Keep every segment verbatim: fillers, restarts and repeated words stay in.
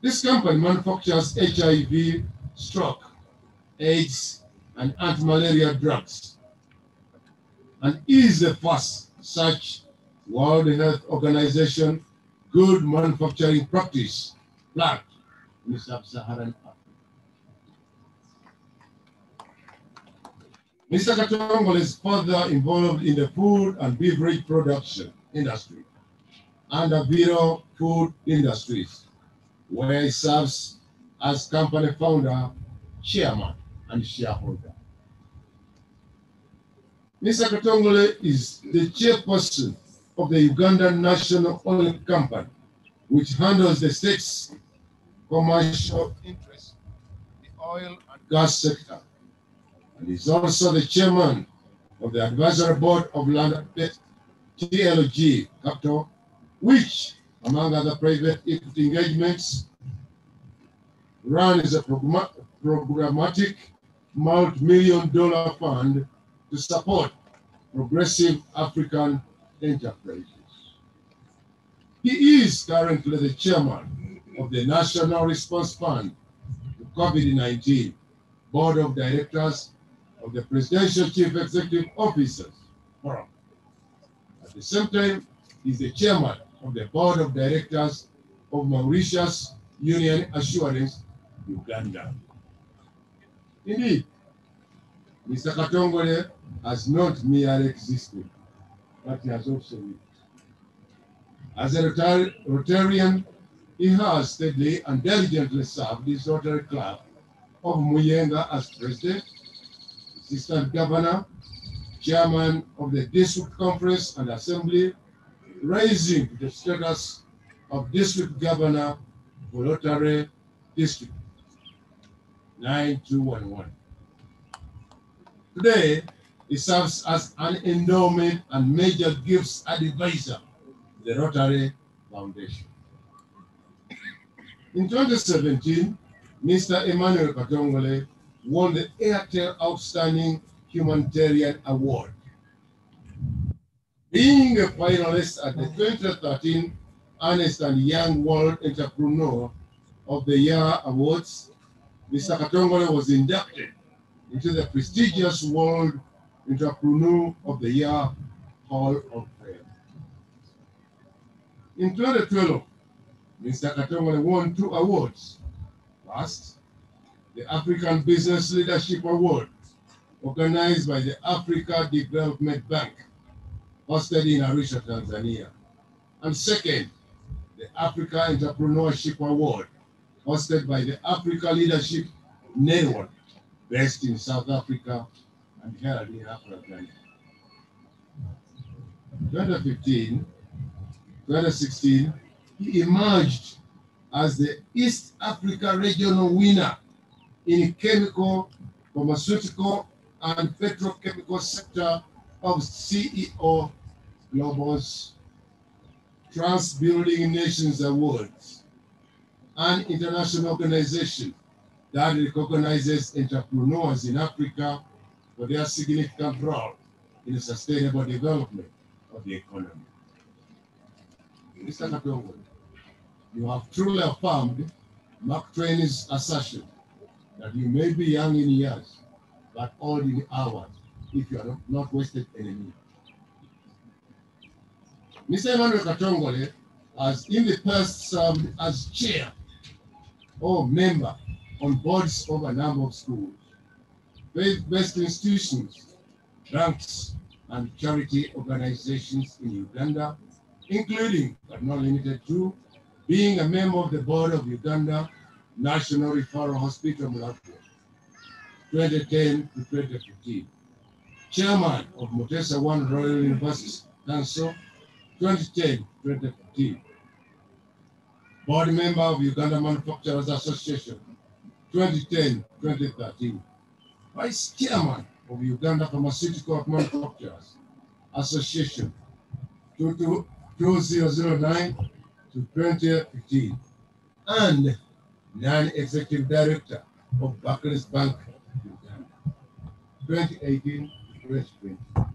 This company manufactures H I V, stroke, AIDS, and anti-malaria drugs, and is the first such World Health Organization good manufacturing practice plant in sub-Saharan Africa. Mister Katongole is further involved in the food and beverage production industry under Vero Food Industries, where he serves as company founder, chairman, and shareholder. Mister Katongole is the chairperson of the Ugandan National Oil Company, which handles the state's commercial interests in the oil and gas sector, and is also the chairman of the advisory board of London-based T L G Capital, which, among other private equity engagements, runs a programmatic multi-million dollar fund to support progressive African enterprises. He is currently the chairman of the National Response Fund to COVID nineteen Board of Directors of the Presidential Chief Executive Officers Forum. At the same time, he is the chairman of the Board of Directors of Mauritius Union Assurance, Uganda. Indeed, Mister Katongole has not merely existed, but he has also lived. As a Rotarian, he has steadily and diligently served his Rotary Club of Muyenga as president, assistant governor, chairman of the district conference and assembly, rising to the status of district governor for Rotary District nine two one one. Today, he serves as an endowment and major gifts advisor to the Rotary Foundation. In twenty seventeen, Mister Emmanuel Katongole won the Airtel Outstanding Humanitarian Award. Being a finalist at the twenty thirteen Ernst and Young World Entrepreneur of the Year Awards, Mister Katongole was inducted into the prestigious World Entrepreneur of the Year Hall of Fame. In twenty twelve, Mister Katongole won two awards. First, the African Business Leadership Award, organized by the Africa Development Bank, hosted in Arusha, Tanzania. And second, the Africa Entrepreneurship Award, hosted by the Africa Leadership Network, based in South Africa and held in Accra, Ghana. twenty fifteen, twenty sixteen, he emerged as the East Africa regional winner in chemical, pharmaceutical, and petrochemical sector of C E O Global's Trans-Building Nations Awards, an international organization that recognizes entrepreneurs in Africa for their significant role in the sustainable development of the economy. Mister Katongole, you have truly affirmed Mark Twain's assertion that you may be young in years, but old in hours, if you are not, not wasted any minute. Mister Emmanuel Katongole has in the past served as chair or member on boards of a number of schools, faith-based institutions, banks, and charity organizations in Uganda, including, but not limited to, being a member of the board of Uganda National Referral Hospital, Mulapwa, twenty ten to twenty fifteen, chairman of Mutesa One Royal University Council, twenty ten to twenty fifteen, board member of Uganda Manufacturers Association, twenty ten to twenty thirteen, vice chairman of Uganda Pharmaceutical Manufacturers Association, two thousand nine to twenty fifteen, and non-executive director of Barclays Bank, Uganda, twenty eighteen to twenty twenty.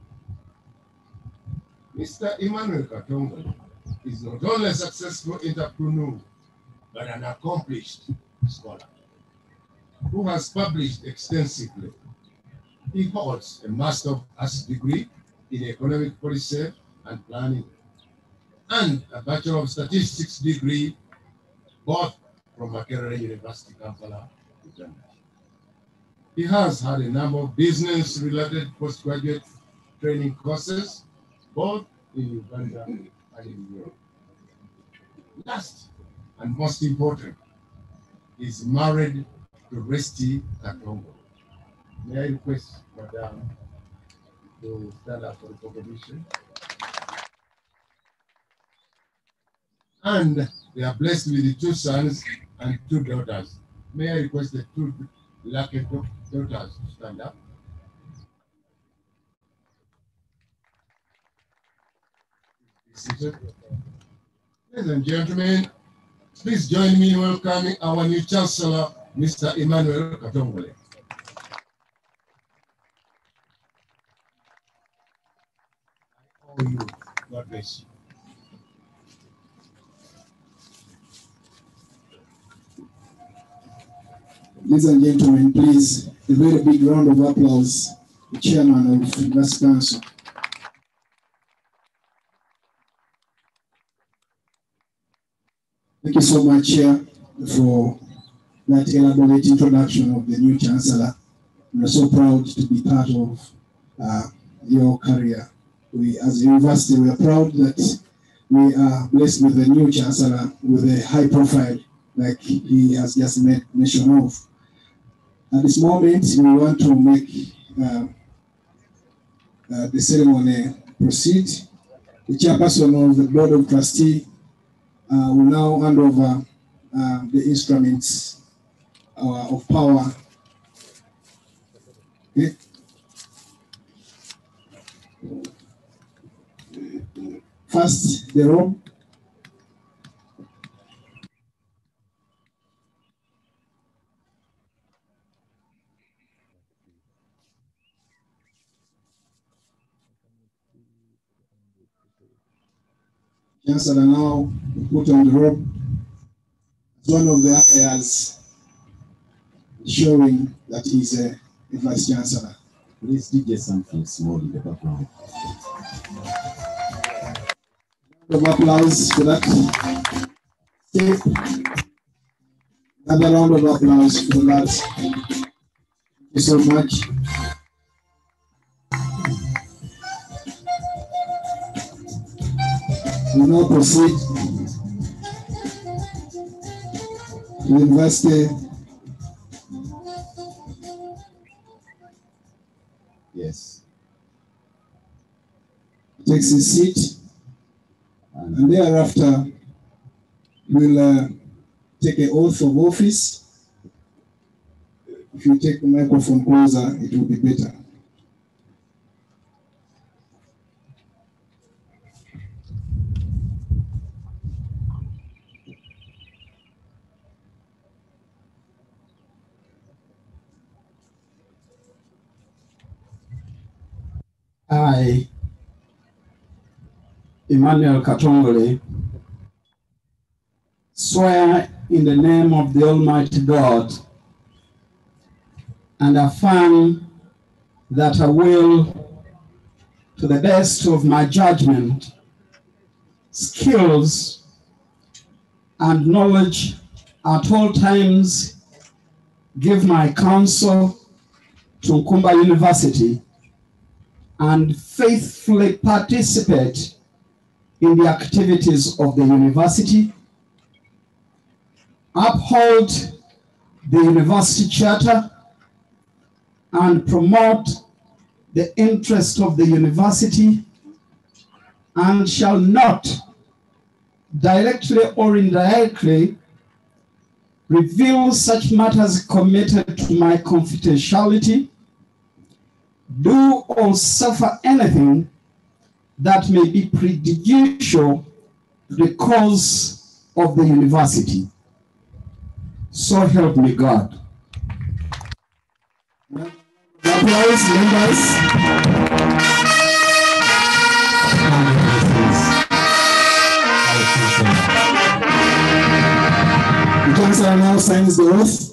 Mister Emmanuel Katongole is not only a successful entrepreneur, but an accomplished scholar who has published extensively. He holds a Master of Arts degree in Economic Policy and Planning and a Bachelor of Statistics degree, both from Makerere University, Kampala, Uganda. He has had a number of business-related postgraduate training courses, both in Uganda and in Europe. Last and most important, he is married to Resty Katongo. May I request Madam to stand up for the recognition? And they are blessed with two sons and two daughters. May I request the two lucky daughters to stand up? Ladies and gentlemen, please join me in welcoming our new Chancellor, Mister Emmanuel Katongole. Oh, you. God bless you. Ladies and gentlemen, please, a very big round of applause to the Chairman of the University Council. Thank you so much, Chair, for that elaborate introduction of the new Chancellor. We are so proud to be part of uh, your career. We, as a university, we are proud that we are blessed with a new Chancellor with a high profile, like he has just made mention of. At this moment, we want to make uh, uh, the ceremony proceed. The chairperson of the Board of Trustees uh, will now hand over uh, the instruments uh, of power. Okay. First, the robe. Chancellor now put on the robe as one of the attires showing that he's a, a Vice Chancellor. Please D J something small in the background. Round of applause for that step. Another round of applause for that. Thank you so much. We now proceed to the university. Yes. Takes his seat, and, and thereafter will uh, take an oath of office. If you take the microphone closer, it will be better. I, Emmanuel Katongole, swear in the name of the Almighty God and affirm that I will, to the best of my judgment, skills, and knowledge at all times, give my counsel to Nkumba University and faithfully participate in the activities of the university, uphold the university charter, and promote the interest of the university, and shall not directly or indirectly reveal such matters committed to my confidentiality, do or suffer anything that may be prejudicial to the cause of the university. So help me God. Applause, members. Chancellor now signs the oath.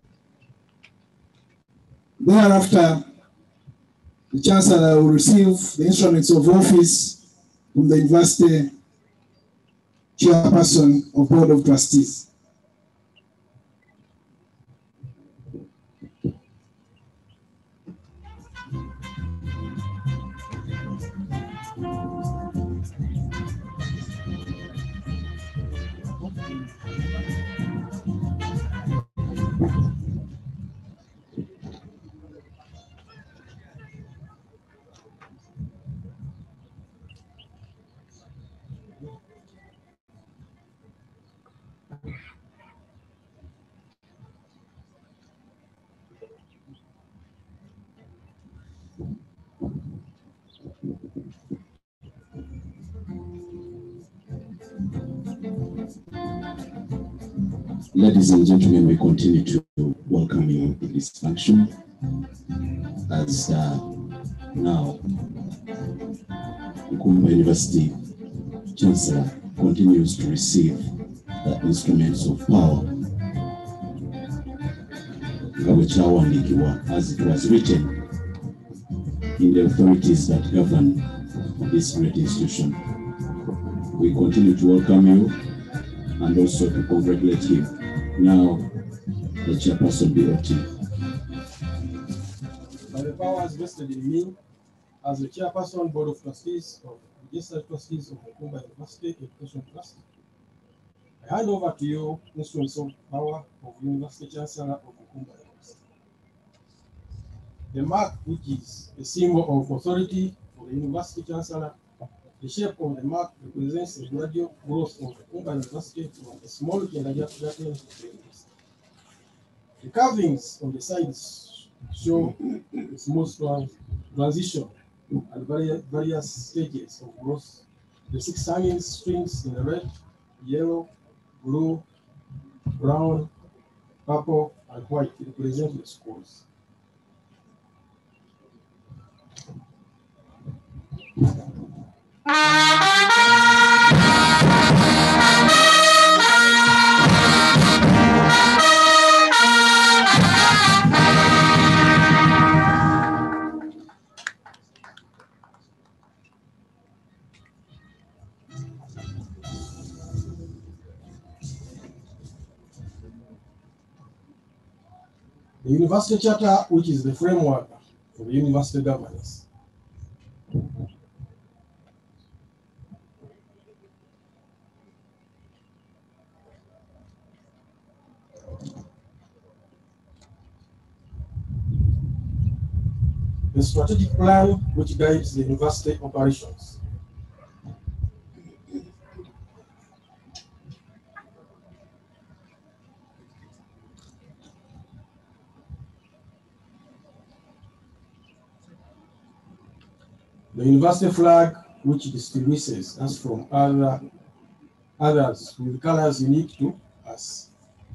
Thereafter, the Chancellor will receive the instruments of office from the University Chairperson of Board of Trustees. Ladies and gentlemen, we continue to welcome you to this function as uh, now Nkumba University Chancellor continues to receive the instruments of power which are as it was written in the authorities that govern this great institution. We continue to welcome you and also to congratulate him. Now, the Chairperson B O T. By the powers vested in me as the Chairperson Board of Trustees of Registered Trustees of Nkumba University Education Trust, I hand over to you instruments of power of University Chancellor of Nkumba University. The mark, which is a symbol of authority for the University Chancellor. The shape of the mark represents the gradual growth of Nkumba University from a small kindergarten to the university. The carvings on the sides show a smooth transition and various, various stages of growth. The six hanging strings in the red, yellow, blue, brown, purple, and white represent the schools. The University Charter, which is the framework for the university governance. The strategic plan, which guides the university operations. The university flag, which distinguishes us from other others with colors unique to us.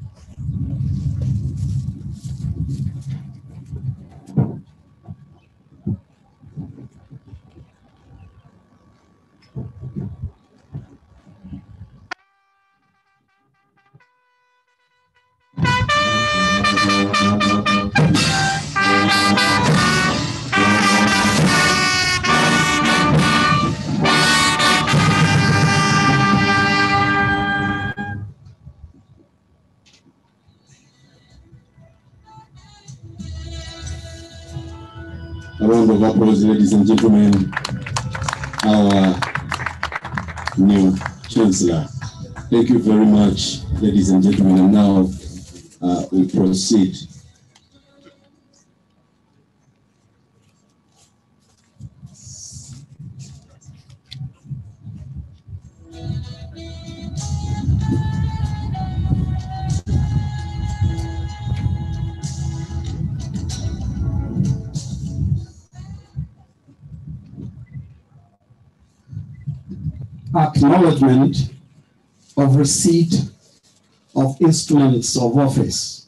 A round of applause, ladies and gentlemen, our new Chancellor. Thank you very much, ladies and gentlemen. And now uh, we proceed. Acknowledgement of receipt of instruments of office.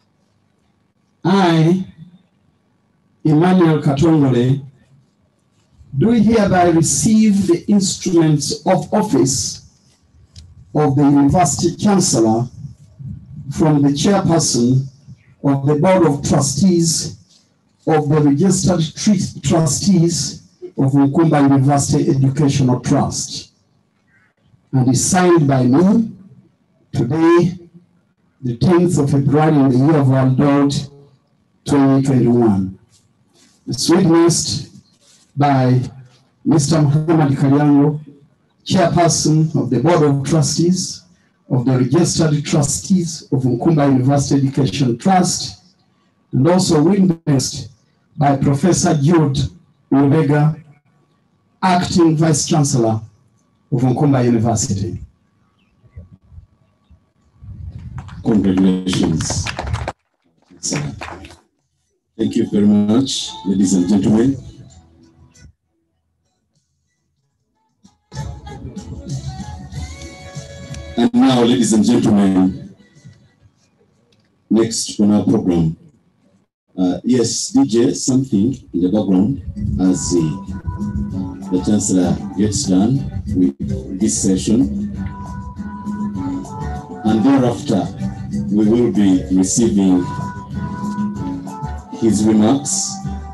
I, Emmanuel Katongole, do hereby receive the instruments of office of the University Chancellor from the chairperson of the Board of Trustees of the Registered Tr- Trustees of Mukumba University Educational Trust, and is signed by me today, the tenth of February in the year of our Lord, twenty twenty-one. It's witnessed by Mister Muhammad Kalyango, Chairperson of the Board of Trustees of the Registered Trustees of Mukumba University Education Trust, and also witnessed by Professor Jude Rubega, Acting Vice Chancellor of Mukumba University. Congratulations. Thank you very much, ladies and gentlemen. And now, ladies and gentlemen, next on our program, uh, yes, D J, something in the background as the, the Chancellor gets done with this session. And thereafter, we will be receiving his remarks.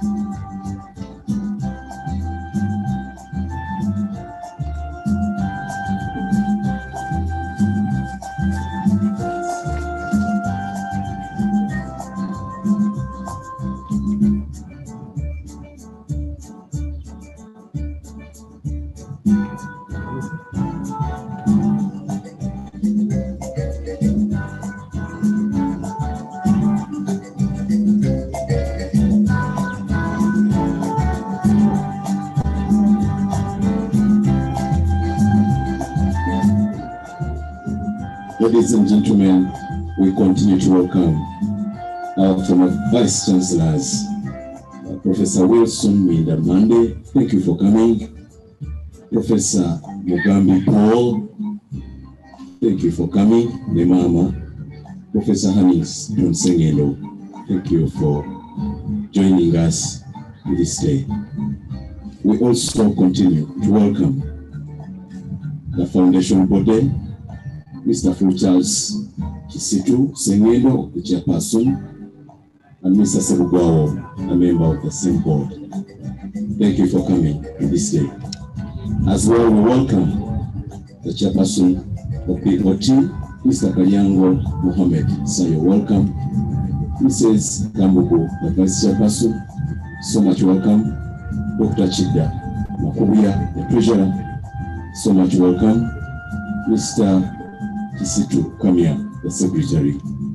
Ladies and gentlemen, we continue to welcome our former Vice Chancellors, uh, Professor Wilson Mindamande. Thank you for coming. Professor Mugambi Paul, thank you for coming. Nemama. Professor Hanis Donsengelo, thank you for joining us this day. We also continue to welcome the foundation body, Mister Fu Charles Kisitu Sengendo, the chairperson, and Mister Sebugwao, a member of the same board. Thank you for coming this day. As well, we welcome the chairperson of the O T, Mister Kalyango Mohammed. So you're welcome. Missus Gambugu, the vice chairperson, so much welcome. Doctor Chida Makubuya, the treasurer, so much welcome. Mister Kisitu Kamia, the secretary,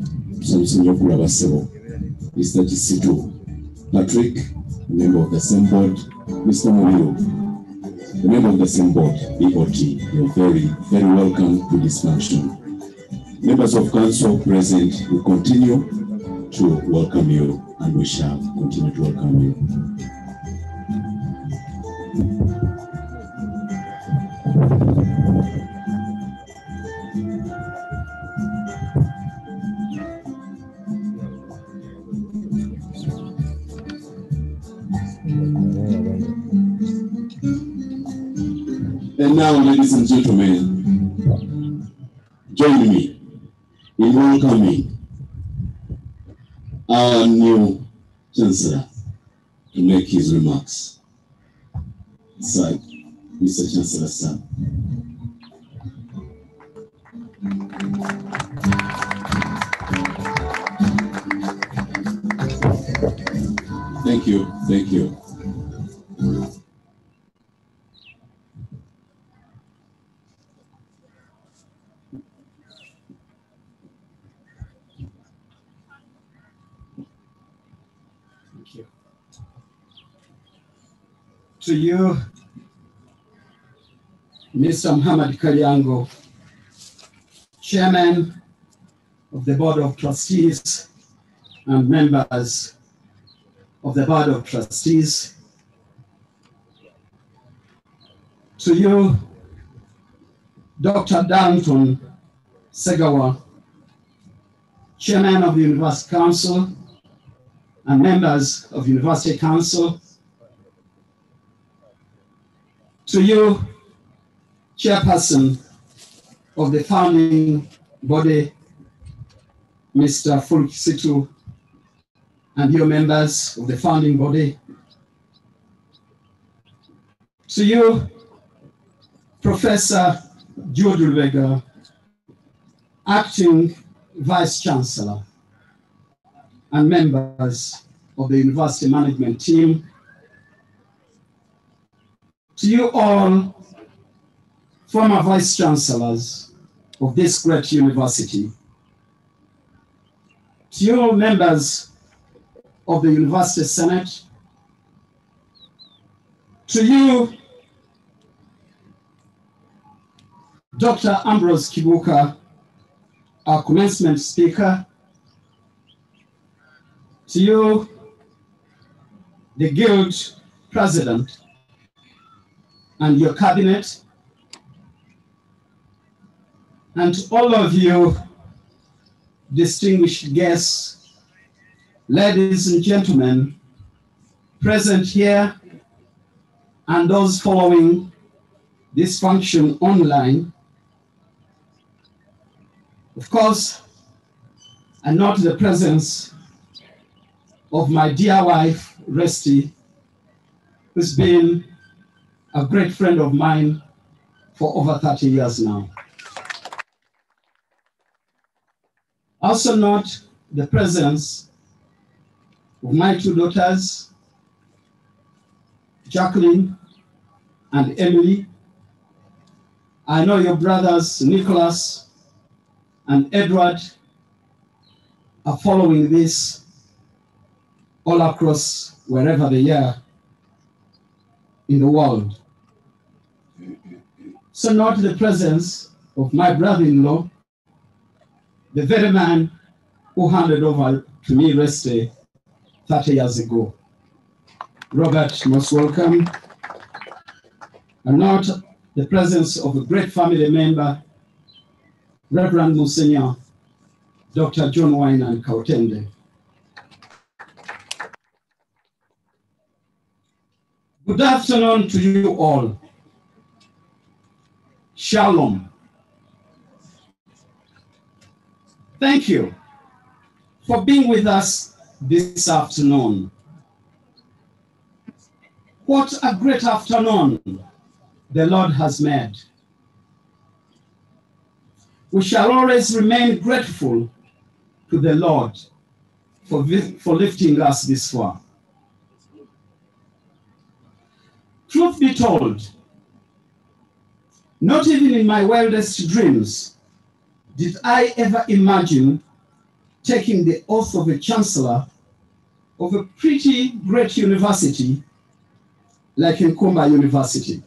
Mister Kisitu Patrick, a member of the same board, Mister Murilo, the member of the same board, B O T. You're very, very welcome to this function. Members of council present, we continue to welcome you, and we shall continue to welcome you. And now, ladies and gentlemen, join me in welcoming our new Chancellor to make his remarks. Sir, Mister Chancellor, sir. Thank you, thank you. To you, Mister Muhammad Kalyango, Chairman of the Board of Trustees and members of the Board of Trustees. To you, Doctor Danton Segawa, Chairman of the University Council and members of University Council. To you, Chairperson of the founding body, Mister Fulkisitu, and your members of the founding body. To you, Professor Jude Lubega, Acting Vice Chancellor, and members of the University Management Team. To you all, former Vice Chancellors of this great university. To you, members of the University Senate. To you, Doctor Ambrose Kibuka, our commencement speaker. To you, the Guild President and your cabinet, and to all of you distinguished guests, ladies and gentlemen, present here and those following this function online. Of course, I note the presence of my dear wife, Resti, who's been a great friend of mine for over thirty years now. I also note the presence of my two daughters, Jacqueline and Emily. I know your brothers, Nicholas and Edward, are following this all across wherever they are in the world. So note the presence of my brother-in-law, the very man who handed over to me Resti thirty years ago. Robert, most welcome. And note the presence of a great family member, Reverend Monsignor, Doctor John Wine and Kautende. Good afternoon to you all. Shalom. Thank you for being with us this afternoon. What a great afternoon the Lord has made. We shall always remain grateful to the Lord for, for lifting us this far. Truth be told, not even in my wildest dreams did I ever imagine taking the oath of a chancellor of a pretty great university like Nkumba University.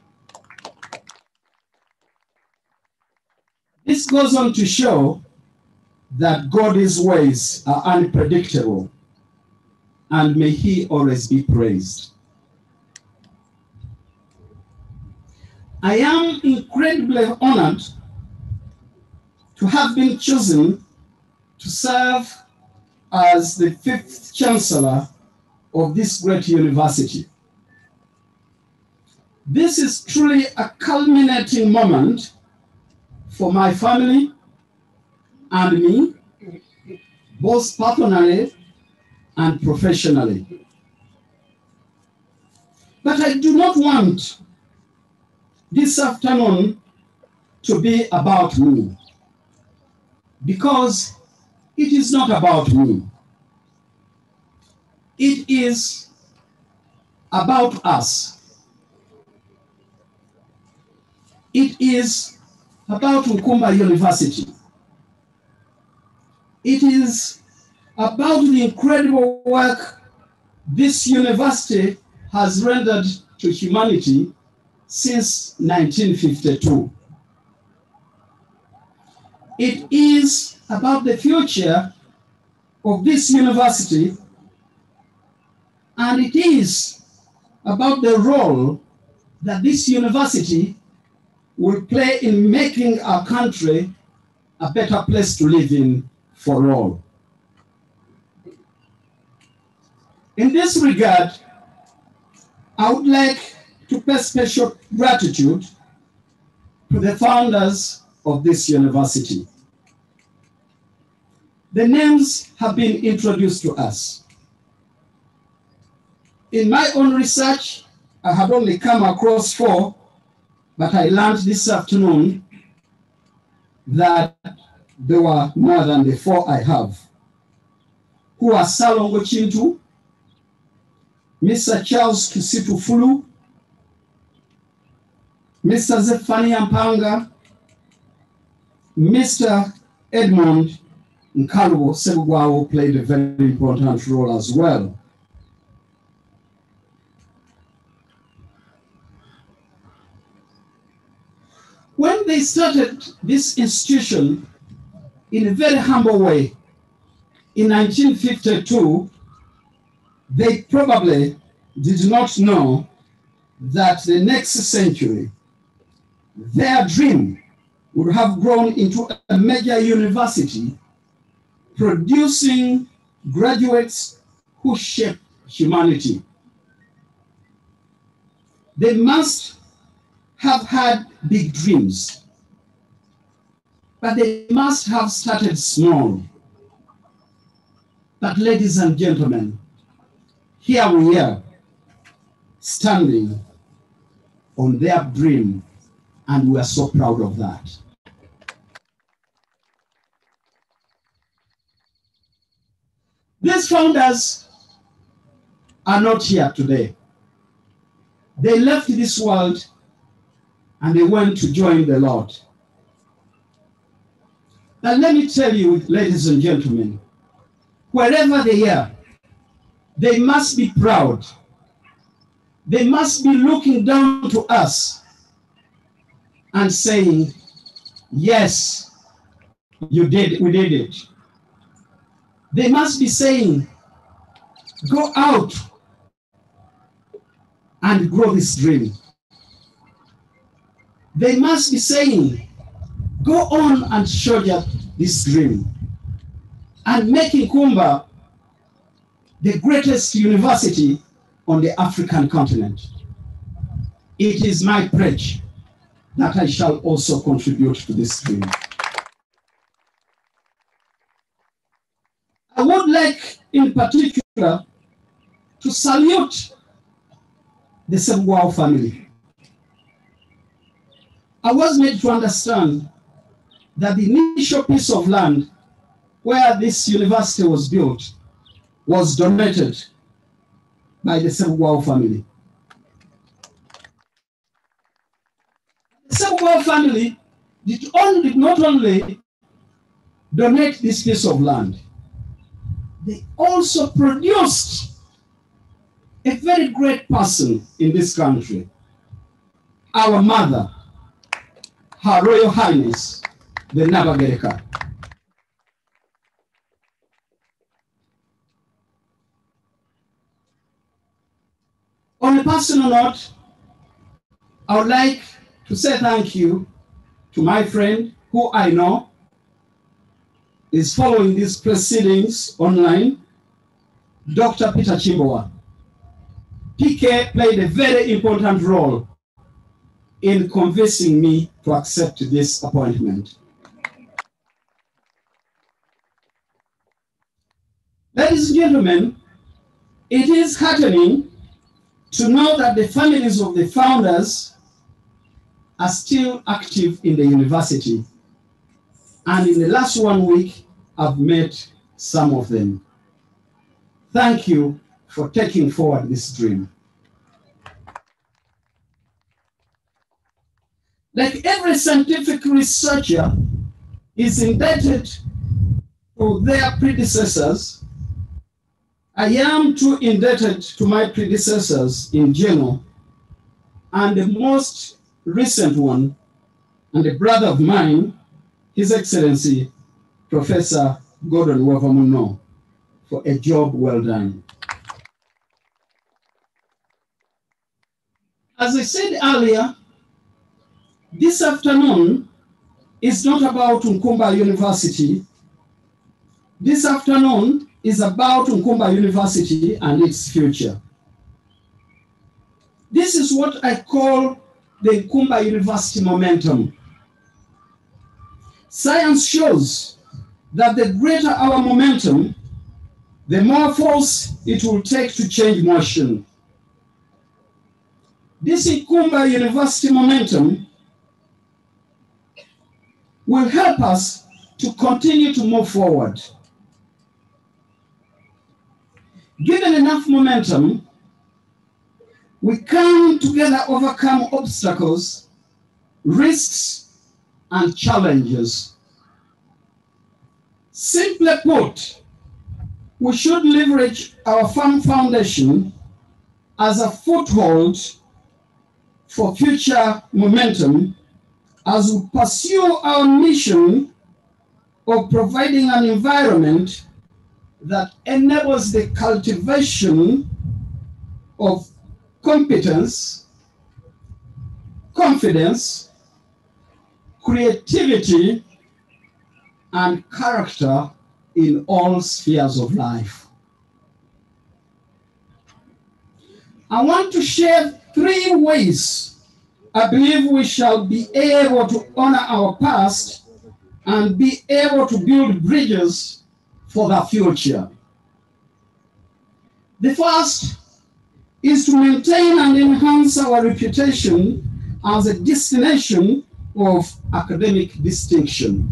This goes on to show that God's ways are unpredictable, and may He always be praised. I am incredibly honored to have been chosen to serve as the fifth chancellor of this great university. This is truly a culminating moment for my family and me, both personally and professionally. But I do not want this afternoon to be about me, because it is not about me. It is about us. It is about Nkumba University. It is about the incredible work this university has rendered to humanity since nineteen fifty-two. It is about the future of this university, and it is about the role that this university will play in making our country a better place to live in for all. In this regard, I would like to pay special gratitude to the founders of this university. the names have been introduced to us. In my own research, I had only come across four, but I learned this afternoon that there were more than the four I have, who are Salongo Chintu, Mister Charles Kisitu Fulu, Mister Zephania Mpanga, Mister Edmund Nkalubo Sebugwawo played a very important role as well. When they started this institution in a very humble way, in nineteen fifty-two, they probably did not know that the next century, their dream would have grown into a major university producing graduates who shape humanity. They must have had big dreams, but they must have started small. But ladies and gentlemen, here we are, standing on their dream, and we are so proud of that. These founders are not here today. They left this world and they went to join the Lord. Now let me tell you, ladies and gentlemen, wherever they are, they must be proud. They must be looking down to us and saying, yes, you did, we did it. They must be saying, go out and grow this dream. They must be saying, go on and shoulder this dream and make Nkumba the greatest university on the African continent. It is my pledge that I shall also contribute to this dream. I would like, in particular, to salute the Sebugwawo family. I was made to understand that the initial piece of land where this university was built was donated by the Sebugwawo family. The Sebugwawo family did, only, did not only donate this piece of land, they also produced a very great person in this country, our mother, Her Royal Highness, the Nabagereka. On a personal note, I would like to say thank you to my friend who I know is following these proceedings online, Doctor Peter Chimbowa. P K played a very important role in convincing me to accept this appointment. Ladies and gentlemen, it is heartening to know that the families of the founders are still active in the university. And in the last one week, I've met some of them. Thank you for taking forward this dream. Like every scientific researcher is indebted to their predecessors, I am too indebted to my predecessors in general, and the most recent one, and a brother of mine, His Excellency, Professor Gordon Wavamuno, for a job well done. As I said earlier, this afternoon is not about Nkumba University. This afternoon is about Nkumba University and its future. This is what I call the Nkumba University momentum. Science shows that the greater our momentum, the more force it will take to change motion. This Nkumba University momentum will help us to continue to move forward. Given enough momentum, we can together overcome obstacles, risks, and challenges. Simply put, we should leverage our firm foundation as a foothold for future momentum as we pursue our mission of providing an environment that enables the cultivation of competence, confidence, creativity, and character in all spheres of life. I want to share three ways I believe we shall be able to honor our past and be able to build bridges for the future. The first is to maintain and enhance our reputation as a destination of academic distinction.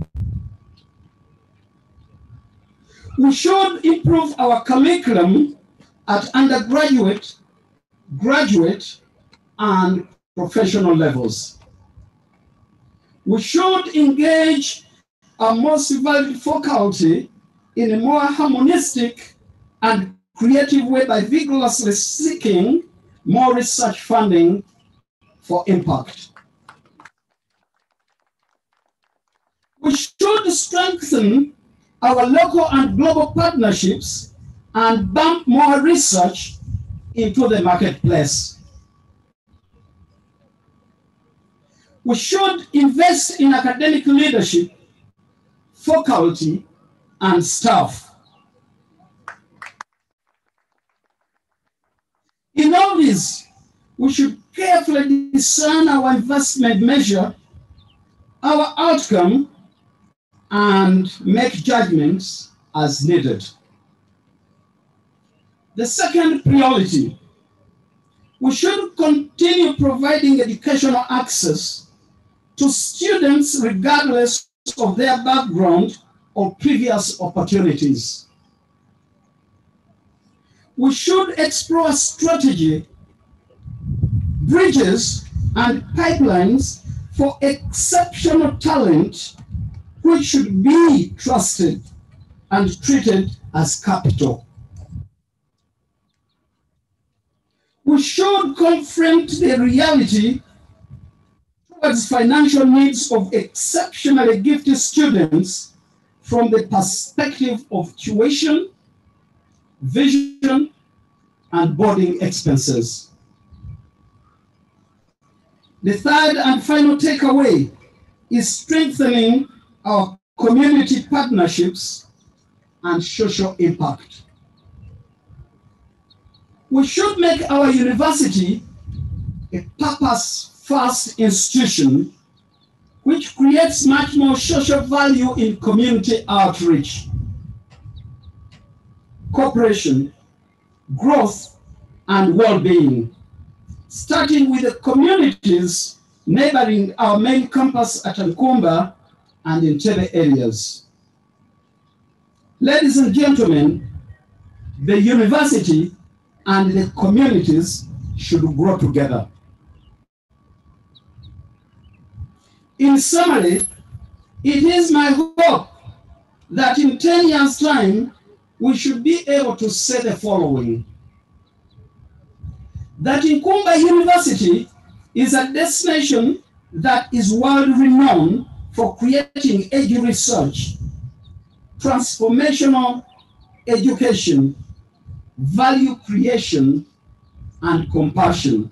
We should improve our curriculum at undergraduate, graduate, and professional levels. We should engage our most valued faculty in a more harmonistic and creative way by vigorously seeking more research funding for impact. We should strengthen our local and global partnerships and bump more research into the marketplace. We should invest in academic leadership, faculty, and staff. In all this, we should carefully discern our investment measure, our outcome, and make judgments as needed. The second priority, we should continue providing educational access to students regardless of their background or previous opportunities. We should explore strategy, bridges, and pipelines for exceptional talent which should be trusted and treated as capital. We should confront the reality towards financial needs of exceptionally gifted students from the perspective of tuition, vision, and boarding expenses. The third and final takeaway is strengthening our community partnerships and social impact. We should make our university a purpose-first institution which creates much more social value in community outreach, cooperation, growth, and well-being, starting with the communities neighboring our main campus at Nkumba and in Entebbe areas. Ladies and gentlemen, the university and the communities should grow together. In summary, it is my hope that in ten years' time, we should be able to say the following: that Nkumba University is a destination that is world-renowned for creating edge research, transformational education, value creation, and compassion.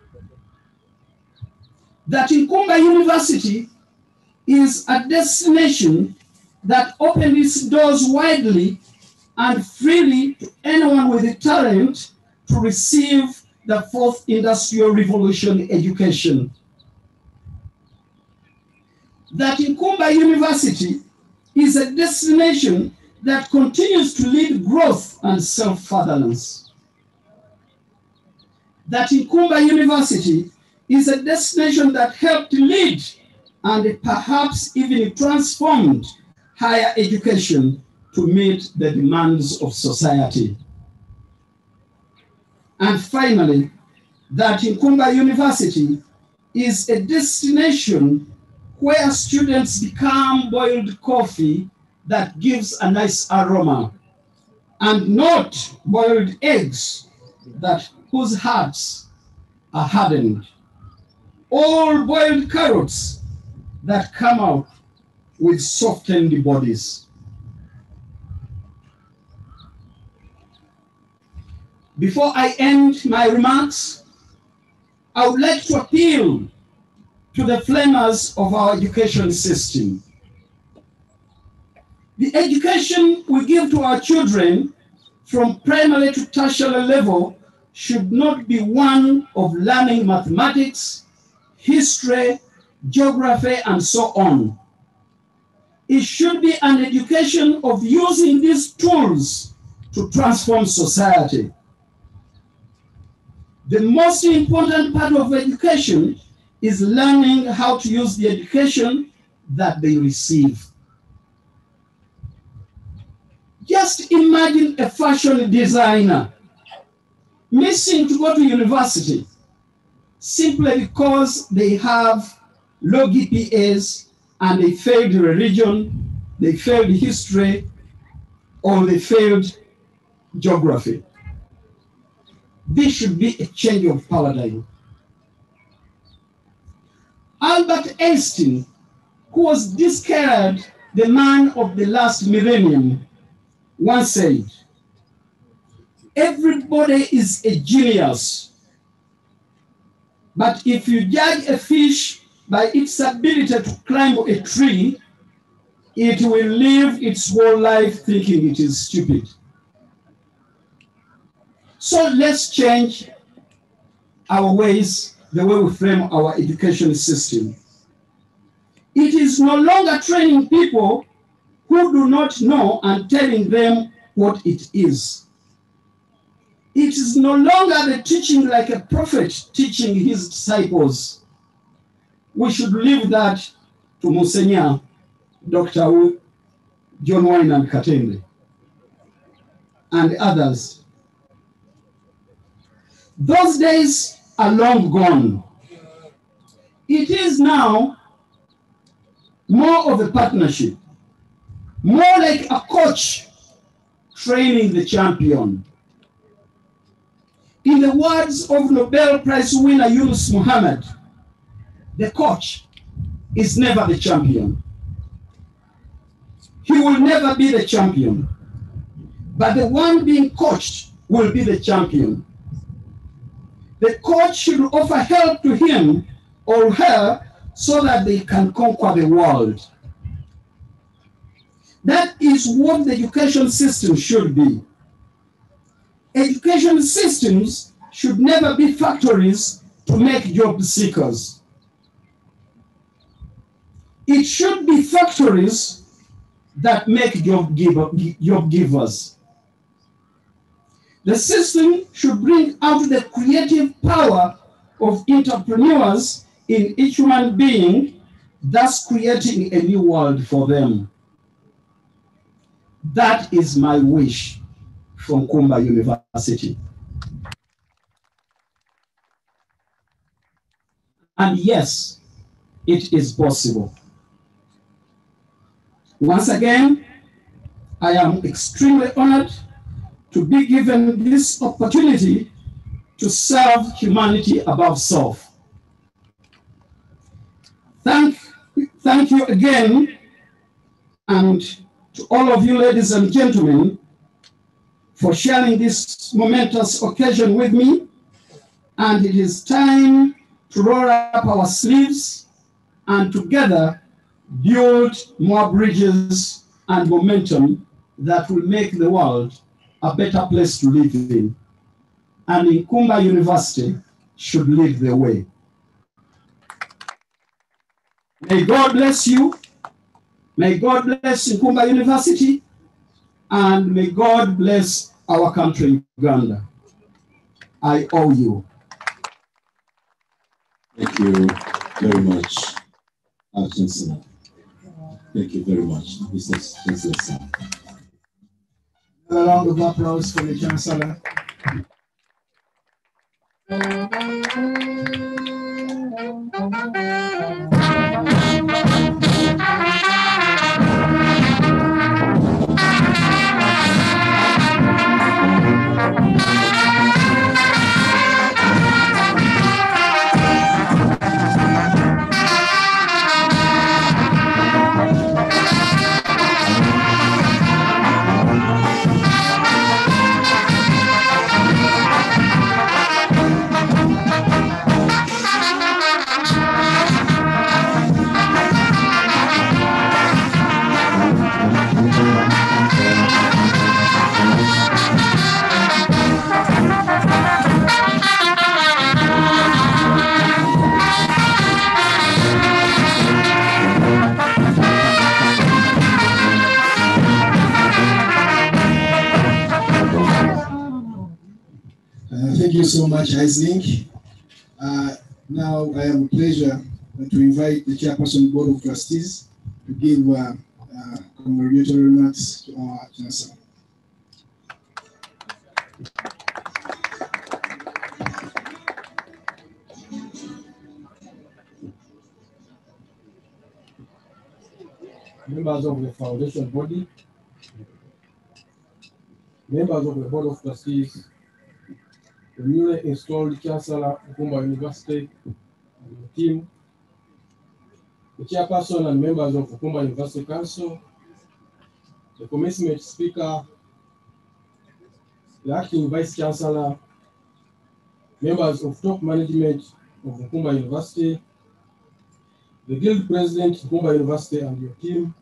That Nkumba University is a destination that opens its doors widely and freely to anyone with the talent to receive the fourth industrial revolution education. That Nkumba University is a destination that continues to lead growth and self-furtherance. That Nkumba University is a destination that helped lead and perhaps even transformed higher education to meet the demands of society. And finally, that Nkumba University is a destination where students become boiled coffee that gives a nice aroma, and not boiled eggs that whose hearts are hardened, or boiled carrots that come out with softened bodies. Before I end my remarks, I would like to appeal to the flamers of our education system. The education we give to our children from primary to tertiary level should not be one of learning mathematics, history, geography, and so on. It should be an education of using these tools to transform society. The most important part of education is learning how to use the education that they receive. Just imagine a fashion designer missing to go to university simply because they have low G P As and they failed religion, they failed history, or they failed geography. This should be a change of paradigm. Albert Einstein, who was discarded the man of the last millennium, once said, everybody is a genius, but if you judge a fish by its ability to climb a tree, it will live its whole life thinking it is stupid. So let's change our ways, the way we frame our education system. It is no longer training people who do not know and telling them what it is. It is no longer the teaching like a prophet teaching his disciples. We should leave that to Monsignor Doctor John Wayne Katende and others. Those days are long gone. It is now more of a partnership, more like a coach training the champion. In the words of Nobel Prize winner Yunus Muhammad, the coach is never the champion. He will never be the champion, but the one being coached will be the champion. The coach should offer help to him or her so that they can conquer the world. That is what the education system should be. Education systems should never be factories to make job seekers. It should be factories that make job, giver, job givers. The system should bring out the creative power of entrepreneurs in each human being, thus creating a new world for them. That is my wish from Nkumba University. And yes, it is possible. Once again, I am extremely honored to be given this opportunity to serve humanity above self. Thank, thank you again, and to all of you, ladies and gentlemen, for sharing this momentous occasion with me. And it is time to roll up our sleeves and together build more bridges and momentum that will make the world a better place to live in. And Nkumba University should lead the way. May God bless you. May God bless Nkumba University, and may God bless our country, Uganda. I owe you. Thank you very much, our Chancellor. Thank you very much, Mister Chancellor. A round of applause for the Chancellor. Thank you so much, Islink. Uh, now I have a pleasure to invite the Chairperson Board of Trustees to give uh, uh, congratulatory remarks to our Chancellor. Members of the foundation body, members of the Board of Trustees, the newly installed Chancellor of Nkumba University and the team, the chairperson and members of Nkumba University Council, the commencement speaker, the acting vice chancellor, members of top management of Nkumba University, the guild president of Nkumba University and your team,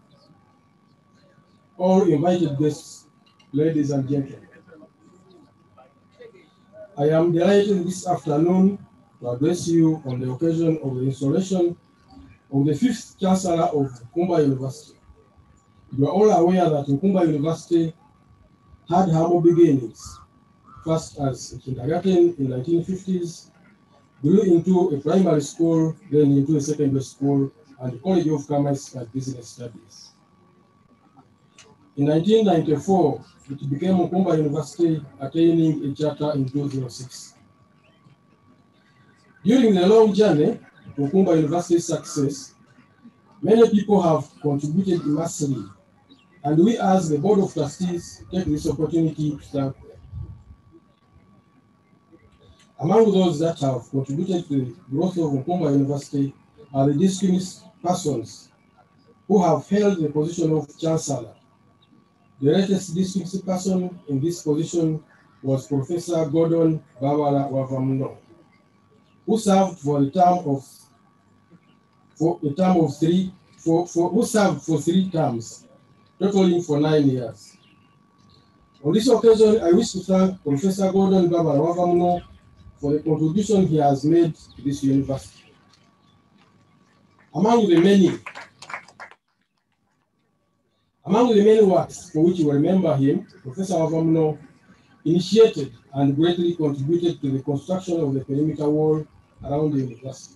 all invited guests, ladies and gentlemen. I am delighted this afternoon to address you on the occasion of the installation of the fifth Chancellor of Nkumba University. You are all aware that Nkumba University had humble beginnings, first as a kindergarten in the nineteen fifties, grew into a primary school, then into a secondary school, and the College of Commerce and Business Studies. In nineteen ninety-four, it became Nkumba University, attaining a charter in two thousand six. During the long journey to Nkumba University's success, many people have contributed immensely, and we as the Board of Trustees take this opportunity to thank them. Among those that have contributed to the growth of Nkumba University are the distinguished persons who have held the position of Chancellor. The latest distinguished person in this position was Professor Gordon Babala Wavamuno, who served for the term of for a term of three for, for who served for three terms, totaling for nine years. On this occasion, I wish to thank Professor Gordon Babala Wavamuno for the contribution he has made to this university. Among the many Among the many works for which you remember him, Professor Wavamuno initiated and greatly contributed to the construction of the perimeter wall around the university.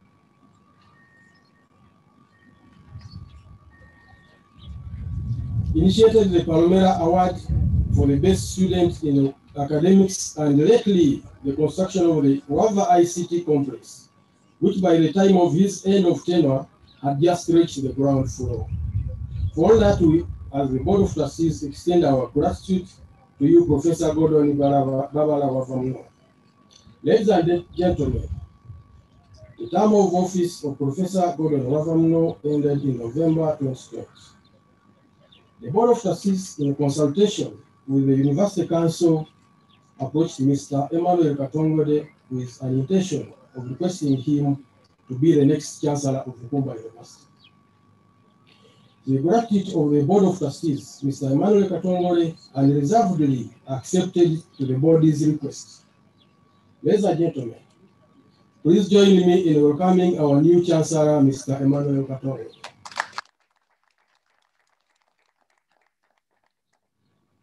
Initiated the Palomera Award for the best student in academics, and lately the construction of the Wava I C T complex, which by the time of his end of tenure had just reached the ground floor. For all that, we, as the Board of Trustees, extend our gratitude to you, Professor Gordon Babala Wavamuno. Ladies and gentlemen, the term of office of Professor Gordon Wavamuno ended in November twenty twenty. The Board of Trustees, in consultation with the University Council, approached Mister Emmanuel Katongode with an intention of requesting him to be the next Chancellor of Nkumba University. The gratitude of the Board of Trustees, Mister Emmanuel Katongode, unreservedly accepted to the body's request. Ladies and gentlemen, please join me in welcoming our new Chancellor, Mister Emmanuel Katongode.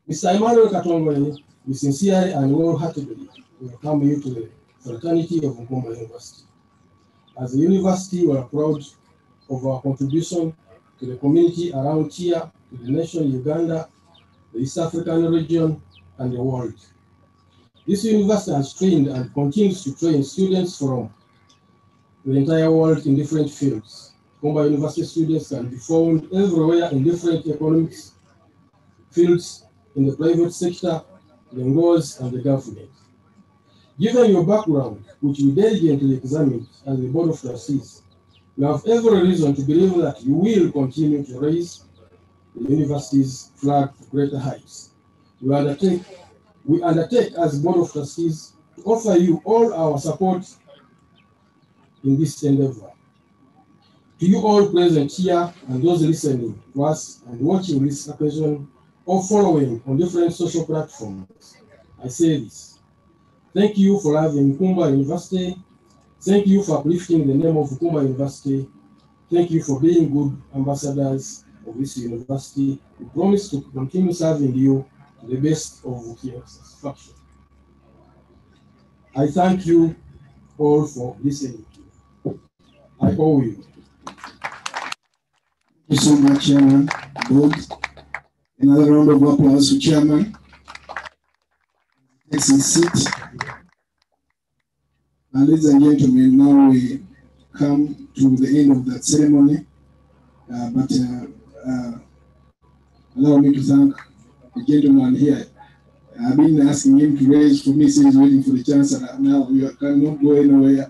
Mister Emmanuel Katongole, we sincerely and wholeheartedly welcome you to the fraternity of Nkumba University. As a university, we are proud of our contribution to the community around here, to the nation Uganda, the East African region, and the world. This university has trained and continues to train students from the entire world in different fields. Nkumba University students can be found everywhere in different economics fields, in the private sector, the N G Os, and the government. Given your background, which we diligently examined as the Board of Trustees, we have every reason to believe that you will continue to raise the university's flag to greater heights. We undertake, we undertake as Board of Trustees to offer you all our support in this endeavor. To you all present here and those listening to us and watching this occasion or following on different social platforms, I say this. Thank you for having Nkumba University. Thank you for uplifting the name of Nkumba University. Thank you for being good ambassadors of this university. We promise to continue serving you to the best of your satisfaction. I thank you all for listening. I owe you. Thank you so much, Chairman. Board. Another round of applause for Chairman. Takes his seat. And ladies and gentlemen, now we come to the end of that ceremony. Uh, but uh, uh, allow me to thank the gentleman here. I've been asking him to raise for me since he's waiting for the Chancellor. Now we cannot go anywhere.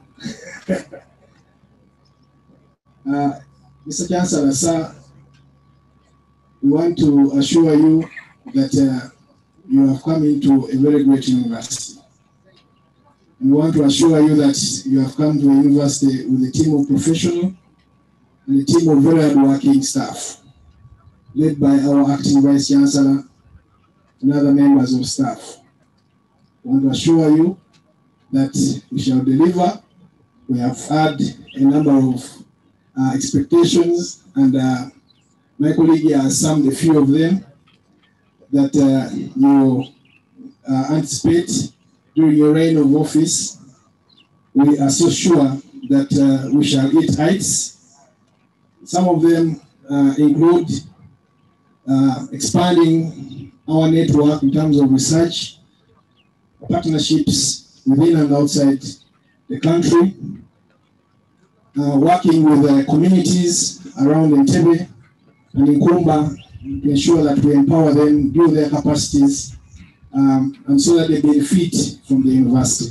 uh, Mister Chancellor, sir, we want to assure you that uh, you have come into a very great university. And we want to assure you that you have come to a university with a team of professionals and a team of very hard-working staff, led by our acting Vice Chancellor and other members of staff. We want to assure you that we shall deliver. We have had a number of uh, expectations, and uh, my colleague here has summed a few of them that uh, you uh, anticipate during your reign of office. We are so sure that uh, we shall hit heights. Some of them uh, include uh, expanding our network in terms of research, partnerships within and outside the country, uh, working with uh, communities around Entebbe and Nkumba to ensure that we empower them, build their capacities, um, and so that they benefit from the university.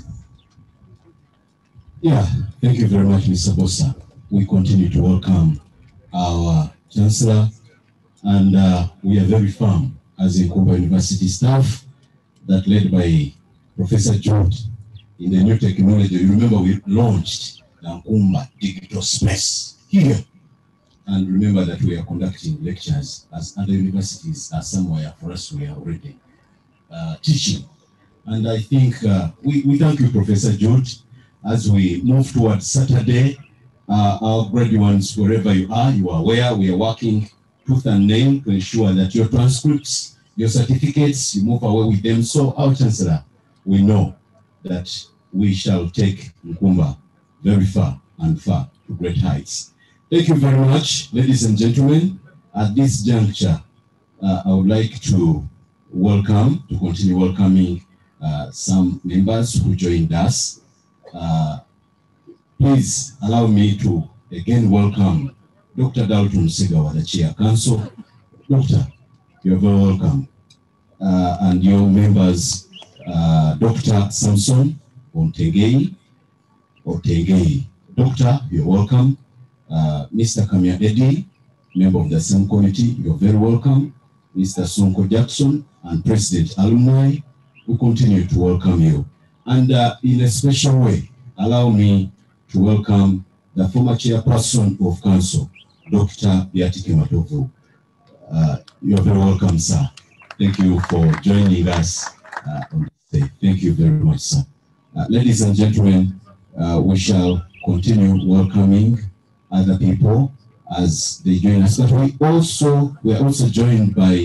Yeah, thank you very much, Mister Bossa. We continue to welcome our Chancellor, and uh, we are very firm as a Nkumba University staff that led by Professor George in the new technology. You remember we launched the Nkumba Digital Space here. And remember that we are conducting lectures as other universities are somewhere for us we are already uh, teaching. And I think uh, we, we thank you, Professor George, as we move towards Saturday. Uh, our graduates, wherever you are, you are aware we are working tooth and nail to ensure that your transcripts, your certificates, you move away with them. So our Chancellor, we know that we shall take Nkumba very far and far to great heights. Thank you very much, ladies and gentlemen. At this juncture, uh, I would like to welcome, to continue welcoming uh, some members who joined us. Uh, please allow me to again welcome Doctor Dalton Segawa, the Chair Council. Doctor, you're very welcome. Uh, and your members, uh, Doctor Samson Ontengei, Ontengei. Doctor, you're welcome. Uh, Mister Kamia Edi, member of the same committee, you're very welcome. Mister Sonko Jackson and President Alumni, we continue to welcome you. And uh, in a special way, allow me to welcome the former chairperson of council, Doctor Biatiki Matovu. Uh, you're very welcome, sir. Thank you for joining us uh, on this day. Thank you very much, sir. Uh, ladies and gentlemen, uh, we shall continue welcoming other people as they join us. But we also we are also joined by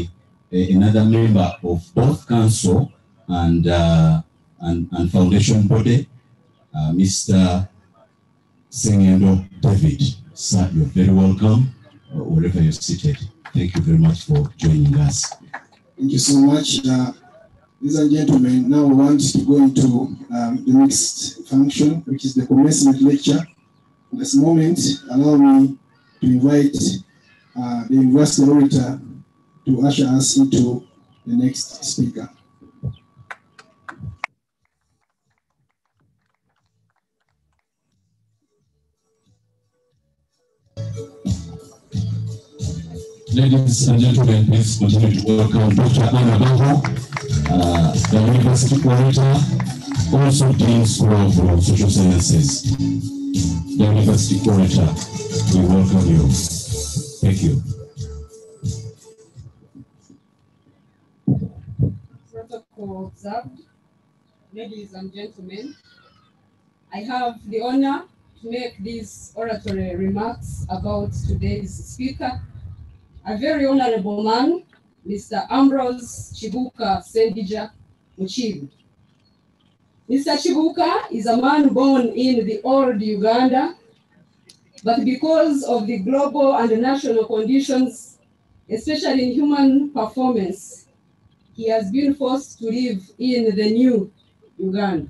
a, another member of both council and, uh, and, and foundation body, uh, Mister Sengendo David. Sir, you're very welcome, uh, wherever you're seated. Thank you very much for joining us. Thank you so much. Uh, ladies and gentlemen, now we want to go into um, the next function, which is the commencement lecture. At this moment, allow me to invite uh, the University Orator to usher us into the next speaker. Ladies and gentlemen, please continue to welcome Doctor Anna Bango, uh, the University Orator, also Dean School of Social Sciences. The University Orator, we welcome you. Thank you. Protocol observed. Ladies and gentlemen, I have the honor to make these oratory remarks about today's speaker, a very honorable man, Mister Ambrose Chibuka Sendija Muchiru. Mister Chibuka is a man born in the old Uganda, but because of the global and national conditions, especially in human performance, he has been forced to live in the new Uganda.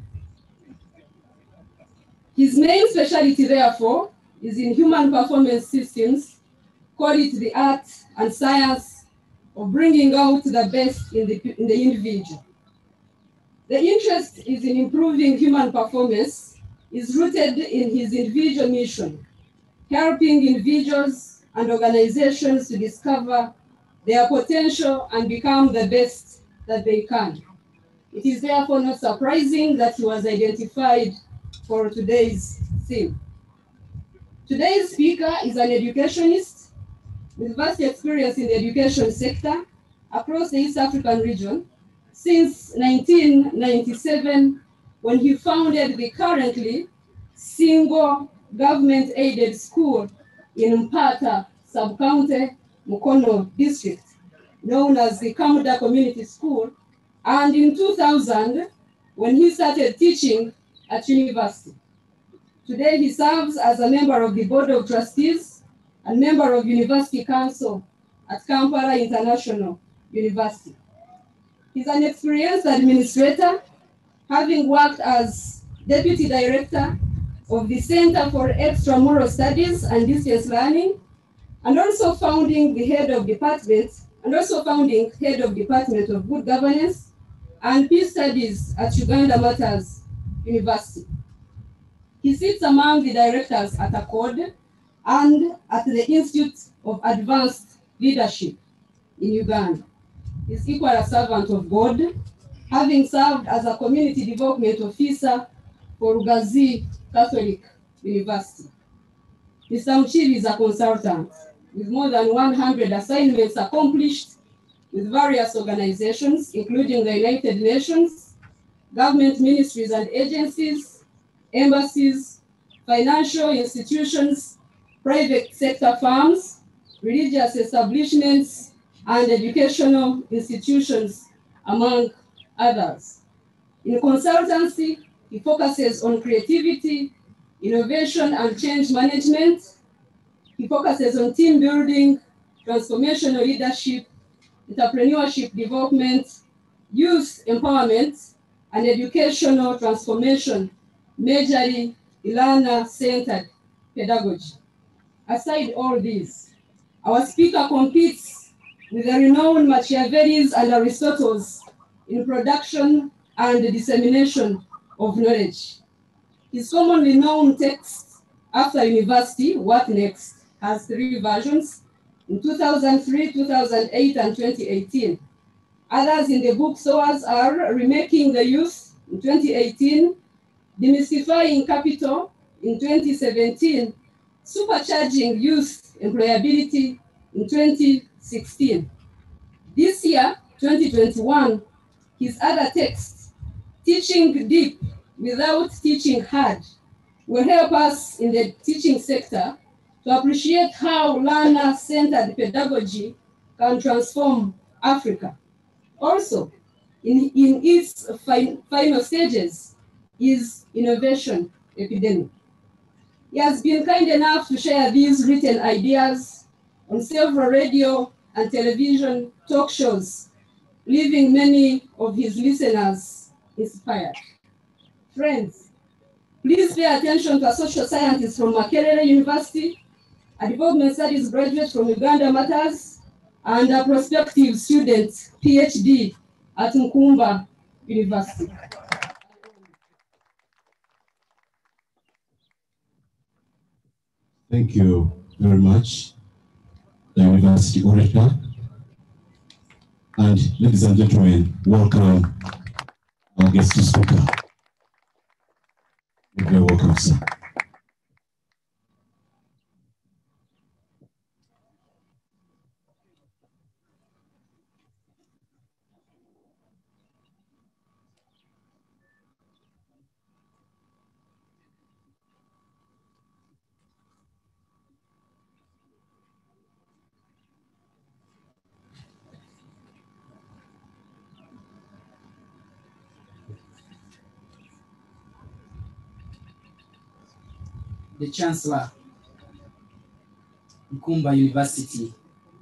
His main specialty, therefore, is in human performance systems, call it the art and science of bringing out the best in the, in the individual. The interest is in improving human performance is rooted in his individual mission, helping individuals and organizations to discover their potential and become the best that they can. It is therefore not surprising that he was identified for today's theme. Today's speaker is an educationist with vast experience in the education sector across the East African region since nineteen ninety-seven, when he founded the currently single government-aided school in Mpata Sub-County, Mukono District, known as the Kamuda Community School, and in two thousand, when he started teaching at university. Today, he serves as a member of the Board of Trustees and member of University Council at Kampala International University. He's an experienced administrator, having worked as Deputy Director of the Center for Extramural Studies and Distance Learning, and also founding the head of department, and also founding head of Department of Good Governance and Peace Studies at Uganda Matters University. He sits among the directors at ACCORD and at the Institute of Advanced Leadership in Uganda. He's equally a servant of God, having served as a community development officer for Ugazi Catholic University. Mister Muchiru is a consultant with more than one hundred assignments accomplished with various organizations, including the United Nations, government ministries and agencies, embassies, financial institutions, private sector firms, religious establishments, and educational institutions, among others. In consultancy, he focuses on creativity, innovation, and change management. He focuses on team building, transformational leadership, entrepreneurship development, youth empowerment, and educational transformation, majorly learner-centered pedagogy. Aside all these, our speaker competes with the renowned Machiavellis and Aristotles in production and dissemination of knowledge. His commonly known text, After University, What Next?, has three versions in two thousand three, two thousand eight, and twenty eighteen. Others in the bookstores are Remaking the Youth in twenty eighteen, Demystifying Capital in twenty seventeen, Supercharging Youth Employability in twenty sixteen. This year, twenty twenty-one, his other text, Teaching Deep Without Teaching Hard, will help us in the teaching sector to appreciate how learner-centered pedagogy can transform Africa. Also, in, in its fi final stages is innovation epidemic. He has been kind enough to share these written ideas on several radio and television talk shows, leaving many of his listeners inspired. Friends, please pay attention to a social scientist from Makerere University, a development studies graduate from Uganda Matters, and a prospective student, PhD at Nkumba University. Thank you very much, the University Orator. And ladies and gentlemen, welcome our guest speaker. You're very welcome, sir. The Chancellor, Nkumba University,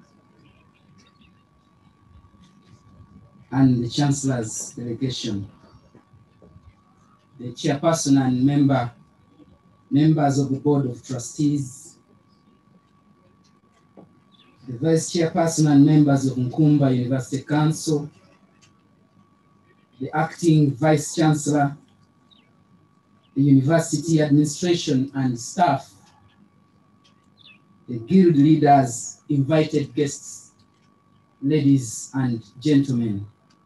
and the Chancellor's delegation, the Chairperson and member, members of the Board of Trustees, the Vice Chairperson and members of Nkumba University Council, the Acting Vice Chancellor, the University administration and staff, the guild leaders, invited guests, ladies and gentlemen.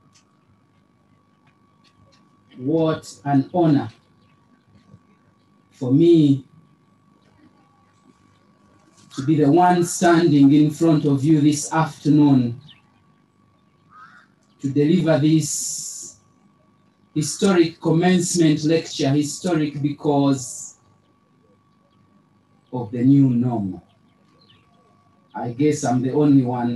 What an honor for me to be the one standing in front of you this afternoon to deliver this historic commencement lecture. Historic because of the new normal. I guess I'm the only one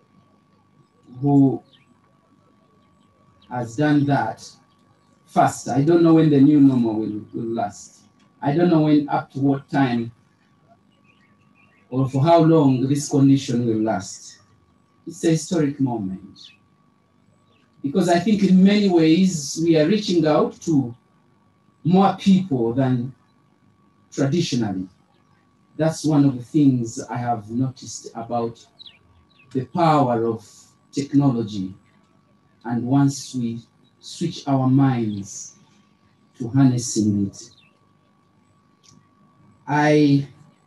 who has done that fast. I don't know when the new normal will, will last. I don't know when, up to what time, or for how long this condition will last. It's a historic moment. Because I think in many ways we are reaching out to more people than traditionally. That's one of the things I have noticed about the power of technology. And once we switch our minds to harnessing it, I,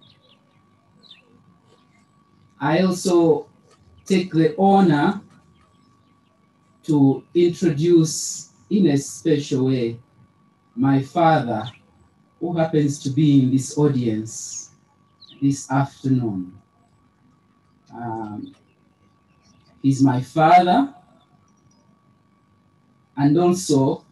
I also take the honor to introduce in a special way my father, who happens to be in this audience this afternoon. Um, he's my father, and also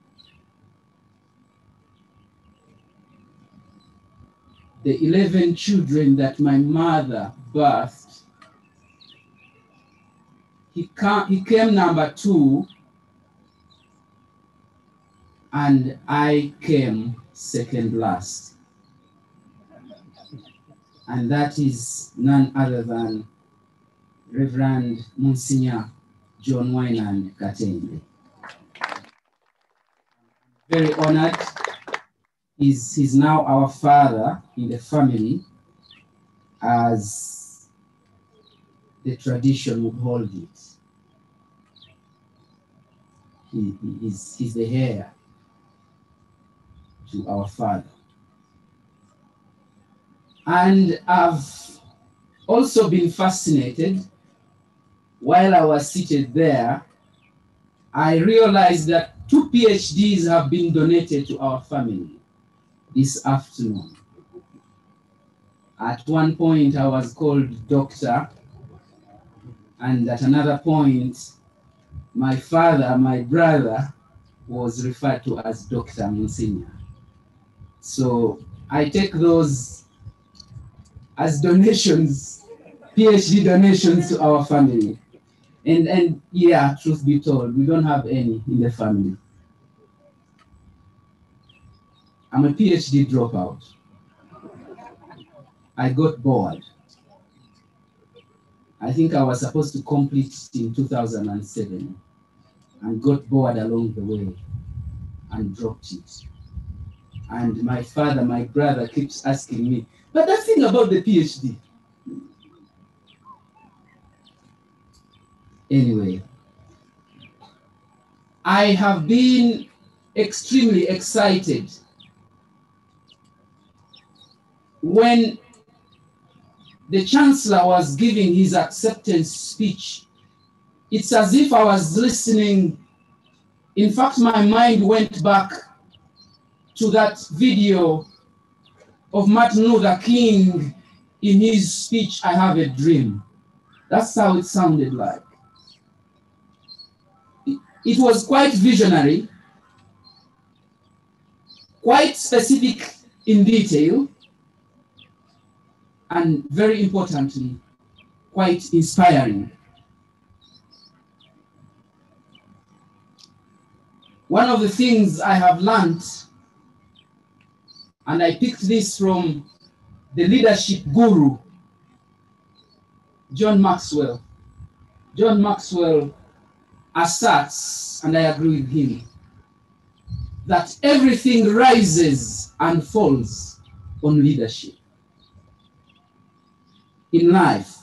the eleven children that my mother birthed. He came, he came number two, and I came second last. And that is none other than Reverend Monsignor John Wynand Katende. Very honored. He's, he's now our father in the family, as the tradition would hold it. He, he is, he's the heir to our father. And I've also been fascinated. While I was seated there, I realized that two PhDs have been donated to our family this afternoon. At one point, I was called doctor, and at another point, my father, my brother, was referred to as Doctor Monsignor. So I take those as donations, PhD donations to our family. And, and yeah, truth be told, we don't have any in the family. I'm a PhD dropout. I got bored. I think I was supposed to complete it in two thousand seven and got bored along the way and dropped it. And my father, my brother keeps asking me, but that thing about the PhD. Anyway, I have been extremely excited when the Chancellor was giving his acceptance speech. It's as if I was listening. In fact, my mind went back to that video of Martin Luther King in his speech, I Have a Dream. That's how it sounded like. It was quite visionary, quite specific in detail, and very importantly, quite inspiring. One of the things I have learned, and I picked this from the leadership guru, John Maxwell. John Maxwell asserts, and I agree with him, that everything rises and falls on leadership in life.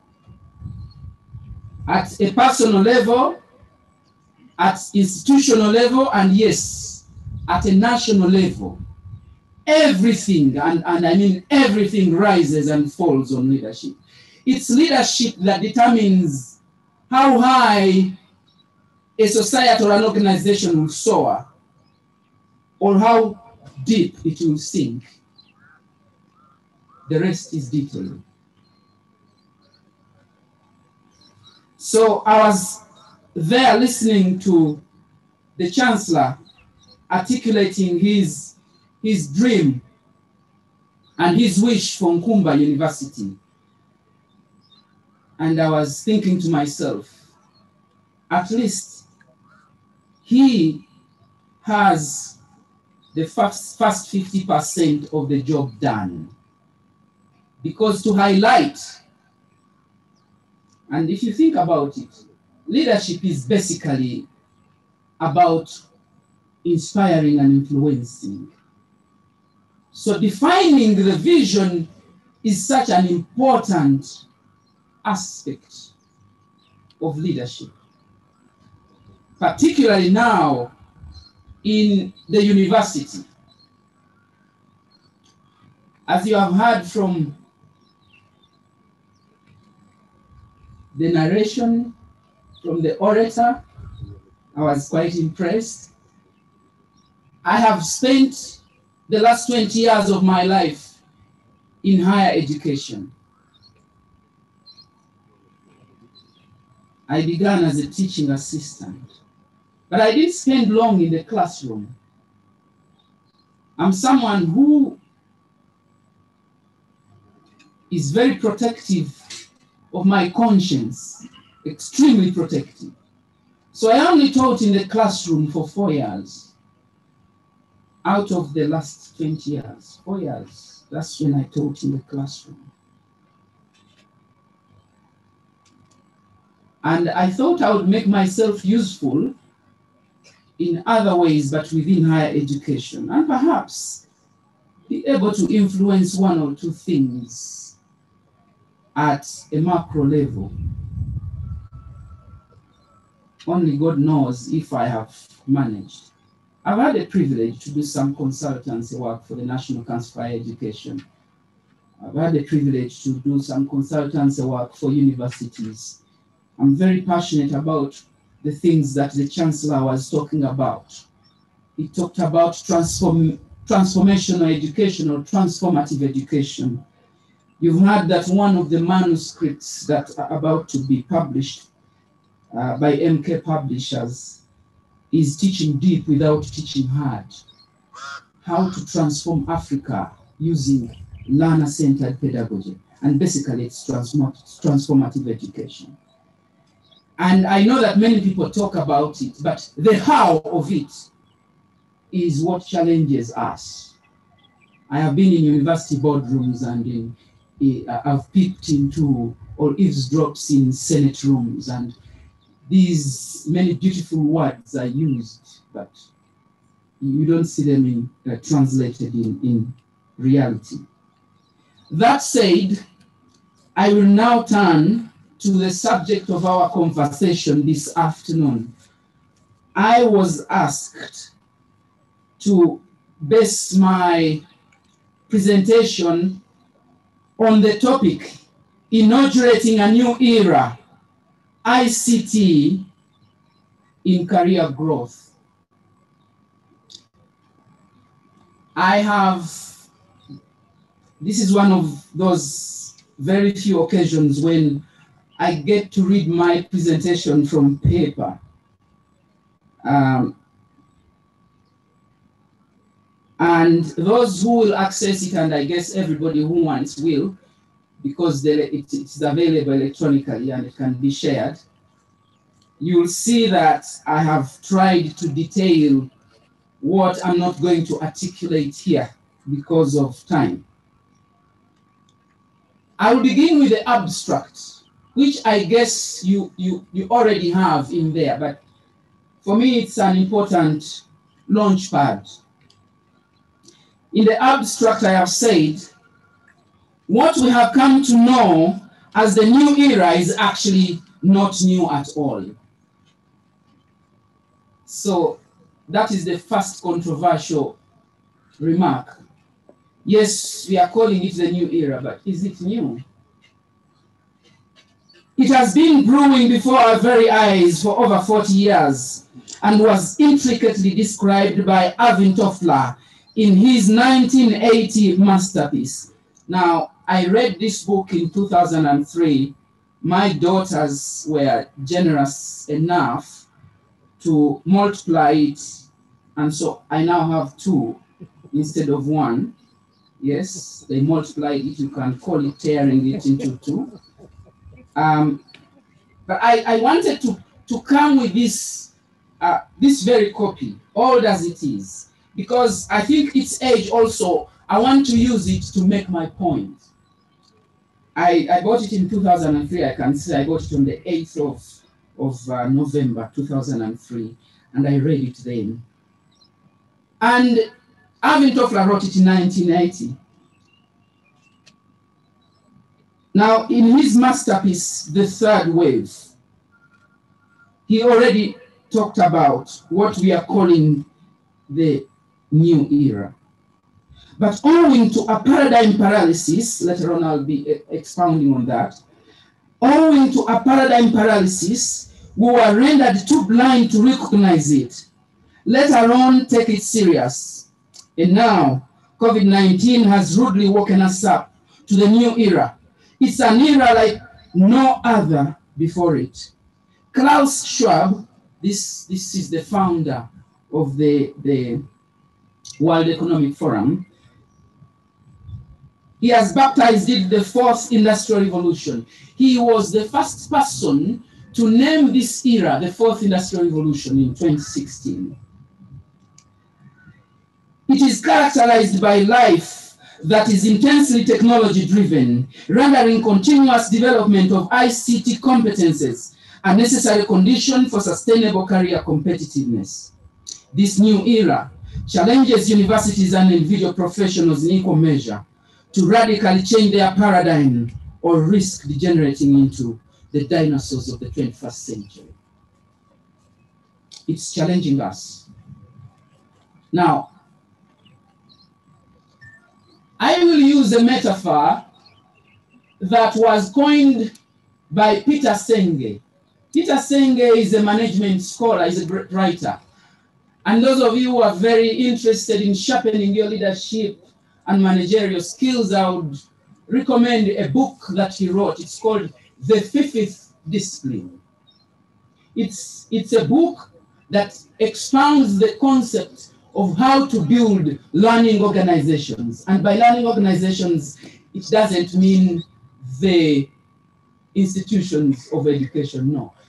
At a personal level, at institutional level, and yes, at a national level. Everything, and, and I mean everything, rises and falls on leadership. It's leadership that determines how high a society or an organization will soar, or how deep it will sink. The rest is detail. So I was there listening to the Chancellor articulating his, his dream and his wish for Nkumba University. And I was thinking to myself, at least he has the first, first fifty percent of the job done. Because to highlight, and if you think about it, leadership is basically about inspiring and influencing. So defining the vision is such an important aspect of leadership, particularly now in the university. As you have heard from the narration from the orator, I was quite impressed. I have spent the last twenty years of my life in higher education. I began as a teaching assistant, but I didn't spend long in the classroom. I'm someone who is very protective of my conscience, extremely protective. So I only taught in the classroom for four years. Out of the last twenty years, four years, that's when I taught in the classroom. And I thought I would make myself useful in other ways, but within higher education, and perhaps be able to influence one or two things at a macro level. Only God knows if I have managed. I've had a privilege to do some consultancy work for the National Council for Higher Education. I've had a privilege to do some consultancy work for universities. I'm very passionate about the things that the Chancellor was talking about. He talked about transform, transformational education or transformative education. You've heard that one of the manuscripts that are about to be published uh, by M K Publishers is Teaching Deep Without Teaching Hard. How to transform Africa using learner-centered pedagogy. And basically it's transformative education. And I know that many people talk about it, but the how of it is what challenges us. I have been in university boardrooms and in, uh, I've peeped into or eavesdropped in Senate rooms, and these many beautiful words are used, but you don't see them in, uh, translated in, in reality. That said, I will now turn to the subject of our conversation this afternoon. I was asked to base my presentation on the topic, inaugurating a new era, I C T in career growth. I have, this is one of those very few occasions when I get to read my presentation from paper. Um, and those who will access it, and I guess everybody who wants will, because the, it, it's available electronically and it can be shared, you'll see that I have tried to detail what I'm not going to articulate here because of time. I will begin with the abstract, which I guess you, you, you already have in there, but for me it's an important launch pad. In the abstract I have said, what we have come to know as the new era is actually not new at all. So that is the first controversial remark. Yes, we are calling it the new era, but is it new? It has been brewing before our very eyes for over forty years and was intricately described by Alvin Toffler in his nineteen eighty masterpiece. Now, I read this book in two thousand three. My daughters were generous enough to multiply it, and so I now have two instead of one. Yes, they multiplied it. You can call it tearing it into two. Um, but I, I wanted to, to come with this, uh, this very copy, old as it is, because I think its age also, I want to use it to make my point. I, I bought it in two thousand three. I can say I bought it on the eighth of, of uh, November two thousand three, and I read it then. And Alvin Toffler wrote it in nineteen eighty. Now, in his masterpiece, The Third Wave, he already talked about what we are calling the new era. But owing to a paradigm paralysis, later on I'll be expounding on that, owing to a paradigm paralysis, we were rendered too blind to recognize it, let alone take it serious. And now, COVID nineteen has rudely woken us up to the new era. It's an era like no other before it. Klaus Schwab, this, this is the founder of the, the World Economic Forum, he has baptized it the fourth industrial revolution. He was the first person to name this era the fourth industrial revolution in twenty sixteen. It is characterized by life that is intensely technology driven, rendering continuous development of I C T competences a necessary condition for sustainable career competitiveness. This new era challenges universities and individual professionals in equal measure to radically change their paradigm or risk degenerating into the dinosaurs of the twenty-first century. It's challenging us. Now, I will use a metaphor that was coined by Peter Senge. Peter Senge is a management scholar, he's a great writer. And those of you who are very interested in sharpening your leadership and managerial skills, I would recommend a book that he wrote. It's called The Fifth Discipline. It's, it's a book that expounds the concept of how to build learning organizations. And by learning organizations, it doesn't mean the institutions of education, no.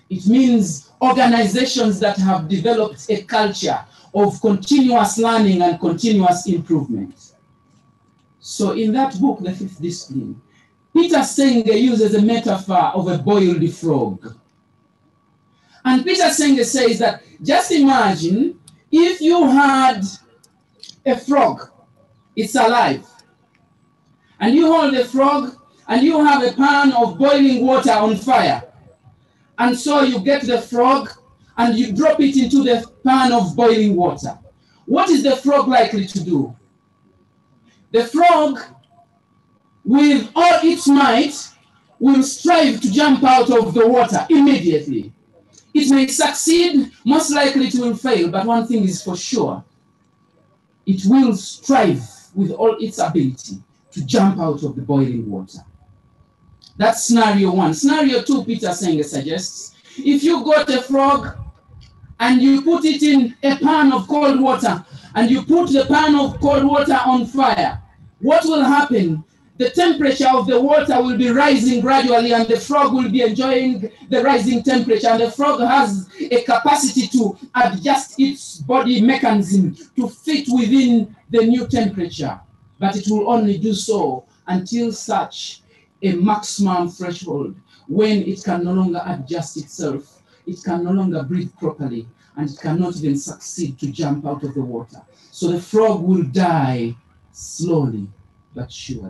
It means organizations that have developed a culture of continuous learning and continuous improvement. So in that book, The Fifth Discipline, Peter Senge uses a metaphor of a boiled frog. And Peter Senge says that just imagine if you had a frog, it's alive, and you hold the frog and you have a pan of boiling water on fire. And so you get the frog and you drop it into the pan of boiling water. What is the frog likely to do? The frog, with all its might, will strive to jump out of the water immediately. It may succeed, most likely it will fail, but one thing is for sure. It will strive with all its ability to jump out of the boiling water. That's scenario one. Scenario two, Peter Senge suggests, if you got a frog and you put it in a pan of cold water and you put the pan of cold water on fire, what will happen? The temperature of the water will be rising gradually and the frog will be enjoying the rising temperature, and the frog has a capacity to adjust its body mechanism to fit within the new temperature. But it will only do so until such a maximum threshold when it can no longer adjust itself, it can no longer breathe properly, and it cannot even succeed to jump out of the water. So the frog will die slowly but surely.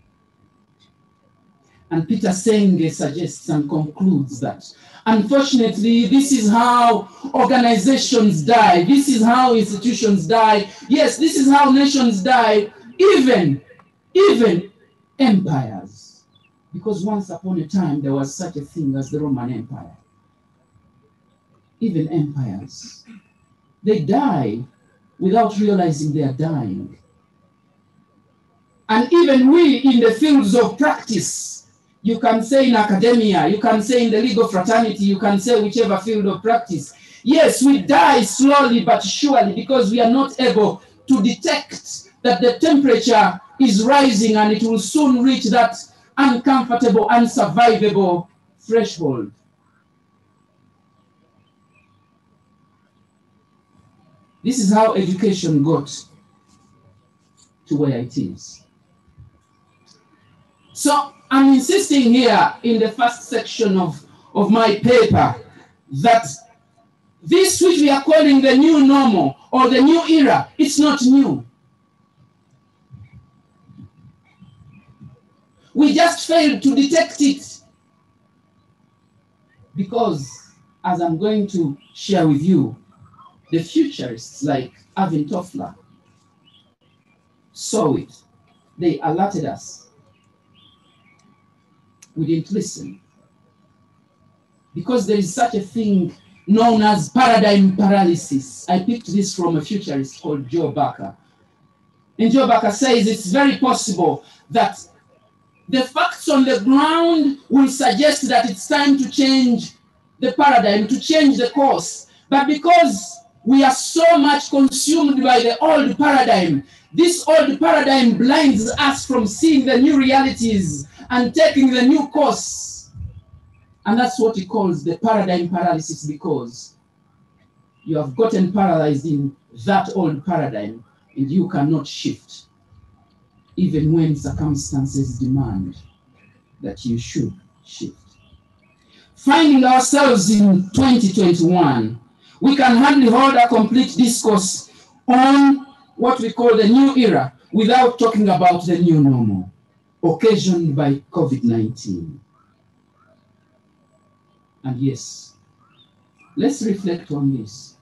And Peter Senge suggests and concludes that, unfortunately, this is how organizations die. This is how institutions die. Yes, this is how nations die, even, even empires. Because once upon a time, there was such a thing as the Roman Empire. Even empires. They die without realizing they are dying. And even we in the fields of practice, you can say in academia, you can say in the legal fraternity, you can say whichever field of practice. Yes, we die slowly but surely because we are not able to detect that the temperature is rising and it will soon reach that uncomfortable, unsurvivable threshold. This is how education got to where it is. So I'm insisting here in the first section of, of my paper that this which we are calling the new normal or the new era, it's not new. We just failed to detect it because, as I'm going to share with you, the futurists like Alvin Toffler saw it. They alerted us. We didn't listen. Because there is such a thing known as paradigm paralysis. I picked this from a futurist called Joe Barker. And Joe Barker says it's very possible that the facts on the ground will suggest that it's time to change the paradigm, to change the course. But because we are so much consumed by the old paradigm, this old paradigm blinds us from seeing the new realities and taking the new course. And that's what he calls the paradigm paralysis, because you have gotten paralyzed in that old paradigm and you cannot shift, even when circumstances demand that you should shift. Finding ourselves in twenty twenty-one, we can hardly hold a complete discourse on what we call the new era without talking about the new normal occasioned by COVID nineteen. And yes, let's reflect on this.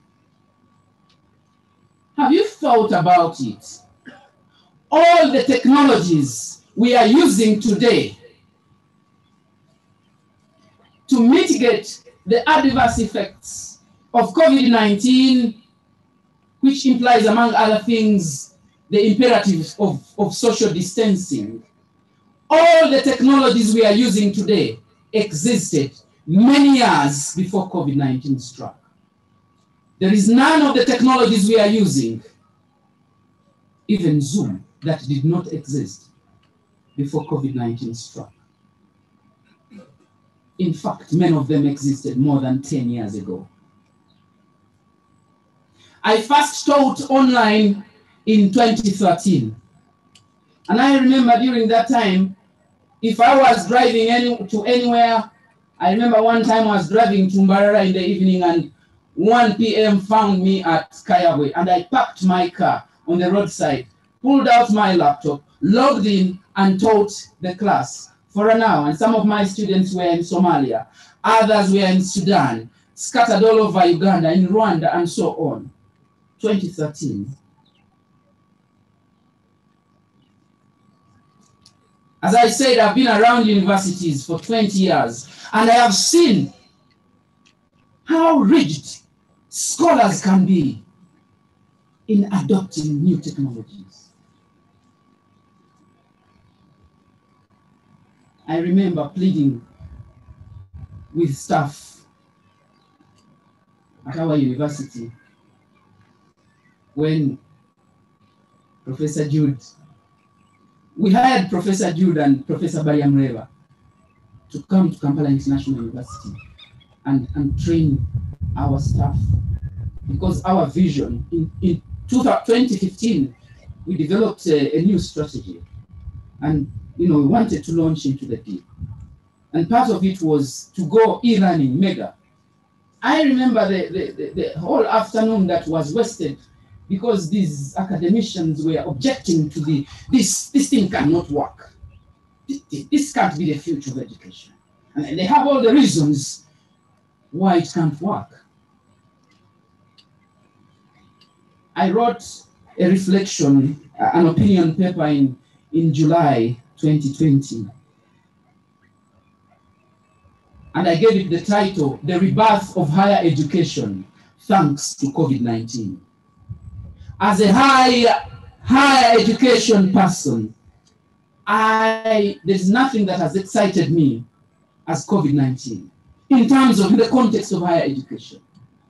Have you thought about it? All the technologies we are using today to mitigate the adverse effects of COVID nineteen, which implies, among other things, the imperative of, of social distancing. All the technologies we are using today existed many years before COVID nineteen struck. There is none of the technologies we are using, even Zoom, that did not exist before COVID nineteen struck. In fact, many of them existed more than ten years ago. I first taught online in twenty thirteen. And I remember during that time, if I was driving any, to anywhere, I remember one time I was driving to Mbarara in the evening and one p m found me at Kayabwe, and I parked my car on the roadside, pulled out my laptop, logged in and taught the class for an hour. And some of my students were in Somalia, others were in Sudan, scattered all over Uganda, in Rwanda, and so on. twenty thirteen. As I said, I've been around universities for twenty years, and I have seen how rigid scholars can be in adopting new technologies. I remember pleading with staff at our university when Professor Jude, we hired Professor Jude and Professor Bariamreva to come to Kampala International University and, and train our staff, because our vision in, in twenty fifteen, we developed a, a new strategy, and you know, we wanted to launch into the deep. And part of it was to go e-learning mega. I remember the, the, the, the whole afternoon that was wasted because these academicians were objecting to the, this, this thing cannot work. This, this can't be the future of education. And they have all the reasons why it can't work. I wrote a reflection, an opinion paper in, in July twenty twenty. And I gave it the title, The Rebirth of Higher Education, Thanks to COVID nineteen. As a higher, higher education person, I, there's nothing that has excited me as COVID nineteen in terms of in the context of higher education.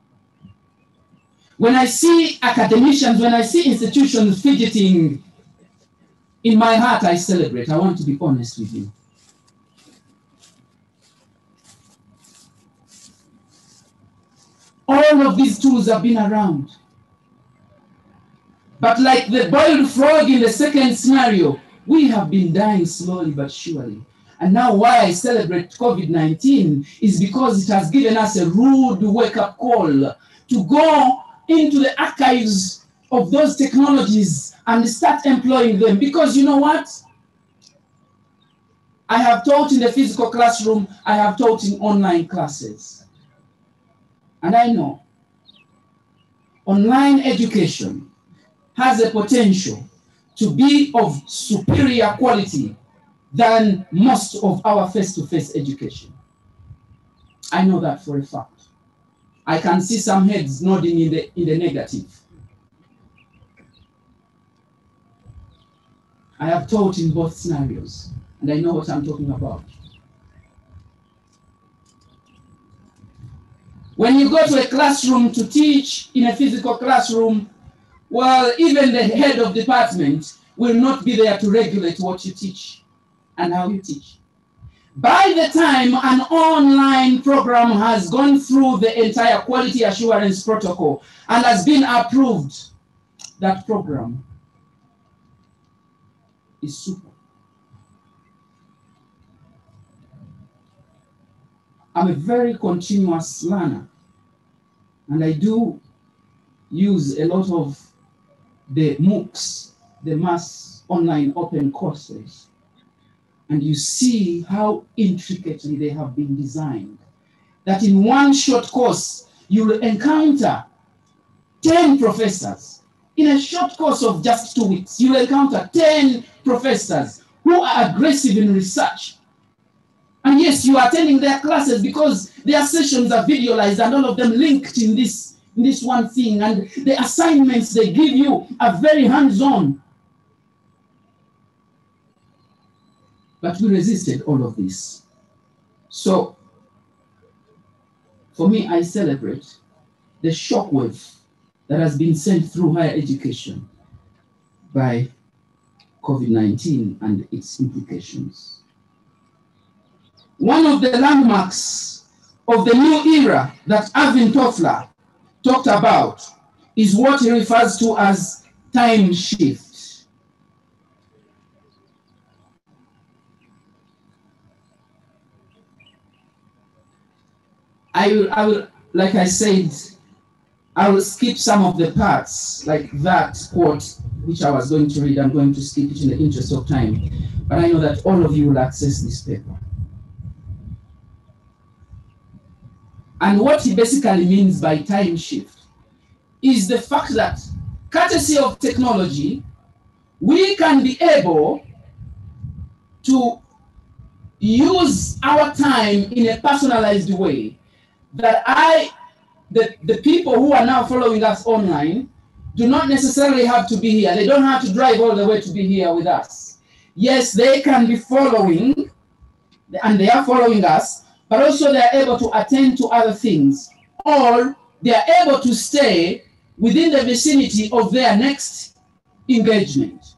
When I see academicians, when I see institutions fidgeting, in my heart I celebrate. I want to be honest with you. All of these tools have been around. But like the boiled frog in the second scenario, we have been dying slowly but surely. And now why I celebrate COVID nineteen is because it has given us a rude wake-up call to go into the archives of those technologies and start employing them. Because you know what? I have taught in the physical classroom, I have taught in online classes. And I know online education has a potential to be of superior quality than most of our face-to-face education. I know that for a fact. I can see some heads nodding in the, in the negative. I have taught in both scenarios, and I know what I'm talking about. When you go to a classroom to teach in a physical classroom, well, even the head of department will not be there to regulate what you teach and how you teach. By the time an online program has gone through the entire quality assurance protocol and has been approved, that program is super. I'm a very continuous learner, and I do use a lot of the MOOCs, the mass online open courses, and you see how intricately they have been designed. That in one short course, you will encounter ten professors. In a short course of just two weeks, you will encounter ten professors who are aggressive in research. And yes, you are attending their classes because their sessions are videoized and all of them linked in this, in this one thing. And the assignments they give you are very hands-on. But we resisted all of this. So, for me, I celebrate the shockwave that has been sent through higher education by COVID nineteen and its implications. one of the landmarks of the new era that Alvin Toffler talked about is what he refers to as time shift. I will, I will, like I said, I will skip some of the parts, like that quote, which I was going to read. I'm going to skip it in the interest of time. But I know that all of you will access this paper. And what he basically means by time shift is the fact that, courtesy of technology, we can be able to use our time in a personalized way that I, the, the people who are now following us online, do not necessarily have to be here. They don't have to drive all the way to be here with us. Yes, they can be following, and they are following us, but also they are able to attend to other things, or they are able to stay within the vicinity of their next engagement.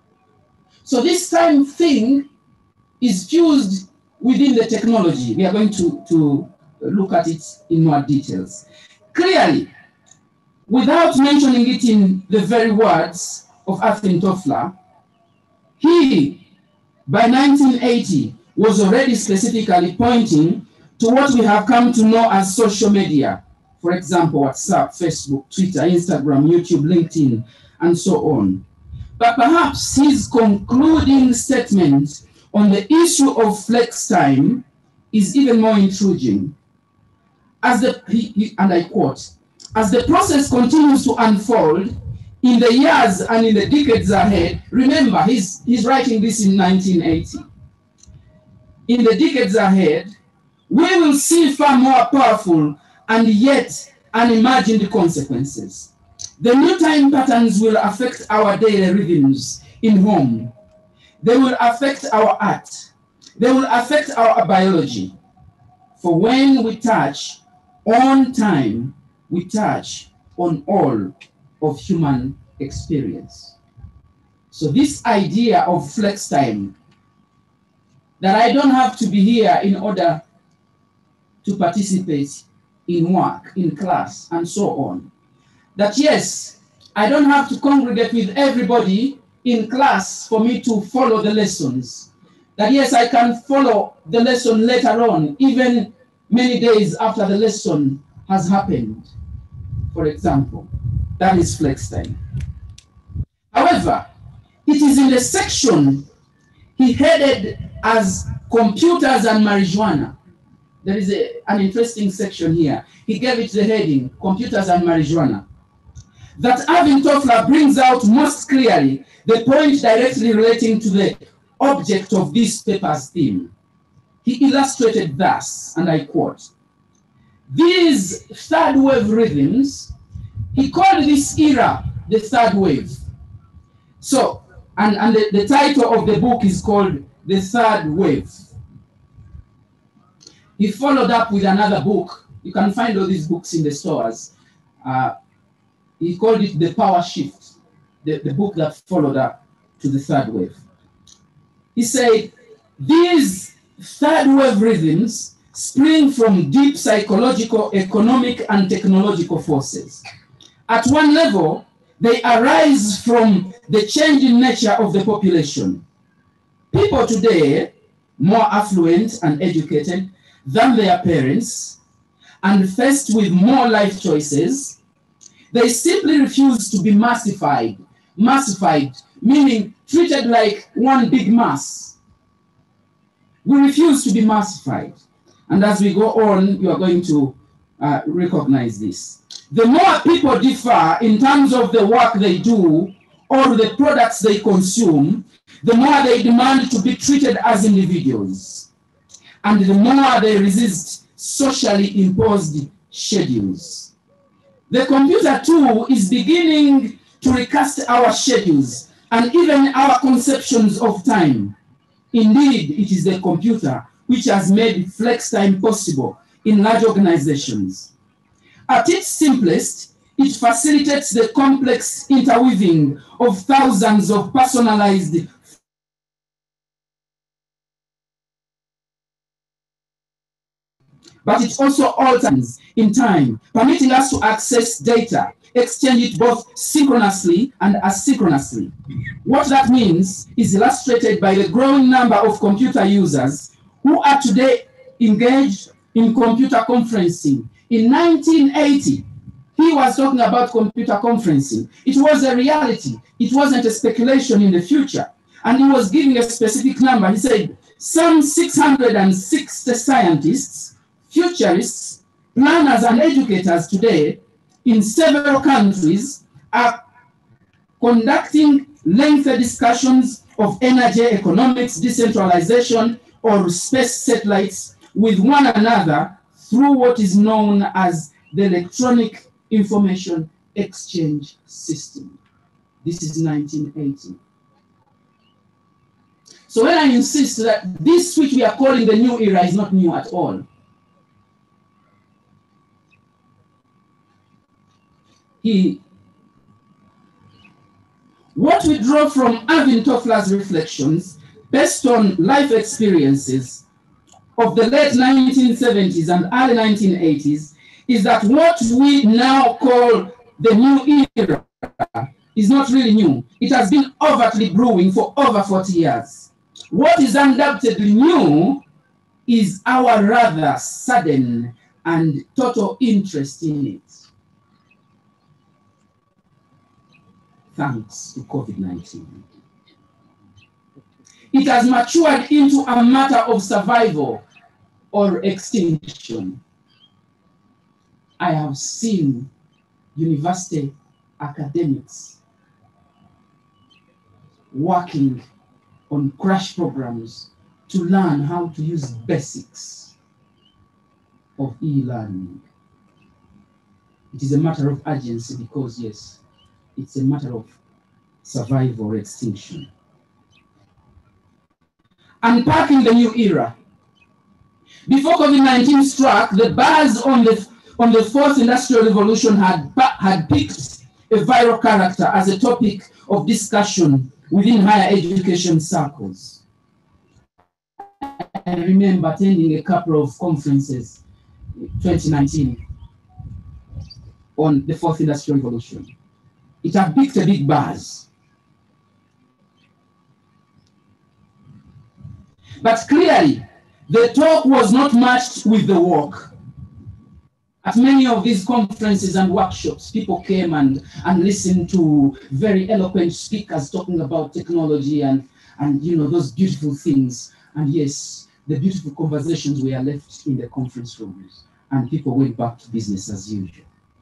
So this time thing is fused within the technology. We are going to, to look at it in more details. Clearly, without mentioning it in the very words of Alvin Toffler, he, by nineteen eighty, was already specifically pointing to what we have come to know as social media. For example, WhatsApp, Facebook, Twitter, Instagram, YouTube, LinkedIn, and so on. But perhaps his concluding statement on the issue of flex time is even more intriguing. As the, he, he, and I quote, as the process continues to unfold in the years and in the decades ahead, remember, he's, he's writing this in nineteen eighty. In the decades ahead, we will see far more powerful and yet unimagined consequences. The new time patterns will affect our daily rhythms in home. They will affect our art. They will affect our biology. For when we touch on time, we touch on all of human experience. So this idea of flex time, that I don't have to be here in order to participate in work, in class, and so on. That yes, I don't have to congregate with everybody in class for me to follow the lessons. That yes, I can follow the lesson later on, even many days after the lesson has happened. For example, that is flex time. However, it is in the section he headed as computers and marijuana. There is a, an interesting section here. He gave it the heading, computers and marijuana, that Alvin Toffler brings out most clearly the point directly relating to the object of this paper's theme. He illustrated thus, and I quote, these third wave rhythms, he called this era the third wave. So, and, and the, the title of the book is called The Third Wave. He followed up with another book. You can find all these books in the stores. Uh, he called it The Power Shift, the, the book that followed up to the third wave. He said, these third wave rhythms spring from deep psychological, economic, and technological forces. At one level, they arise from the changing nature of the population. People today, more affluent and educated than their parents, and faced with more life choices, they simply refuse to be massified. Massified, meaning treated like one big mass. We refuse to be massified. And as we go on, you are going to uh, recognize this. The more people differ in terms of the work they do or the products they consume, the more they demand to be treated as individuals, and the more they resist socially imposed schedules. The computer too is beginning to recast our schedules and even our conceptions of time. Indeed, it is the computer which has made flex time possible in large organizations. At its simplest, it facilitates the complex interweaving of thousands of personalized but it also alters in time, permitting us to access data, exchange it both synchronously and asynchronously. What that means is illustrated by the growing number of computer users who are today engaged in computer conferencing. In nineteen eighty, he was talking about computer conferencing. It was a reality. It wasn't a speculation in the future. And he was giving a specific number. He said, some six hundred sixty scientists, futurists, planners, and educators today in several countries are conducting lengthy discussions of energy, economics, decentralization, or space satellites with one another through what is known as the Electronic Information Exchange System. This is nineteen eighty. So when I insist that this which we are calling the new era is not new at all, he, what we draw from Alvin Toffler's reflections based on life experiences of the late nineteen seventies and early nineteen eighties is that what we now call the new era is not really new. It has been overtly brewing for over forty years. What is undoubtedly new is our rather sudden and total interest in it, thanks to COVID nineteen. It has matured into a matter of survival or extinction. I have seen university academics working on crash programs to learn how to use basics of e-learning. It is a matter of urgency because, yes, it's a matter of survival or extinction. Unpacking the new era. Before COVID nineteen struck, the buzz on the, on the fourth industrial revolution had, had picked a viral character as a topic of discussion within higher education circles. I remember attending a couple of conferences in twenty nineteen on the fourth industrial revolution. It had picked a big buzz. But clearly, the talk was not matched with the work. At many of these conferences and workshops, people came and, and listened to very eloquent speakers talking about technology and, and you know, those beautiful things. And yes, the beautiful conversations were left in the conference rooms and people went back to business as usual.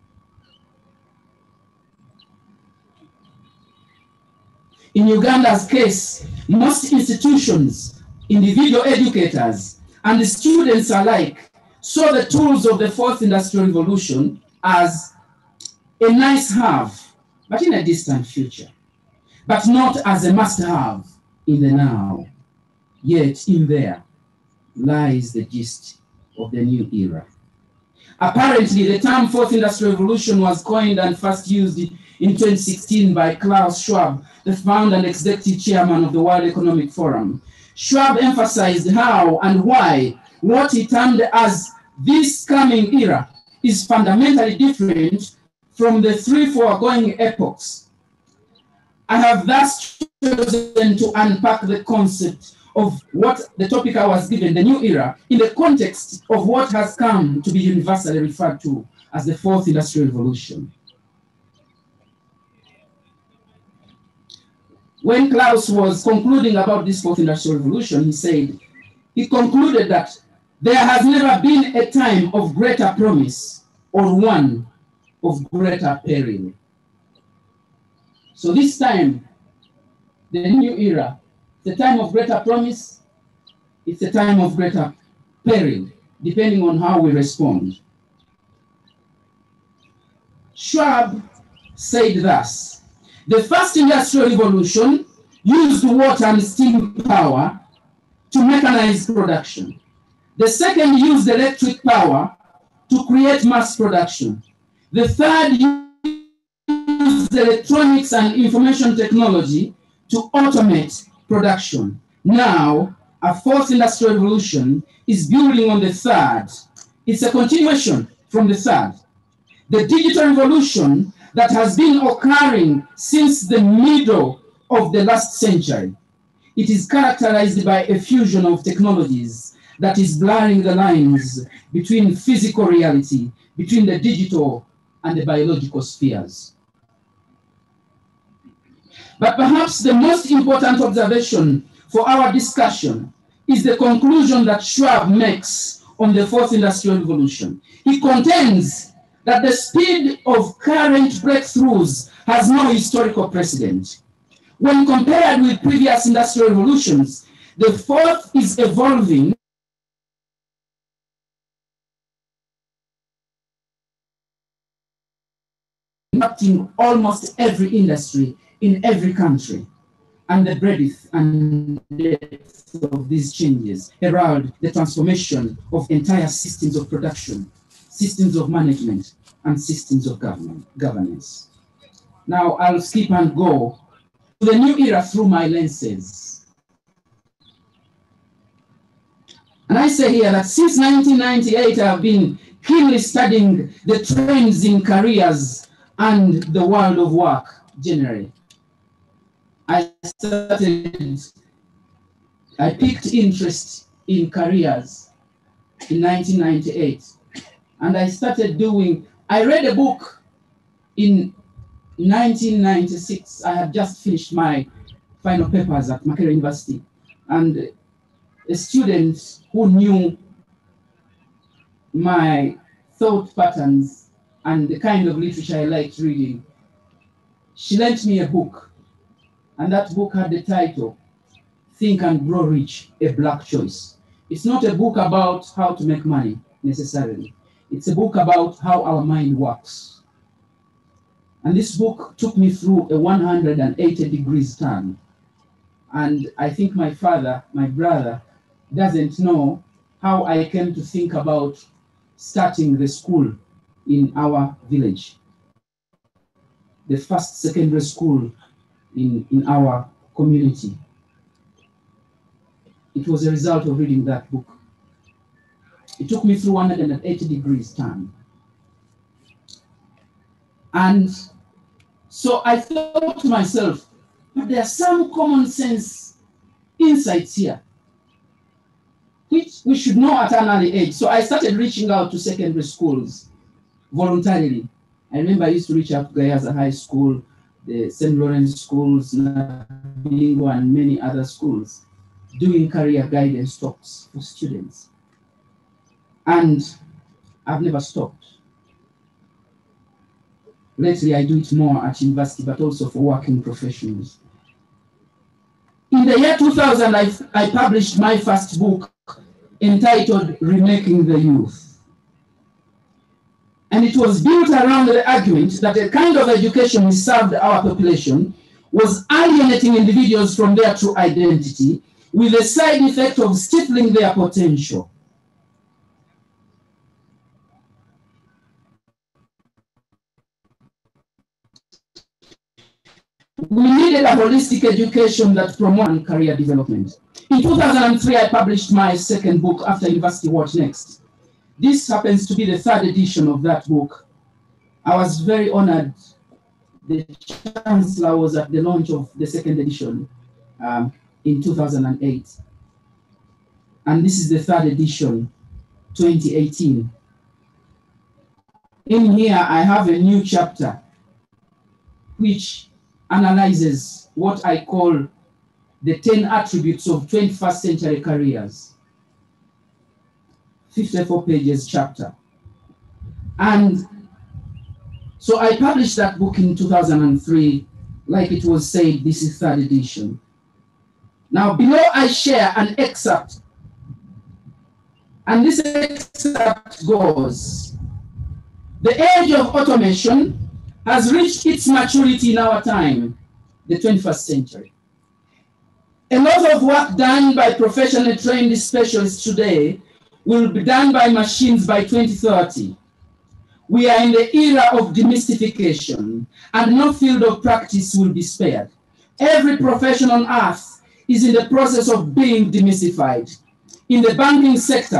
In Uganda's case, most institutions, individual educators, and the students alike saw the tools of the fourth industrial revolution as a nice have, but in a distant future, but not as a must have in the now. Yet in there lies the gist of the new era. Apparently, the term fourth industrial revolution was coined and first used in twenty sixteen by Klaus Schwab, the founder and executive chairman of the World Economic Forum. Schwab emphasized how and why what he termed as this coming era is fundamentally different from the three foregoing epochs. I have thus chosen to unpack the concept of what the topic I was given, the new era, in the context of what has come to be universally referred to as the fourth industrial revolution. When Klaus was concluding about this fourth industrial revolution, he said, he concluded that there has never been a time of greater promise or one of greater peril. So this time, the new era, the time of greater promise, it's a time of greater peril, depending on how we respond. Schwab said thus, the first industrial revolution used water and steam power to mechanize production. The second used electric power to create mass production. The third used electronics and information technology to automate production. Now, a fourth industrial revolution is building on the third, It's a continuation from the third. The digital revolution that has been occurring since the middle of the last century. It is characterized by a fusion of technologies that is blurring the lines between physical reality, between the digital and the biological spheres. But perhaps the most important observation for our discussion is the conclusion that Schwab makes on the fourth industrial revolution. He contends that the speed of current breakthroughs has no historical precedent. When compared with previous industrial revolutions, the fourth is evolving impacting almost every industry in every country, and the breadth and depth of these changes herald the transformation of entire systems of production, systems of management, and systems of government, governance. Now I'll skip and go to the new era through my lenses. And I say here that since nineteen ninety-eight, I have been keenly studying the trends in careers and the world of work generally. I started, I picked interest in careers in nineteen ninety-eight. And I started doing, I read a book in nineteen ninety-six. I had just finished my final papers at Makerere University. And a student who knew my thought patterns and the kind of literature I liked reading, she lent me a book. And that book had the title, Think and Grow Rich, A Black Choice. It's not a book about how to make money necessarily. It's a book about how our mind works. And this book took me through a one hundred eighty degrees turn. And I think my father, my brother, doesn't know how I came to think about starting the school in our village. The first secondary school in, in our community. It was a result of reading that book. It took me through one hundred eighty degrees turn. And so I thought to myself, but there are some common sense insights here, which we should know at an early age. So I started reaching out to secondary schools voluntarily. I remember I used to reach out to Gayaza High School, the Saint Lawrence schools, Nabingo, and many other schools, doing career guidance talks for students. And I've never stopped. Lately, I do it more at university, but also for working professionals. In the year two thousand, I, I published my first book entitled Remaking the Youth. And it was built around the argument that the kind of education we served our population was alienating individuals from their true identity, with the side effect of stifling their potential. We needed a holistic education that promoted career development. In two thousand three, I published my second book after University What Next. This happens to be the third edition of that book. I was very honored. The Chancellor was at the launch of the second edition um, in two thousand eight. And this is the third edition, twenty eighteen. In here, I have a new chapter which analyzes what I call the ten attributes of twenty-first century careers. fifty-four pages chapter. And so I published that book in two thousand three. Like it was said, this is third edition. Now below I share an excerpt. And this excerpt goes, the age of automation has reached its maturity in our time, the twenty-first century. A lot of work done by professionally trained specialists today will be done by machines by twenty thirty. We are in the era of demystification, and no field of practice will be spared. Every profession on earth is in the process of being demystified. In the banking sector,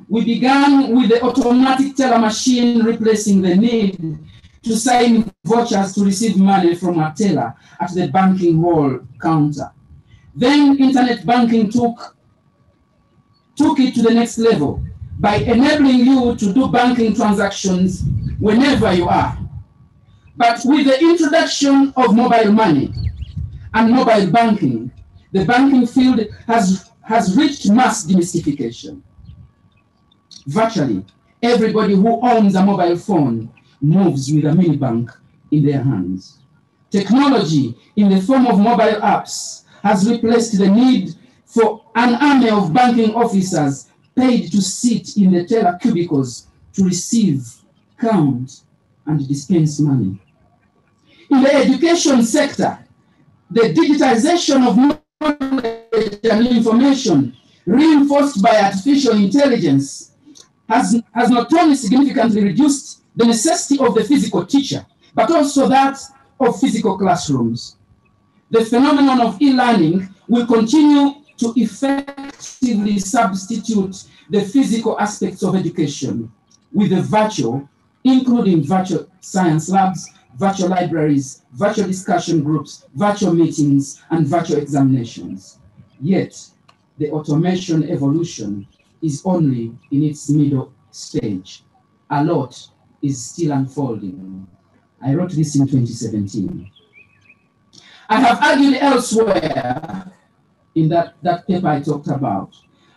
We began with the automatic teller machine replacing the need to sign vouchers to receive money from a teller at the banking hall counter. Then internet banking took, took it to the next level by enabling you to do banking transactions whenever you are. But with the introduction of mobile money and mobile banking, the banking field has, has reached mass demystification. Virtually everybody who owns a mobile phone moves with a mini bank in their hands. Technology in the form of mobile apps has replaced the need for an army of banking officers paid to sit in the teller cubicles to receive, count, and dispense money. In the education sector, the digitization of knowledge and information reinforced by artificial intelligence has, has not only significantly reduced the necessity of the physical teacher, but also that of physical classrooms. The phenomenon of e-learning will continue to effectively substitute the physical aspects of education with the virtual, including virtual science labs, virtual libraries, virtual discussion groups, virtual meetings, and virtual examinations. Yet, the automation evolution is only in its middle stage. A lot is still unfolding. I wrote this in twenty seventeen. I have argued elsewhere in that, that paper I talked about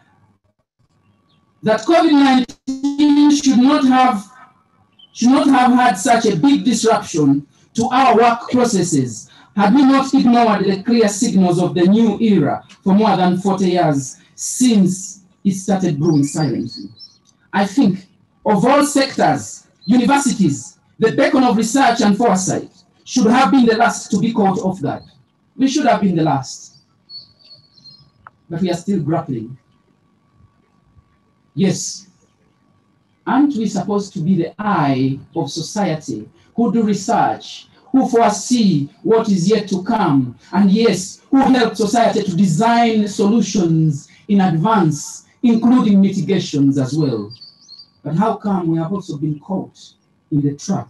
that COVID nineteen should not have should not have had such a big disruption to our work processes had we not ignored the clear signals of the new era for more than forty years since it started brewing silently. I think of all sectors, universities, the beacon of research and foresight should have been the last to be caught off guard. We should have been the last, but we are still grappling. Yes, aren't we supposed to be the eye of society, who do research, who foresee what is yet to come, and yes, who help society to design solutions in advance, including mitigations as well? But how come we have also been caught in the trap?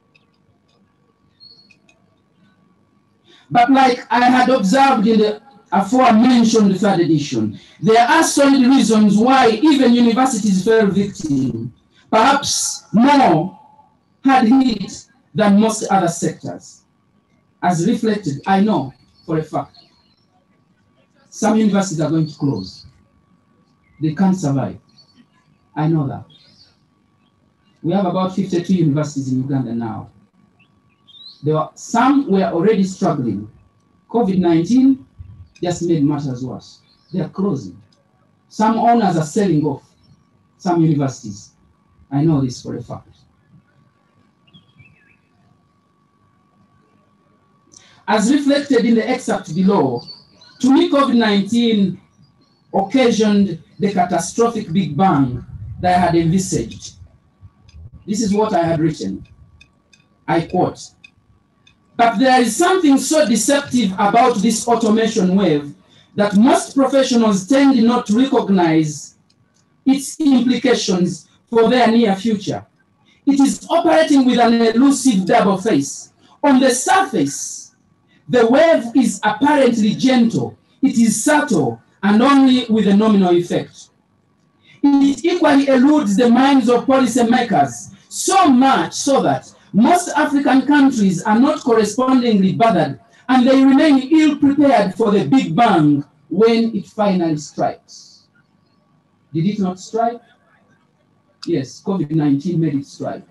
But like I had observed in the aforementioned third edition, there are solid reasons why even universities fell victim, perhaps more had hit than most other sectors. As reflected, I know for a fact, some universities are going to close. They can't survive. I know that. We have about fifty-two universities in Uganda now. There were some were already struggling. COVID nineteen just made matters worse. They are closing. Some owners are selling off some universities. I know this for a fact. As reflected in the excerpt below, to me, COVID nineteen occasioned the catastrophic Big Bang that I had envisaged. This is what I had written. I quote, "But there is something so deceptive about this automation wave that most professionals tend not to recognize its implications for their near future. It is operating with an elusive double face. On the surface, the wave is apparently gentle. It is subtle and only with a nominal effect. It equally eludes the minds of policymakers, so much so that most African countries are not correspondingly bothered, and they remain ill-prepared for the Big Bang when it finally strikes." Did it not strike? Yes, COVID nineteen made it strike.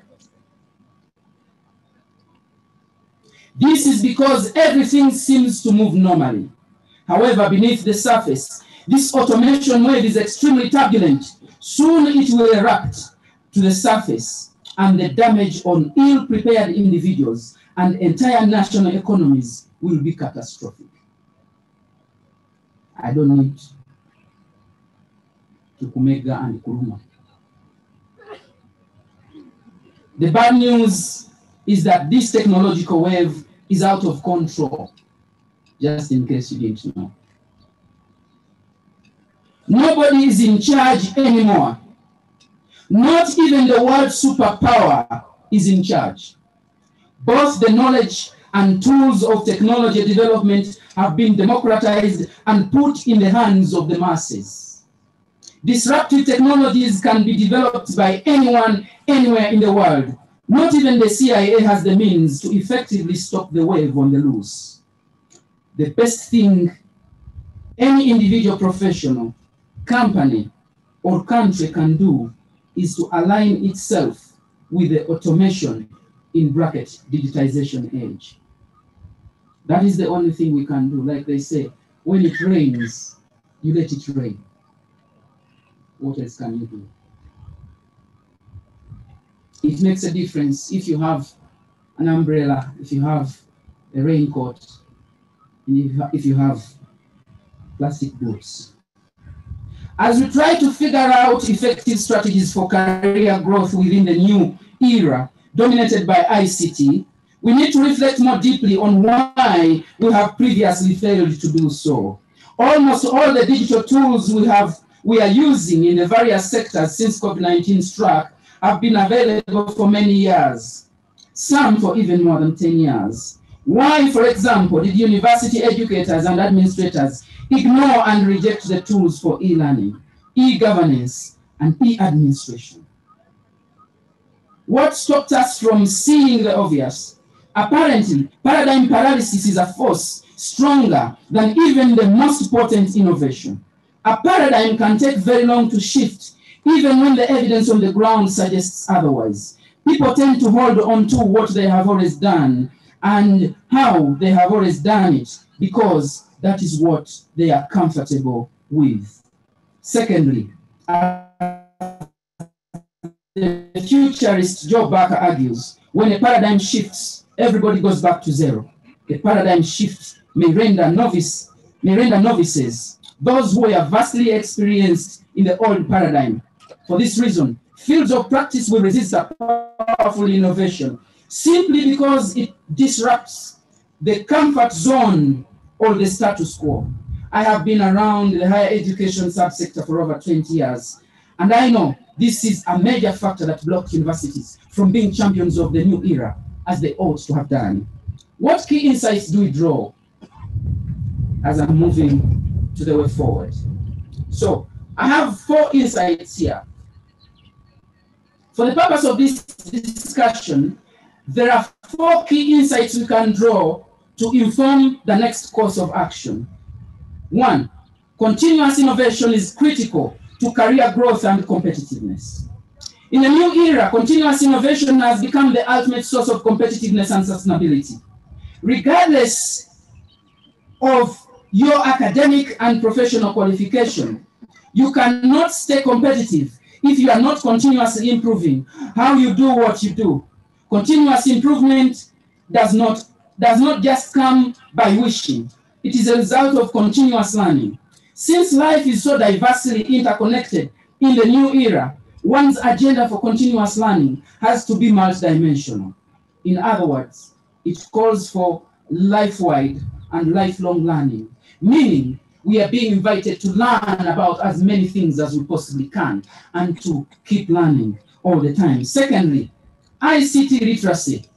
This is because everything seems to move normally. However, beneath the surface, this automation wave is extremely turbulent. Soon it will erupt to the surface, and the damage on ill-prepared individuals and entire national economies will be catastrophic. I don't need to Kumega and Kuruma. The bad news is that this technological wave is out of control, just in case you didn't know. Nobody is in charge anymore. Not even the world superpower is in charge. Both the knowledge and tools of technology development have been democratized and put in the hands of the masses. Disruptive technologies can be developed by anyone, anywhere in the world. Not even the C I A has the means to effectively stop the wave on the loose. The best thing any individual professional, company, or country can do is to align itself with the automation, in bracket, digitization age. That is the only thing we can do. Like they say, when it rains, you let it rain. What else can you do? It makes a difference if you have an umbrella, if you have a raincoat, and if you have plastic boots. As we try to figure out effective strategies for career growth within the new era dominated by I C T, we need to reflect more deeply on why we have previously failed to do so. Almost all the digital tools we have we are using in the various sectors since COVID nineteen struck have been available for many years, some for even more than ten years. Why, for example, did university educators and administrators ignore and reject the tools for e-learning, e-governance, and e-administration? What stopped us from seeing the obvious? Apparently, paradigm paralysis is a force stronger than even the most potent innovation. A paradigm can take very long to shift, even when the evidence on the ground suggests otherwise. People tend to hold on to what they have always done and how they have always done it because that is what they are comfortable with. Secondly, the futurist Joe Barker argues, when a paradigm shifts, everybody goes back to zero. A paradigm shift may render novice, may render novices, those who are vastly experienced in the old paradigm. For this reason, fields of practice will resist a powerful innovation simply because it disrupts the comfort zone or the status quo. I have been around the higher education subsector for over twenty years, and I know this is a major factor that blocked universities from being champions of the new era as they ought to have done. What key insights do we draw as I'm moving to the way forward? So I have four insights here. For the purpose of this discussion, there are four key insights we can draw to inform the next course of action. One, continuous innovation is critical to career growth and competitiveness. In the new era, continuous innovation has become the ultimate source of competitiveness and sustainability. Regardless of your academic and professional qualification, you cannot stay competitive if you are not continuously improving how you do what you do. Continuous improvement does not, does not just come by wishing. It is a result of continuous learning. Since life is so diversely interconnected in the new era, one's agenda for continuous learning has to be multidimensional. In other words, it calls for life-wide and lifelong learning, meaning we are being invited to learn about as many things as we possibly can and to keep learning all the time. Secondly, I C T literacy.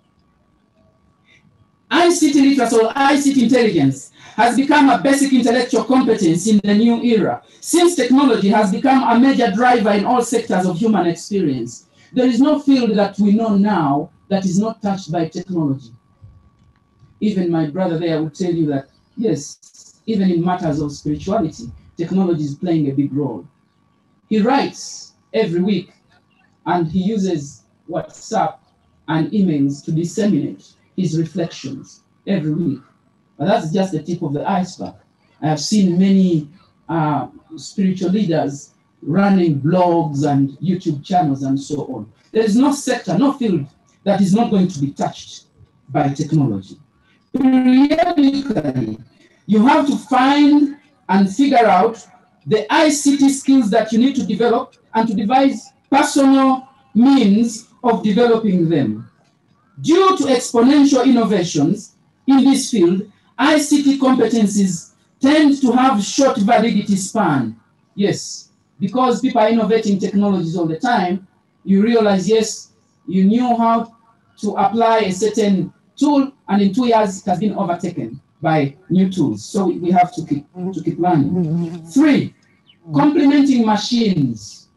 I C T literacy or I C T intelligence has become a basic intellectual competence in the new era. Since technology has become a major driver in all sectors of human experience, there is no field that we know now that is not touched by technology. Even my brother there will tell you that, yes, even in matters of spirituality, technology is playing a big role. He writes every week and he uses WhatsApp and emails to disseminate his reflections every week. But that's just the tip of the iceberg. I have seen many uh, spiritual leaders running blogs and YouTube channels and so on. There is no sector, no field that is not going to be touched by technology. Periodically, you have to find and figure out the I C T skills that you need to develop and to devise personal means of developing them. Due to exponential innovations in this field, I C T competencies tend to have short validity span. Yes, because people are innovating technologies all the time, you realize, yes, you knew how to apply a certain tool, and in two years it has been overtaken by new tools. So we have to keep, to keep learning. Three, complementing machines.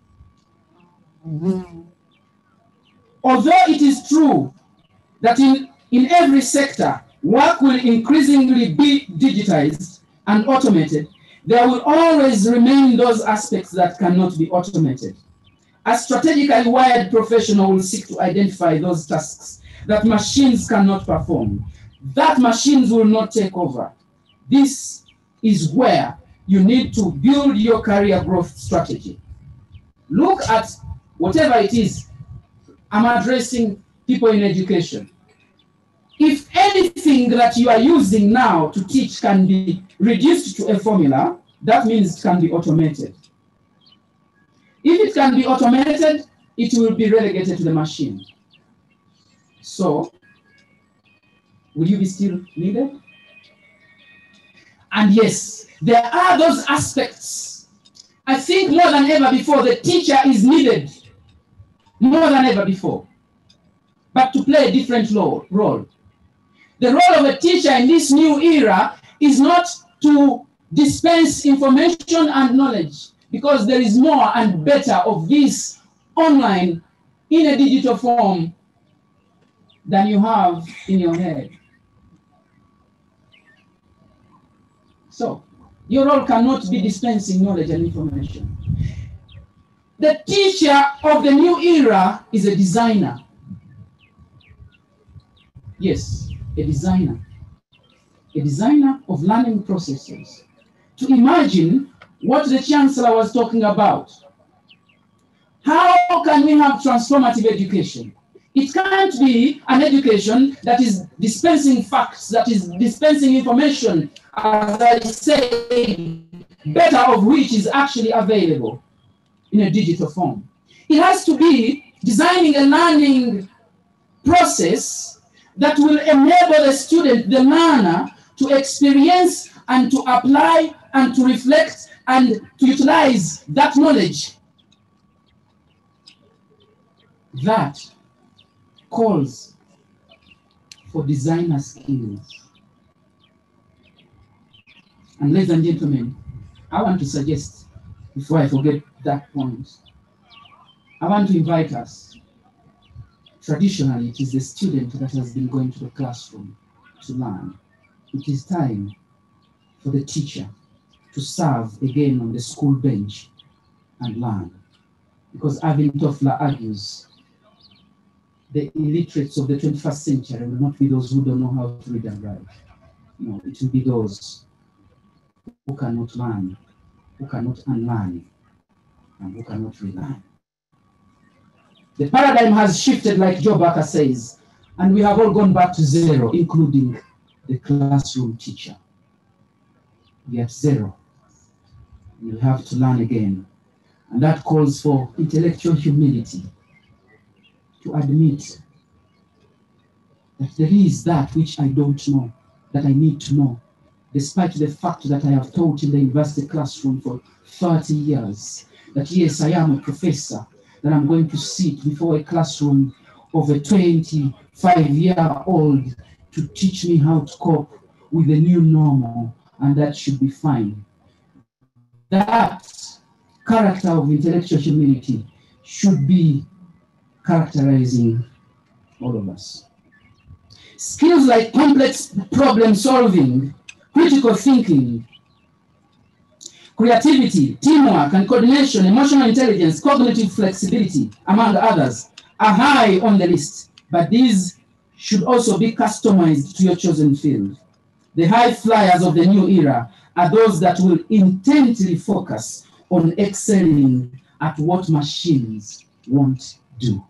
Although it is true that in, in every sector, work will increasingly be digitized and automated, there will always remain those aspects that cannot be automated. A strategically wired professional will seek to identify those tasks that machines cannot perform, that machines will not take over. This is where you need to build your career growth strategy. Look at whatever it is. I'm addressing people in education. If anything that you are using now to teach can be reduced to a formula, that means it can be automated. If it can be automated, it will be relegated to the machine. So, will you be still needed? And yes, there are those aspects. I think more than ever before, the teacher is needed. More than ever before. But to play a different role. The role of a teacher in this new era is not to dispense information and knowledge, because there is more and better of this online in a digital form than you have in your head. So, your role cannot be dispensing knowledge and information. The teacher of the new era is a designer. Yes, a designer. A designer of learning processes. To imagine what the Chancellor was talking about. How can we have transformative education? It can't be an education that is dispensing facts, that is dispensing information, as I say, better of which is actually available in a digital form. It has to be designing a learning process that will enable the student, the learner, to experience and to apply and to reflect and to utilize that knowledge. That calls for designer skills. And ladies and gentlemen, I want to suggest, before I forget that point, I want to invite us. Traditionally, it is the student that has been going to the classroom to learn. It is time for the teacher to serve again on the school bench and learn. Because Irving Toffler argues, the illiterates of the twenty-first century will not be those who don't know how to read and write. No, it will be those who cannot learn, who cannot unlearn, and who cannot relearn. The paradigm has shifted, like Joe Barker says, and we have all gone back to zero, including the classroom teacher. We are at zero. We have to learn again. And that calls for intellectual humility, to admit that there is that which I don't know, that I need to know, despite the fact that I have taught in the university classroom for thirty years, that yes, I am a professor, that I'm going to sit before a classroom of a twenty-five-year-old to teach me how to cope with the new normal, and that should be fine. That character of intellectual humility should be characterizing all of us. Skills like complex problem solving, critical thinking, creativity, teamwork and coordination, emotional intelligence, cognitive flexibility, among others, are high on the list, but these should also be customized to your chosen field. The high flyers of the new era are those that will intently focus on excelling at what machines won't do.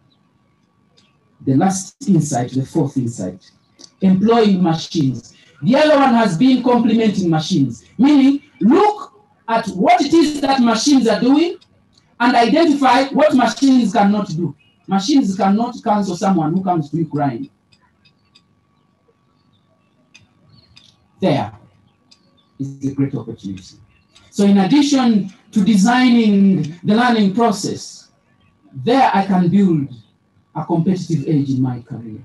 The last insight, the fourth insight, employing machines. The other one has been complementing machines, meaning look at what it is that machines are doing and identify what machines cannot do. Machines cannot cancel someone who comes to you crying. There is a great opportunity. So in addition to designing the learning process, there I can build a competitive edge in my career.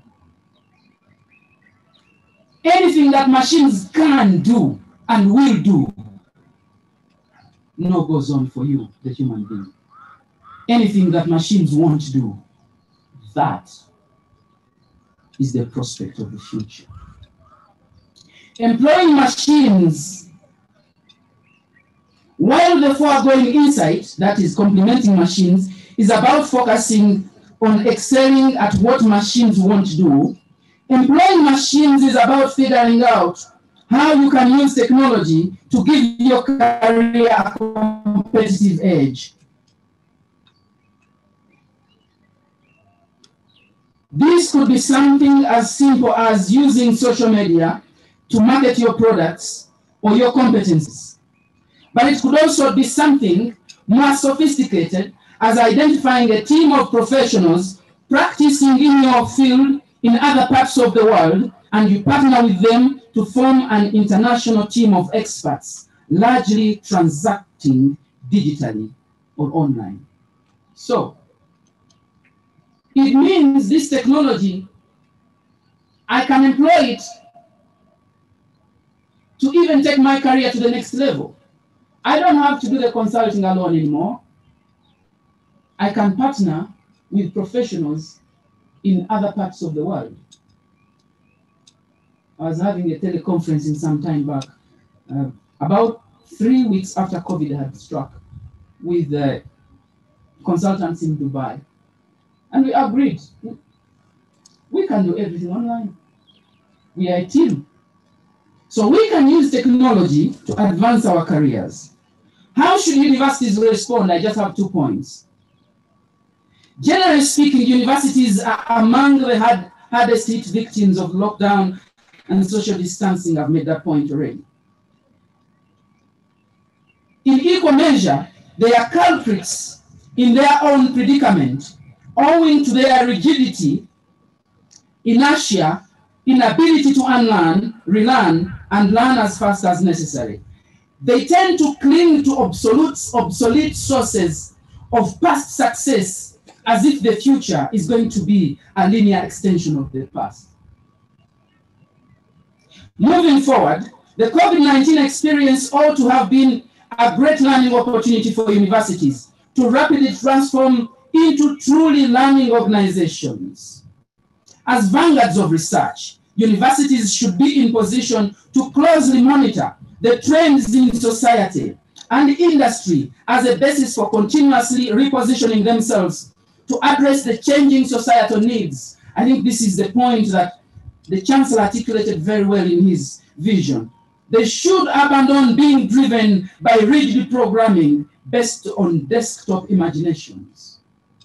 Anything that machines can do and will do, no goes on for you, the human being. Anything that machines won't do, that is the prospect of the future. Employing machines, while the foregoing insight, that is complementing machines, is about focusing on excelling at what machines won't do, employing machines is about figuring out how you can use technology to give your career a competitive edge. This could be something as simple as using social media to market your products or your competencies. But it could also be something more sophisticated, as identifying a team of professionals practicing in your field in other parts of the world, and you partner with them to form an international team of experts, largely transacting digitally or online. So, it means this technology, I can employ it to even take my career to the next level. I don't have to do the consulting alone anymore. I can partner with professionals in other parts of the world. I was having a teleconference in some time back, uh, about three weeks after COVID had struck, with uh, consultants in Dubai. And we agreed, we can do everything online. We are a team. So we can use technology to advance our careers. How should universities respond? I just have two points. Generally speaking, universities are among the hard, hardest hit victims of lockdown and social distancing. I've made that point already. In equal measure, they are culprits in their own predicament, owing to their rigidity, inertia, inability to unlearn, relearn, and learn as fast as necessary. They tend to cling to obsolete, obsolete sources of past success, as if the future is going to be a linear extension of the past. Moving forward, the COVID nineteen experience ought to have been a great learning opportunity for universities to rapidly transform into truly learning organizations. As vanguards of research, universities should be in position to closely monitor the trends in society and industry as a basis for continuously repositioning themselves to address the changing societal needs. I think this is the point that the Chancellor articulated very well in his vision. They should abandon being driven by rigid programming based on desktop imaginations.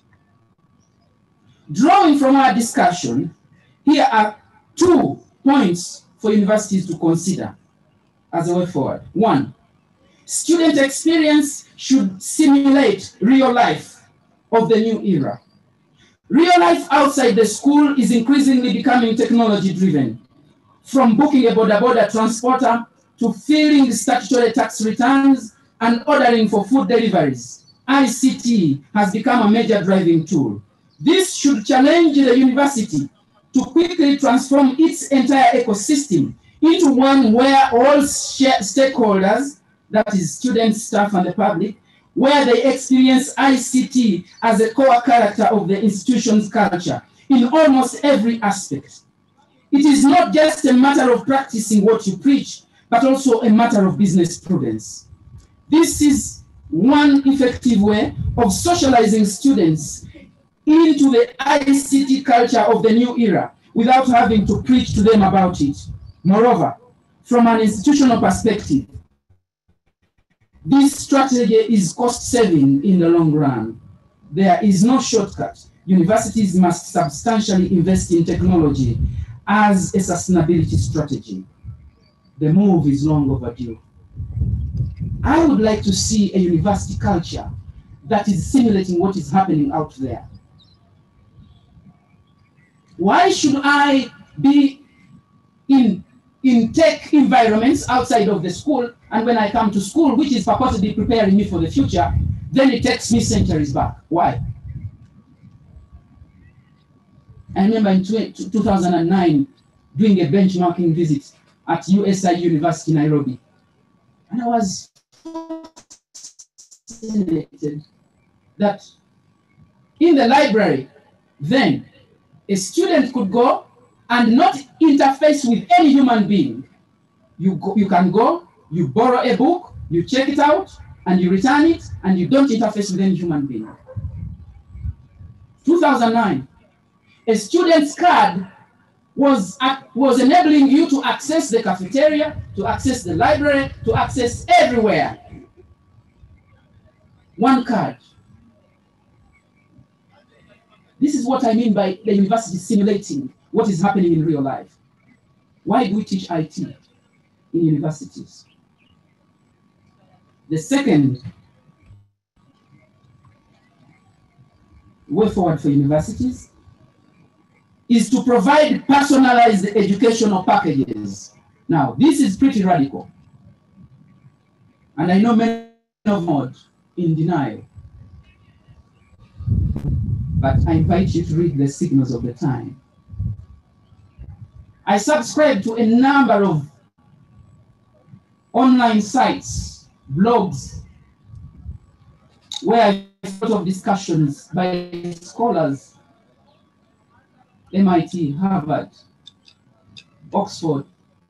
Drawing from our discussion, here are two points for universities to consider as a way forward. One, student experience should simulate real life of the new era. Real life outside the school is increasingly becoming technology driven. From booking a border border transporter to filling statutory tax returns and ordering for food deliveries, I C T has become a major driving tool. This should challenge the university to quickly transform its entire ecosystem into one where all stakeholders, that is students, staff, and the public, where they experience I C T as a core character of the institution's culture in almost every aspect. It is not just a matter of practicing what you preach, but also a matter of business prudence. This is one effective way of socializing students into the I C T culture of the new era without having to preach to them about it. Moreover, from an institutional perspective, this strategy is cost-saving in the long run. There is no shortcut. Universities must substantially invest in technology as a sustainability strategy. The move is long overdue. I would like to see a university culture that is simulating what is happening out there. Why should I be in in tech environments outside of the school, and when I come to school, which is purportedly preparing me for the future, then it takes me centuries back. Why? I remember in two thousand nine doing a benchmarking visit at U S I University, Nairobi. And I was fascinated that in the library, then a student could go and not interface with any human being. You, go, you can go, you borrow a book, you check it out, and you return it, and you don't interface with any human being. two thousand nine, a student's card was, was enabling you to access the cafeteria, to access the library, to access everywhere. One card. This is what I mean by the university simulating what is happening in real life. Why do we teach I T in universities? The second way forward for universities is to provide personalized educational packages. Now, this is pretty radical. And I know many of you are in denial. But I invite you to read the signals of the time. I subscribe to a number of online sites, blogs, where I sort of discussions by scholars, M I T, Harvard, Oxford,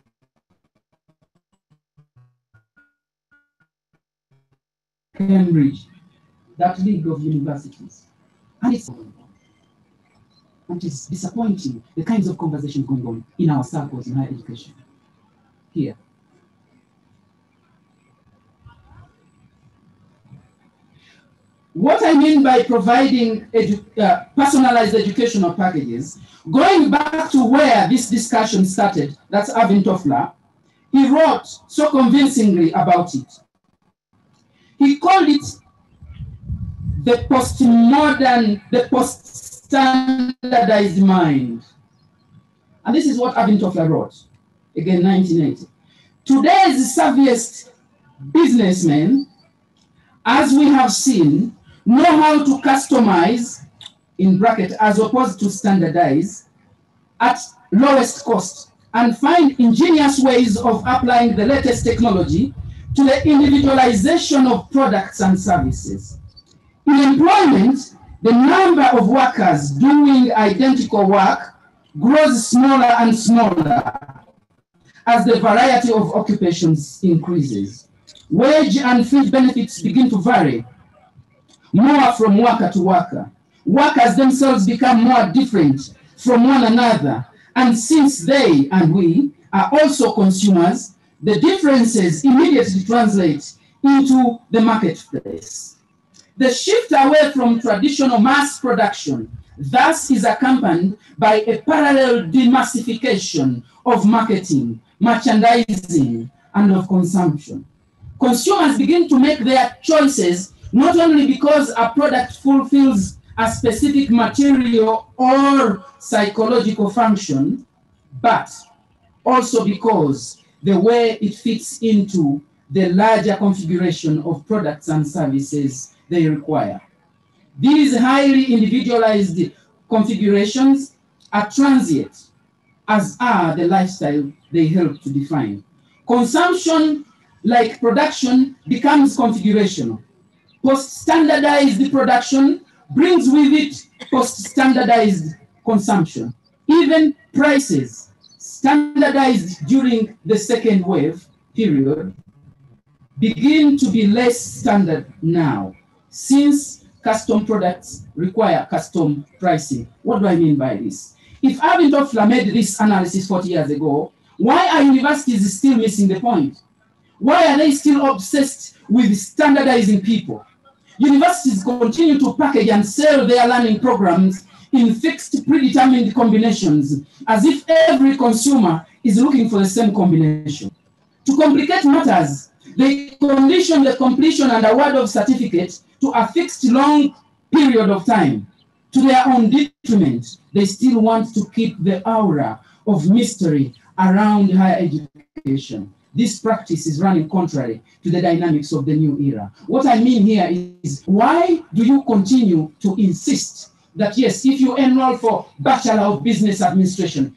Cambridge, that league of universities. And it's, and it's disappointing, the kinds of conversations going on in our circles in higher education here. What I mean by providing edu uh, personalized educational packages, going back to where this discussion started, that's Arvin Toffler, he wrote so convincingly about it. He called it the postmodern, the post-standardized mind. And this is what Arvin Toffler wrote, again, nineteen eighty. Today's savviest businessmen, as we have seen, know how to customize, in bracket, as opposed to standardize, at lowest cost, and find ingenious ways of applying the latest technology to the individualization of products and services. In employment, the number of workers doing identical work grows smaller and smaller as the variety of occupations increases. Wage and fringe benefits begin to vary more from worker to worker. Workers themselves become more different from one another, and since they and we are also consumers, the differences immediately translate into the marketplace. The shift away from traditional mass production thus is accompanied by a parallel demassification of marketing, merchandising, and of consumption. Consumers begin to make their choices not only because a product fulfills a specific material or psychological function, but also because the way it fits into the larger configuration of products and services they require. These highly individualized configurations are transient, as are the lifestyle they help to define. Consumption, like production, becomes configurational. Post-standardized production brings with it post-standardized consumption. Even prices, standardized during the second wave period, begin to be less standard now, since custom products require custom pricing. What do I mean by this? If Arvin Toffler made this analysis forty years ago, why are universities still missing the point? Why are they still obsessed with standardizing people? Universities continue to package and sell their learning programs in fixed, predetermined combinations, as if every consumer is looking for the same combination. To complicate matters, they condition the completion and award of certificates to a fixed long period of time. To their own detriment, they still want to keep the aura of mystery around higher education. This practice is running contrary to the dynamics of the new era. What I mean here is, why do you continue to insist that, yes, if you enroll for Bachelor of Business Administration,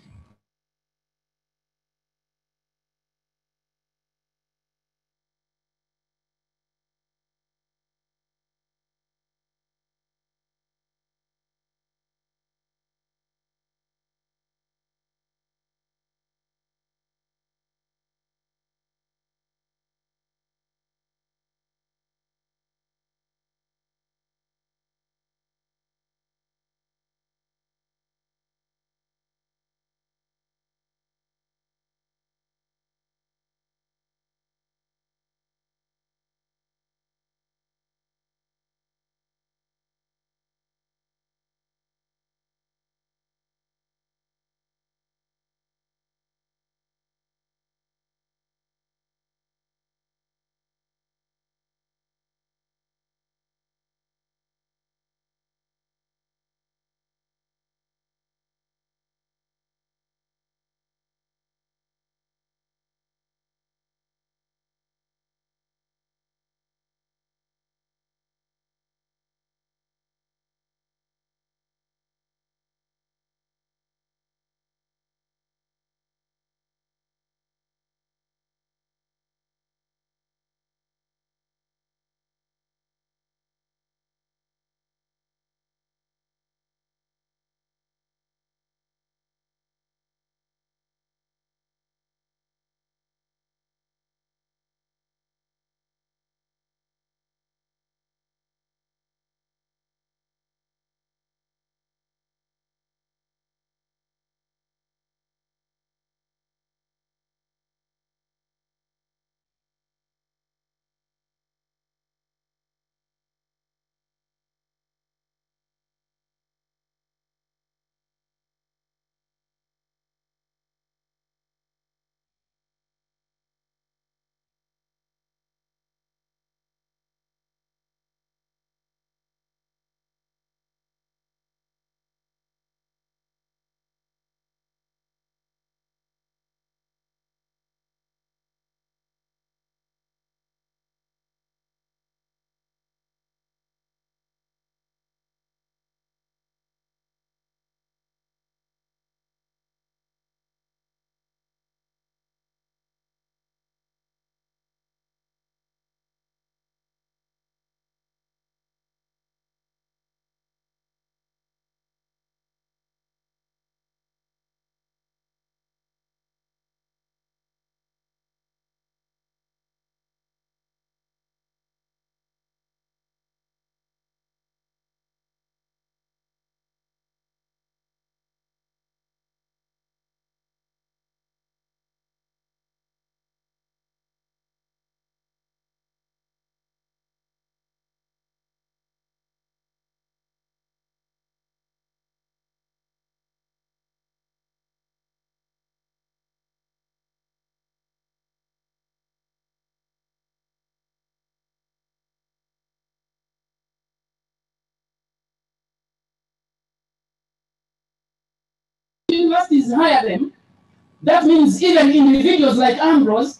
universities hire them, that means even individuals like Ambrose,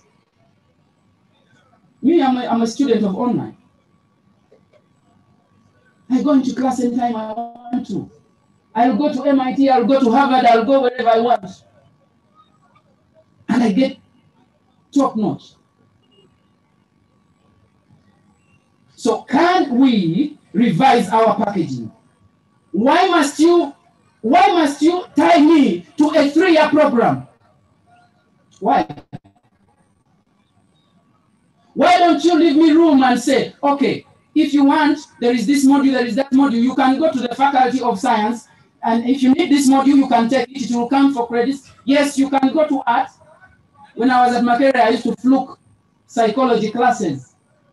me, I'm a, I'm a student of online. I go into class anytime I want to. I'll go to M I T, I'll go to Harvard, I'll go wherever I want. And I get top notch. So can we revise our packaging? Why must you, why must you tie me to a three-year program? Why? Why don't you leave me room and say, okay, if you want, there is this module, there is that module, you can go to the Faculty of Science, and if you need this module, you can take it, it will come for credits. Yes, you can go to art. When I was at Makerere, I used to fluke psychology classes.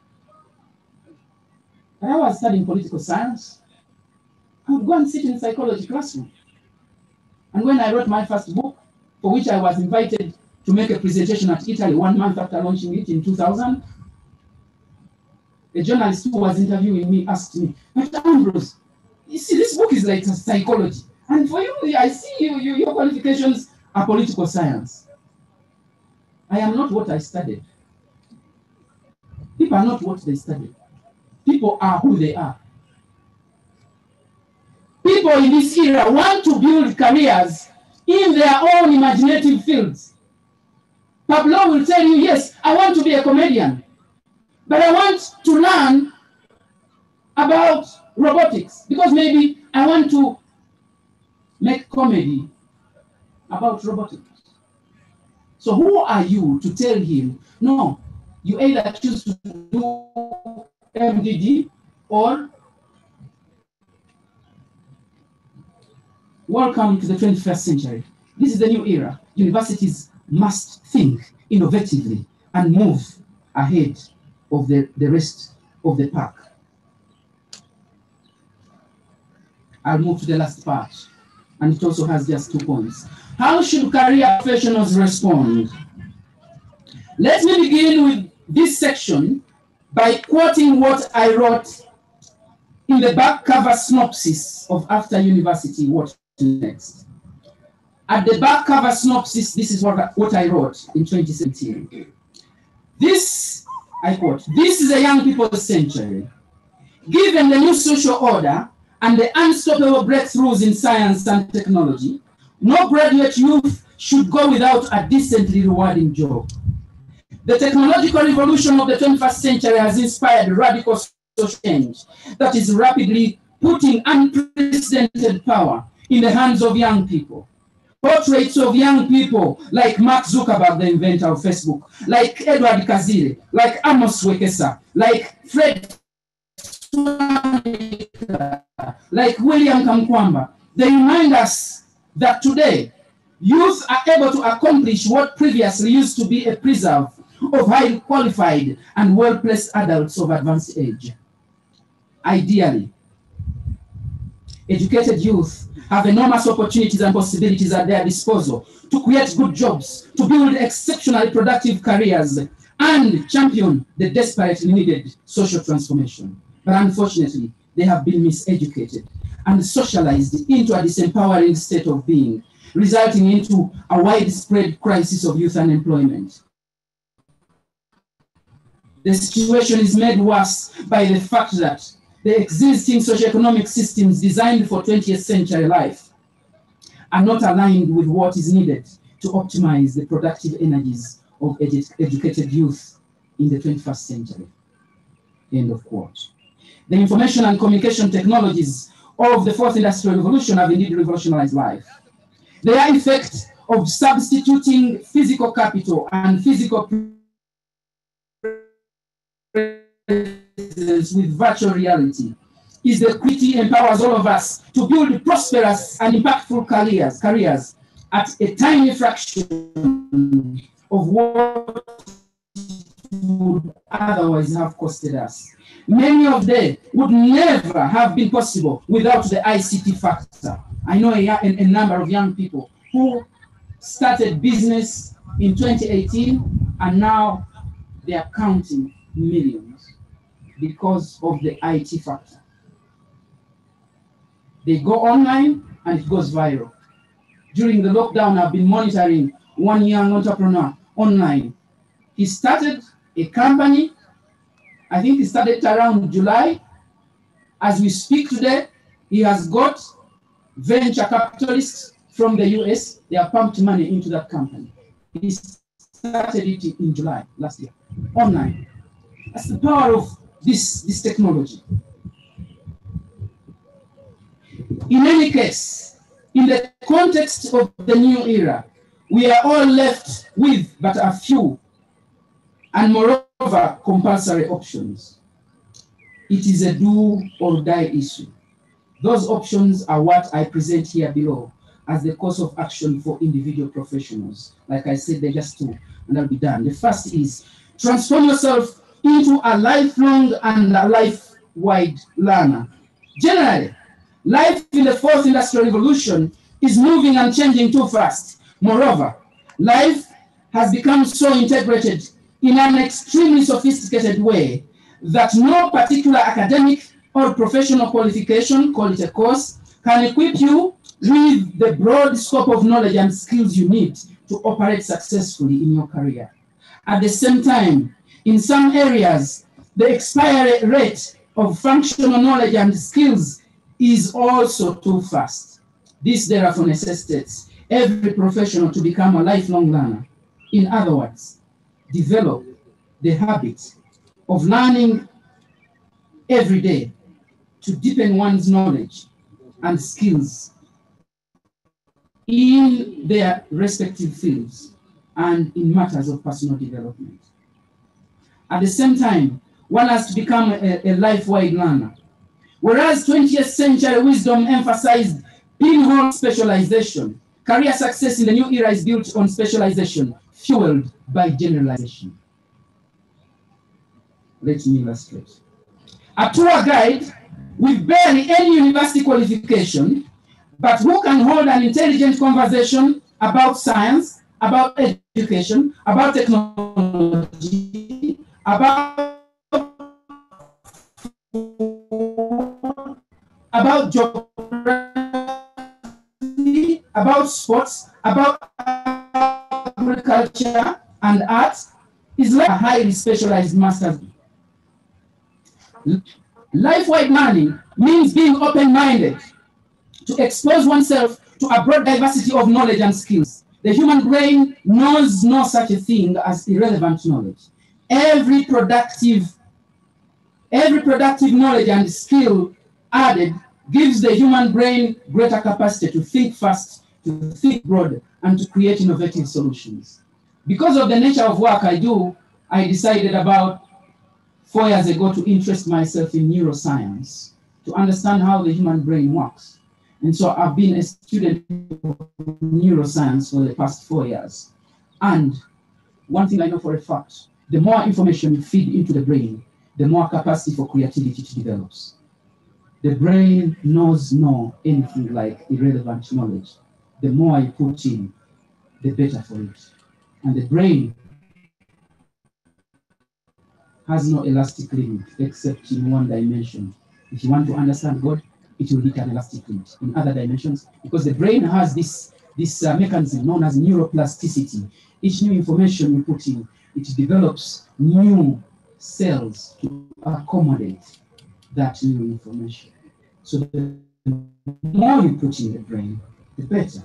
When I was studying political science, I would go and sit in psychology classroom. And when I wrote my first book, for which I was invited to make a presentation at Italy one month after launching it in two thousand, a journalist who was interviewing me asked me, "Mister Ambrose, you see, this book is like psychology. And for you, I see you, you, your qualifications are political science. I am not what I studied. People are not what they studied. People are who they are. People in this era want to build careers in their own imaginative fields. Pablo will tell you, yes, I want to be a comedian, but I want to learn about robotics because maybe I want to make comedy about robotics. So who are you to tell him, no, you either choose to do M D D or welcome to the twenty-first century. This is the new era. Universities must think innovatively and move ahead of the, the rest of the pack. I'll move to the last part, and it also has just two points. How should career professionals respond? Let me begin with this section by quoting what I wrote in the back cover synopsis of After University, What Next. At the back cover synopsis, this is what, what I wrote in twenty seventeen. This, I quote, this is a young people's century. Given the new social order and the unstoppable breakthroughs in science and technology, no graduate youth should go without a decently rewarding job. The technological revolution of the twenty-first century has inspired radical social change that is rapidly putting unprecedented power in the hands of young people. Portraits of young people like Mark Zuckerberg, the inventor of Facebook, like Edward Kazire, like Amos Wekesa, like Fred, like William Kamkwamba, they remind us that today, youth are able to accomplish what previously used to be a preserve of highly qualified and well-placed adults of advanced age. Ideally, educated youth have enormous opportunities and possibilities at their disposal to create good jobs, to build exceptionally productive careers, and champion the desperately needed social transformation. But unfortunately, they have been miseducated and socialized into a disempowering state of being, resulting into a widespread crisis of youth unemployment. The situation is made worse by the fact that the existing socioeconomic systems designed for twentieth century life are not aligned with what is needed to optimize the productive energies of edu educated youth in the twenty-first century. End of quote. The information and communication technologies of the fourth industrial revolution have indeed revolutionized life. Their effect of substituting physical capital and physical with virtual reality is the equity empowers all of us to build prosperous and impactful careers, careers at a tiny fraction of what would otherwise have costed us. Many of them would never have been possible without the I C T factor. I know a, a, a number of young people who started business in twenty eighteen and now they are counting millions because of the I T factor. They go online and it goes viral. During the lockdown, I've been monitoring one young entrepreneur online. He started a company. I think he started around July. As we speak today, he has got venture capitalists from the U S. They have pumped money into that company. He started it in July last year, online. That's the power of this, this technology. In any case, in the context of the new era, we are all left with but a few, and moreover, compulsory options. It is a do or die issue. Those options are what I present here below as the course of action for individual professionals. Like I said, they're just two, and I'll be done. The first is transform yourself into a lifelong and a life-wide learner. Generally, life in the fourth industrial revolution is moving and changing too fast. Moreover, life has become so integrated in an extremely sophisticated way that no particular academic or professional qualification, call it a course, can equip you with the broad scope of knowledge and skills you need to operate successfully in your career. At the same time, in some areas, the expiry rate of functional knowledge and skills is also too fast. This therefore necessitates every professional to become a lifelong learner. In other words, develop the habit of learning every day to deepen one's knowledge and skills in their respective fields and in matters of personal development. At the same time, one has to become a, a life-wide learner. Whereas twentieth century wisdom emphasized pinhole specialization, career success in the new era is built on specialization, fueled by generalization. Let me illustrate. A tour guide with barely any university qualification, but who can hold an intelligent conversation about science, about education, about technology, about, about geography, about sports, about agriculture and arts, is like a highly specialized master's. Life-wide learning means being open-minded to expose oneself to a broad diversity of knowledge and skills. The human brain knows no such a thing as irrelevant knowledge. Every productive, every productive knowledge and skill added gives the human brain greater capacity to think fast, to think broad, and to create innovative solutions. Because of the nature of work I do, I decided about four years ago to interest myself in neuroscience, to understand how the human brain works. And so I've been a student of neuroscience for the past four years. And one thing I know for a fact, the more information you feed into the brain, the more capacity for creativity it develops. The brain knows no anything like irrelevant knowledge. The more you put in, the better for it. And the brain has no elastic limit except in one dimension. If you want to understand God, it will hit an elastic limit in other dimensions, because the brain has this, this uh, mechanism known as neuroplasticity. Each new information you put in, it develops new cells to accommodate that new information. So the more you put in the brain, the better.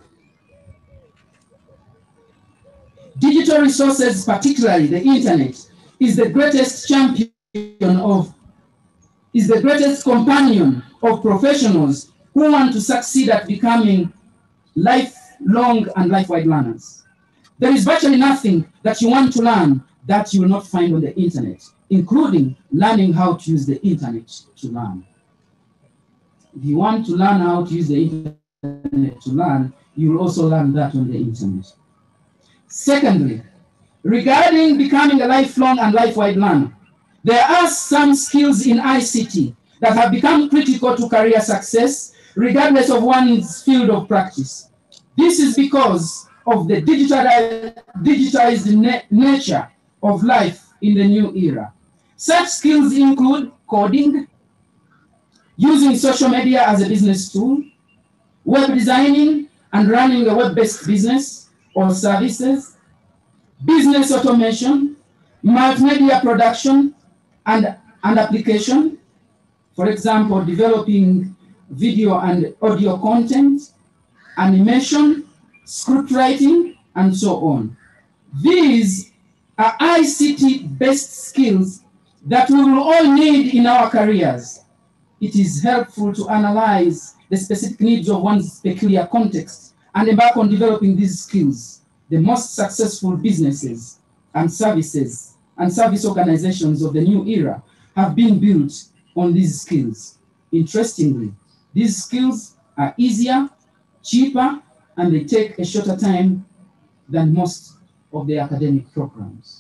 Digital resources, particularly the internet, is the greatest champion of, is the greatest companion of professionals who want to succeed at becoming lifelong and life-wide learners. There is virtually nothing that you want to learn that you will not find on the internet, including learning how to use the internet to learn. If you want to learn how to use the internet to learn, you will also learn that on the internet. Secondly, regarding becoming a lifelong and life-wide learner, there are some skills in I C T that have become critical to career success, regardless of one's field of practice. This is because of the digital, digitized na nature of life in the new era. Such skills include coding, using social media as a business tool, web designing and running a web-based business or services, business automation, multimedia production and, and application, for example, developing video and audio content, animation, script writing, and so on. These are I C T-based skills that we will all need in our careers. It is helpful to analyze the specific needs of one's peculiar context and embark on developing these skills. The most successful businesses and services and service organizations of the new era have been built on these skills. Interestingly, these skills are easier, cheaper, and they take a shorter time than most of the academic programs.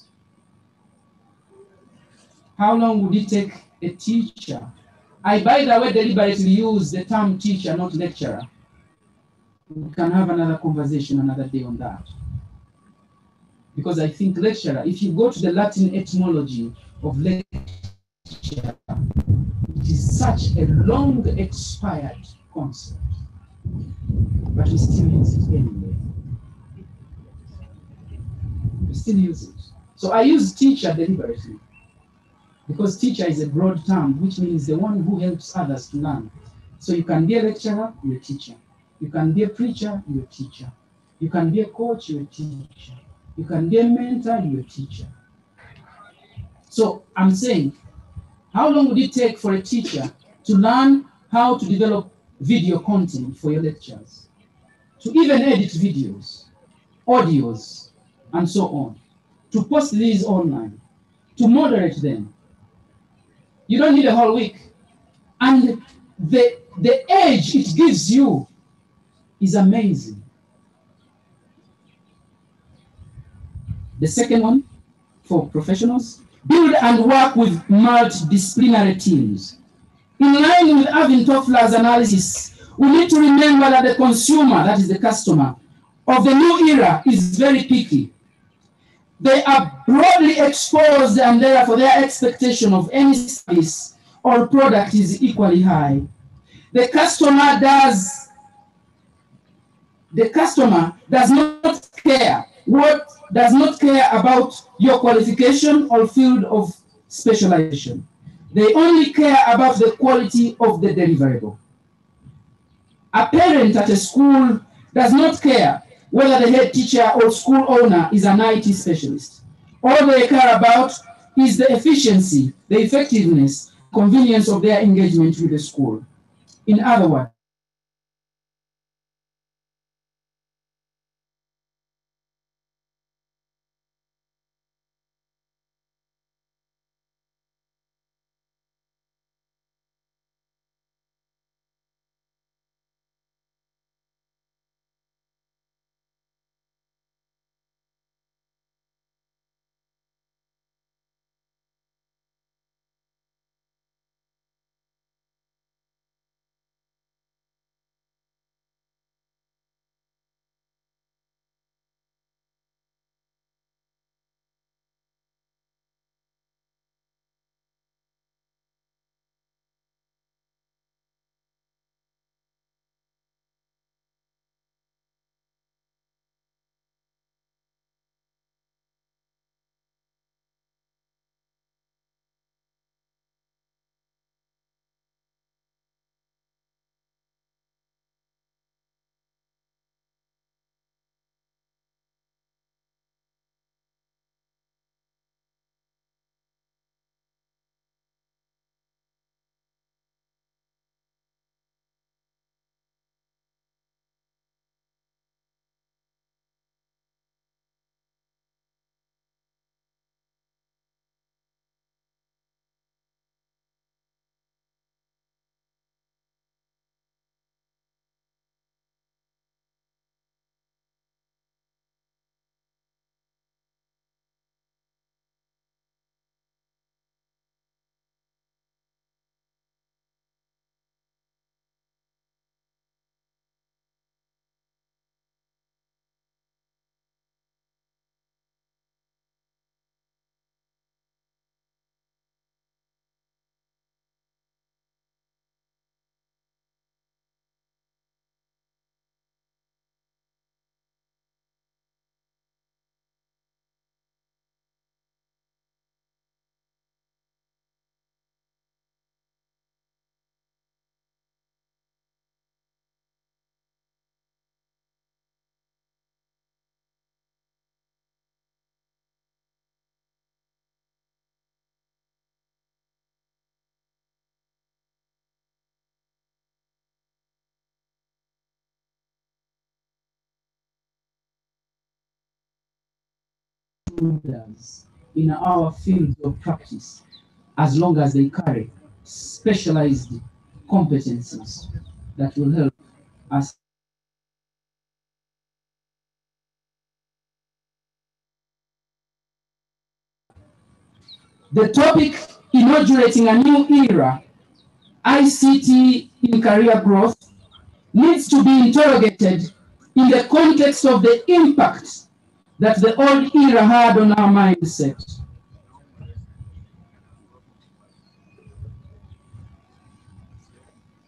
How long would it take a teacher? I, by the way, deliberately use the term teacher, not lecturer. We can have another conversation another day on that. Because I think lecturer, if you go to the Latin etymology of lecture, it is such a long expired concept, but we still use it anyway. We still use it. So I use teacher deliberately because teacher is a broad term, which means the one who helps others to learn. So you can be a lecturer, you're a teacher. You can be a preacher, you're a teacher. You can be a coach, you're a teacher. You can be a mentor, you're a teacher. So I'm saying, how long would it take for a teacher to learn how to develop video content for your lectures? To even edit videos, audios, and so on. To post these online. To moderate them. You don't need a whole week. And the, the age it gives you is amazing. The second one, for professionals, build and work with multidisciplinary teams. In line with Alvin Toffler's analysis, we need to remember that the consumer, that is the customer, of the new era is very picky. They are broadly exposed and therefore their expectation of any service or product is equally high. The customer does, the customer does not care what does not care about your qualification or field of specialization. They only care about the quality of the deliverable. A parent at a school does not care whether the head teacher or school owner is an I T specialist. All they care about is the efficiency, the effectiveness, convenience of their engagement with the school. In other words, in our field of practice, as long as they carry specialized competencies that will help us. The topic inaugurating a new era, I C T in career growth, needs to be interrogated in the context of the impact that the old era had on our mindset.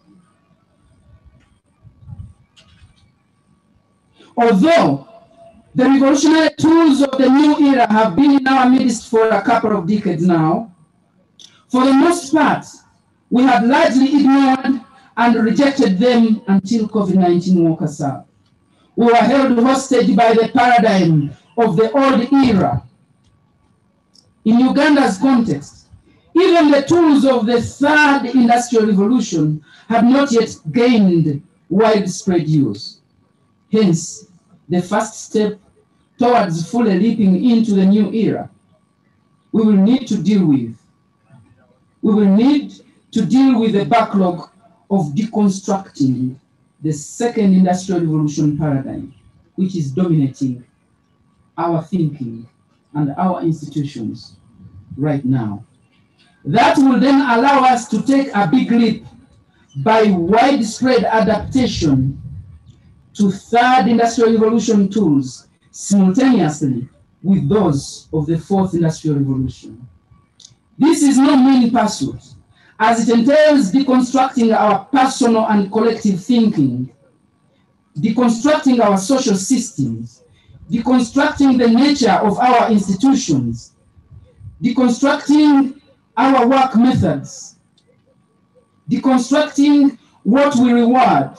Although The revolutionary tools of the new era have been in our midst for a couple of decades now. For the most part, we have largely ignored and rejected them until COVID nineteen woke us up. We were held hostage by the paradigm of the old era. In Uganda's context, even the tools of the third industrial revolution have not yet gained widespread use. Hence, the first step towards fully leaping into the new era, we will need to deal with. We will need to deal with the backlog of deconstructing the second industrial revolution paradigm, which is dominating our thinking and our institutions right now. That will then allow us to take a big leap by widespread adaptation to third industrial revolution tools simultaneously with those of the fourth industrial revolution. This is no mean pursuit, as it entails deconstructing our personal and collective thinking, deconstructing our social systems, deconstructing the nature of our institutions, deconstructing our work methods, deconstructing what we reward,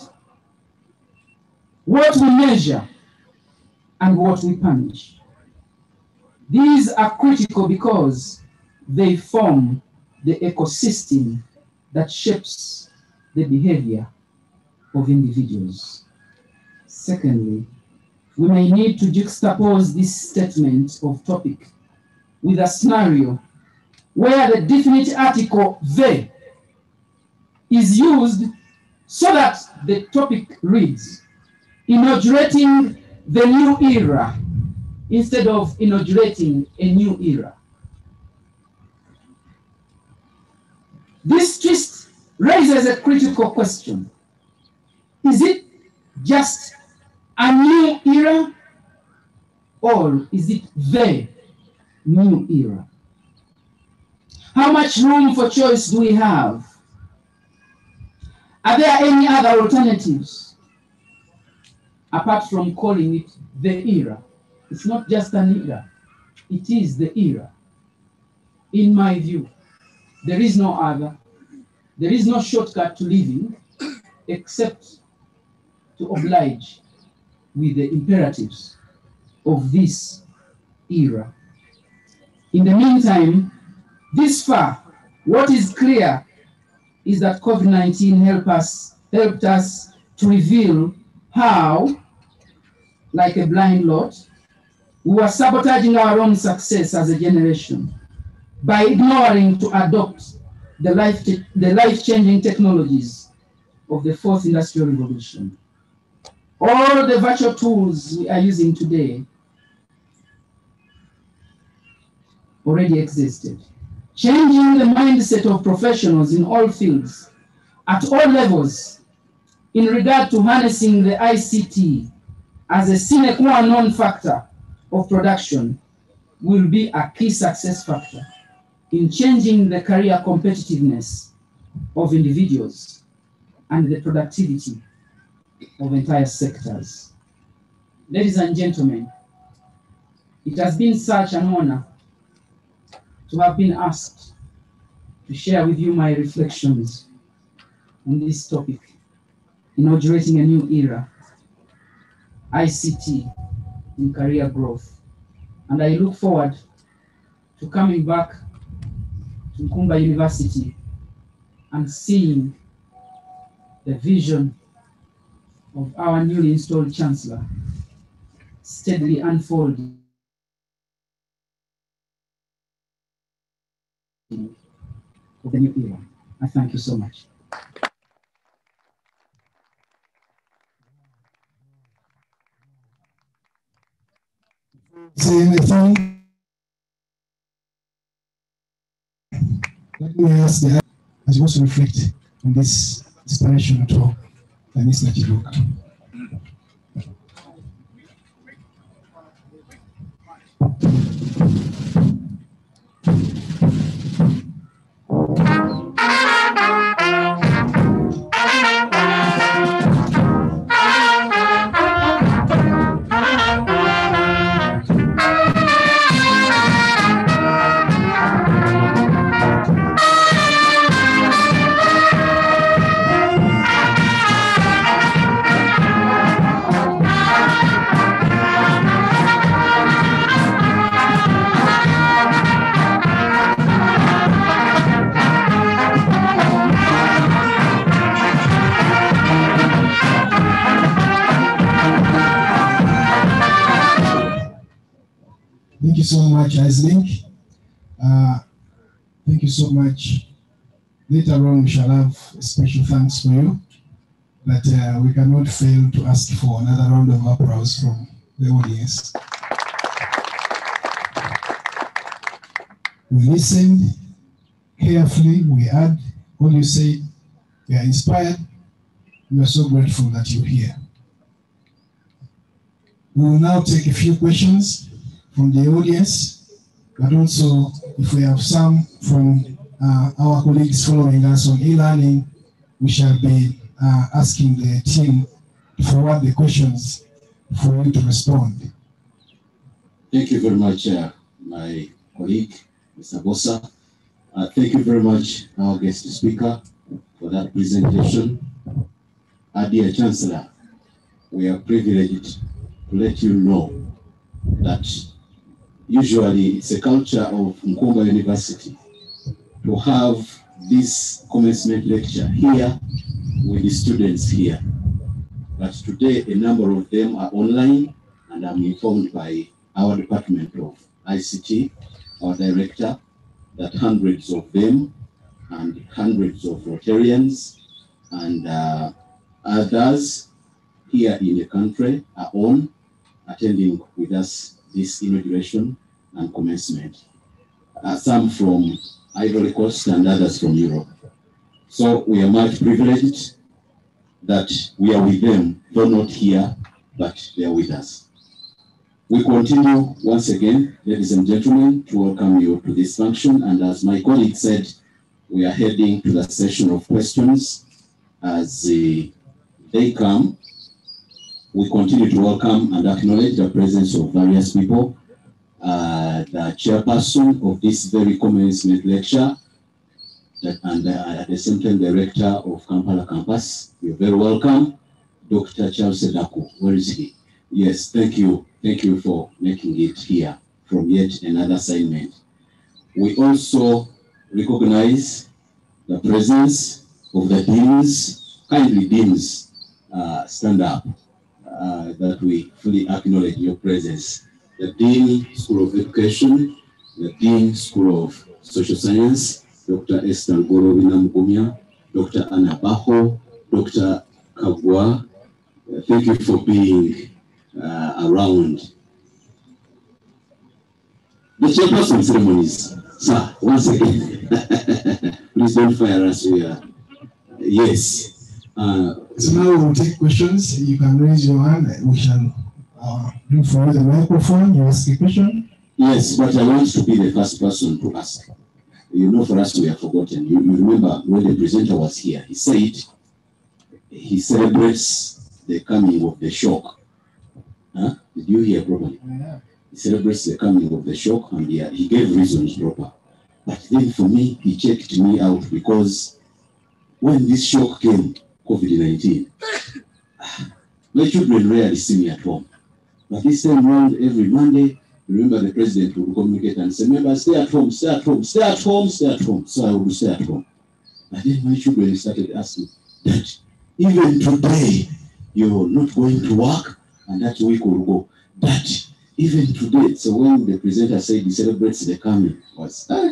what we measure, and what we punish. These are critical because they form the ecosystem that shapes the behavior of individuals. Secondly, we may need to juxtapose this statement of topic with a scenario where the definite article "the" is used so that the topic reads, inaugurating the new era, instead of inaugurating a new era. This twist raises a critical question. Is it just a new era, or is it the new era? How much room for choice do we have? Are there any other alternatives apart from calling it the era? It's not just an era, it is the era. In my view, there is no other. There is no shortcut to living except to oblige with the imperatives of this era. In the meantime, this far, what is clear is that COVID nineteen helped us, helped us to reveal how, like a blind lot, we were sabotaging our own success as a generation by ignoring to adopt the life the life-changing technologies of the fourth industrial revolution. All the virtual tools we are using today already existed. Changing the mindset of professionals in all fields, at all levels, in regard to harnessing the I C T as a sine qua non factor of production will be a key success factor in changing the career competitiveness of individuals and the productivity of entire sectors. Ladies and gentlemen, it has been such an honor to have been asked to share with you my reflections on this topic, inaugurating a new era, I C T in career growth. And I look forward to coming back to Nkumba University and seeing the vision of our newly installed Chancellor steadily unfolding of the new era. I thank you so much. Say anything? Let me ask the as you also reflect on this inspiration at all by Mister Kiruka. you so much, Islink. Uh, thank you so much. Later on, we shall have a special thanks for you, but uh, we cannot fail to ask for another round of applause from the audience. We listened carefully, we heard all you said, we are inspired, we are so grateful that you're here. We will now take a few questions from the audience, but also if we have some from uh, our colleagues following us on e-learning, we shall be uh, asking the team to forward the questions for you to respond. Thank you very much, uh, my colleague, Mister Bosa. Uh, thank you very much, our guest speaker, for that presentation. Our dear Chancellor, we are privileged to let you know that usually it's a culture of Nkumba University to have this commencement lecture here with the students here. But today, a number of them are online, and I'm informed by our Department of I C T, our director, that hundreds of them and hundreds of Rotarians and uh, others here in the country are on attending with us this inauguration and commencement. Uh, some from Ivory Coast and others from Europe. So we are much privileged that we are with them, though not here, but they are with us. We continue once again, ladies and gentlemen, to welcome you to this function. And as my colleague said, we are heading to the session of questions. As uh, they come, we continue to welcome and acknowledge the presence of various people. Uh, the chairperson of this very commencement lecture, that, and uh, at the same time, director of Kampala campus. You're very welcome, Doctor Charles Sedaku. Where is he? Yes, thank you. Thank you for making it here from yet another assignment. We also recognize the presence of the deans. Kindly, deans, uh, stand up, uh, that we fully acknowledge your presence. The Dean, School of Education, the Dean, School of Social Science, Doctor Esther Gorobina Mugumya, Doctor Anna Baho, Doctor Kagwa. Uh, thank you for being uh, around. The chairperson ceremonies, sir, once again, please don't fire us. We are, yes. Uh, so now we will take questions. You can raise your hand. We shall uh, bring forward the microphone. You ask a question. Yes, but I want to be the first person to ask. You know, for us, we have forgotten. You, you remember when the presenter was here, he said he celebrates the coming of the shock. Huh? Did you hear properly? Yeah. He celebrates the coming of the shock, and he, he gave reasons proper. But then for me, he checked me out, because when this shock came, COVID nineteen, my children rarely see me at home. But this time around, every Monday, remember the president would communicate and say, members, stay at home, stay at home, stay at home, stay at home. So I would stay at home. And then my children started asking, Dad, even today, you're not going to work? And that week will go, Dad, even today. So when the presenter said he celebrates the coming, was, ah,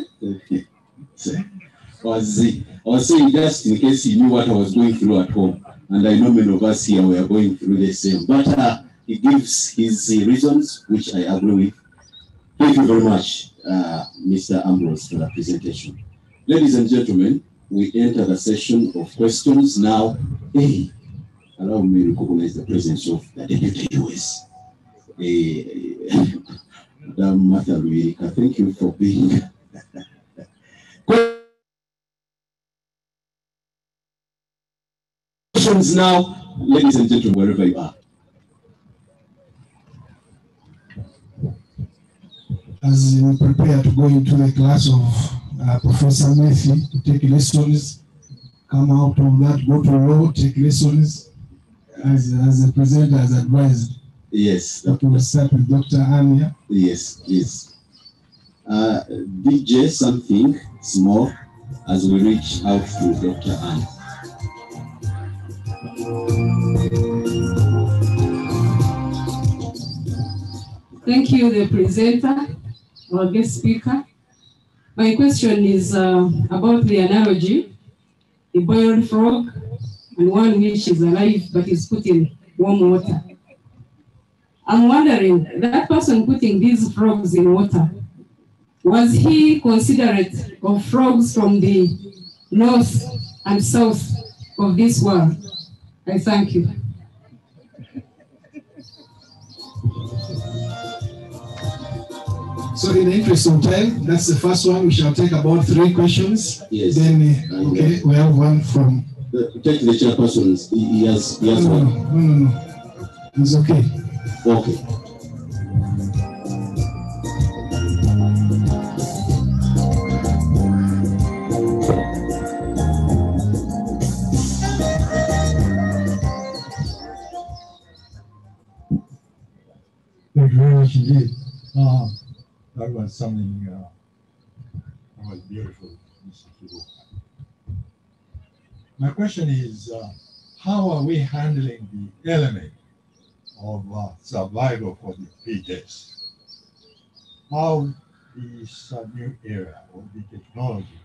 was, I was saying just in case he knew what I was going through at home. And I know many of us here were going through the same. But uh, he gives his uh, reasons, which I agree with. Thank you very much, uh, Mister Ambrose, for the presentation. Ladies and gentlemen, we enter the session of questions now. Hey, allow me to recognize the presence of the Deputy U S. Hey, Madam Martha Luirika, thank you for being. Questions now, ladies and gentlemen, wherever you are. As we prepare to go into the class of uh, Professor Murphy to take lessons, come out of that, go to law, take lessons, as, as the presenter has advised. Yes. That will start with Doctor Anya. Yes, yes. Uh, D J, something small as we reach out to Doctor Anya. Thank you, the presenter. our guest speaker. My question is uh, about the analogy, the boiled frog, and one which is alive but is put in warm water. I'm wondering, that person putting these frogs in water, was he considerate of frogs from the north and south of this world? I thank you. So in the interest of time, that's the first one. We shall take about three questions. Yes. Then, uh, okay, we have one from... Uh, take the chairperson. He, he has, he has no, one. No, no, no, no. It's okay. Okay. Thank you very much indeed. Uh, that was something uh, that was beautiful, Mister Kibu. My question is, uh, how are we handling the element of uh, survival for the fittest? How this uh, new era of the technology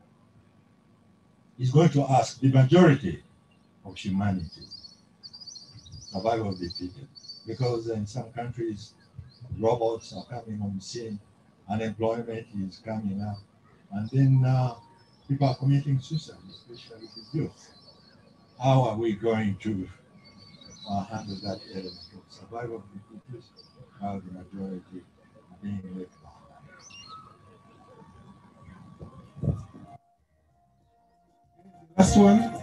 is going to ask the majority of humanity, survival of the fittest, because in some countries robots are coming on the scene, unemployment is coming up, and then uh, people are committing suicide, especially with youth. How are we going to uh, handle that element of survival of the fittest, while the majority are being left behind? Last one.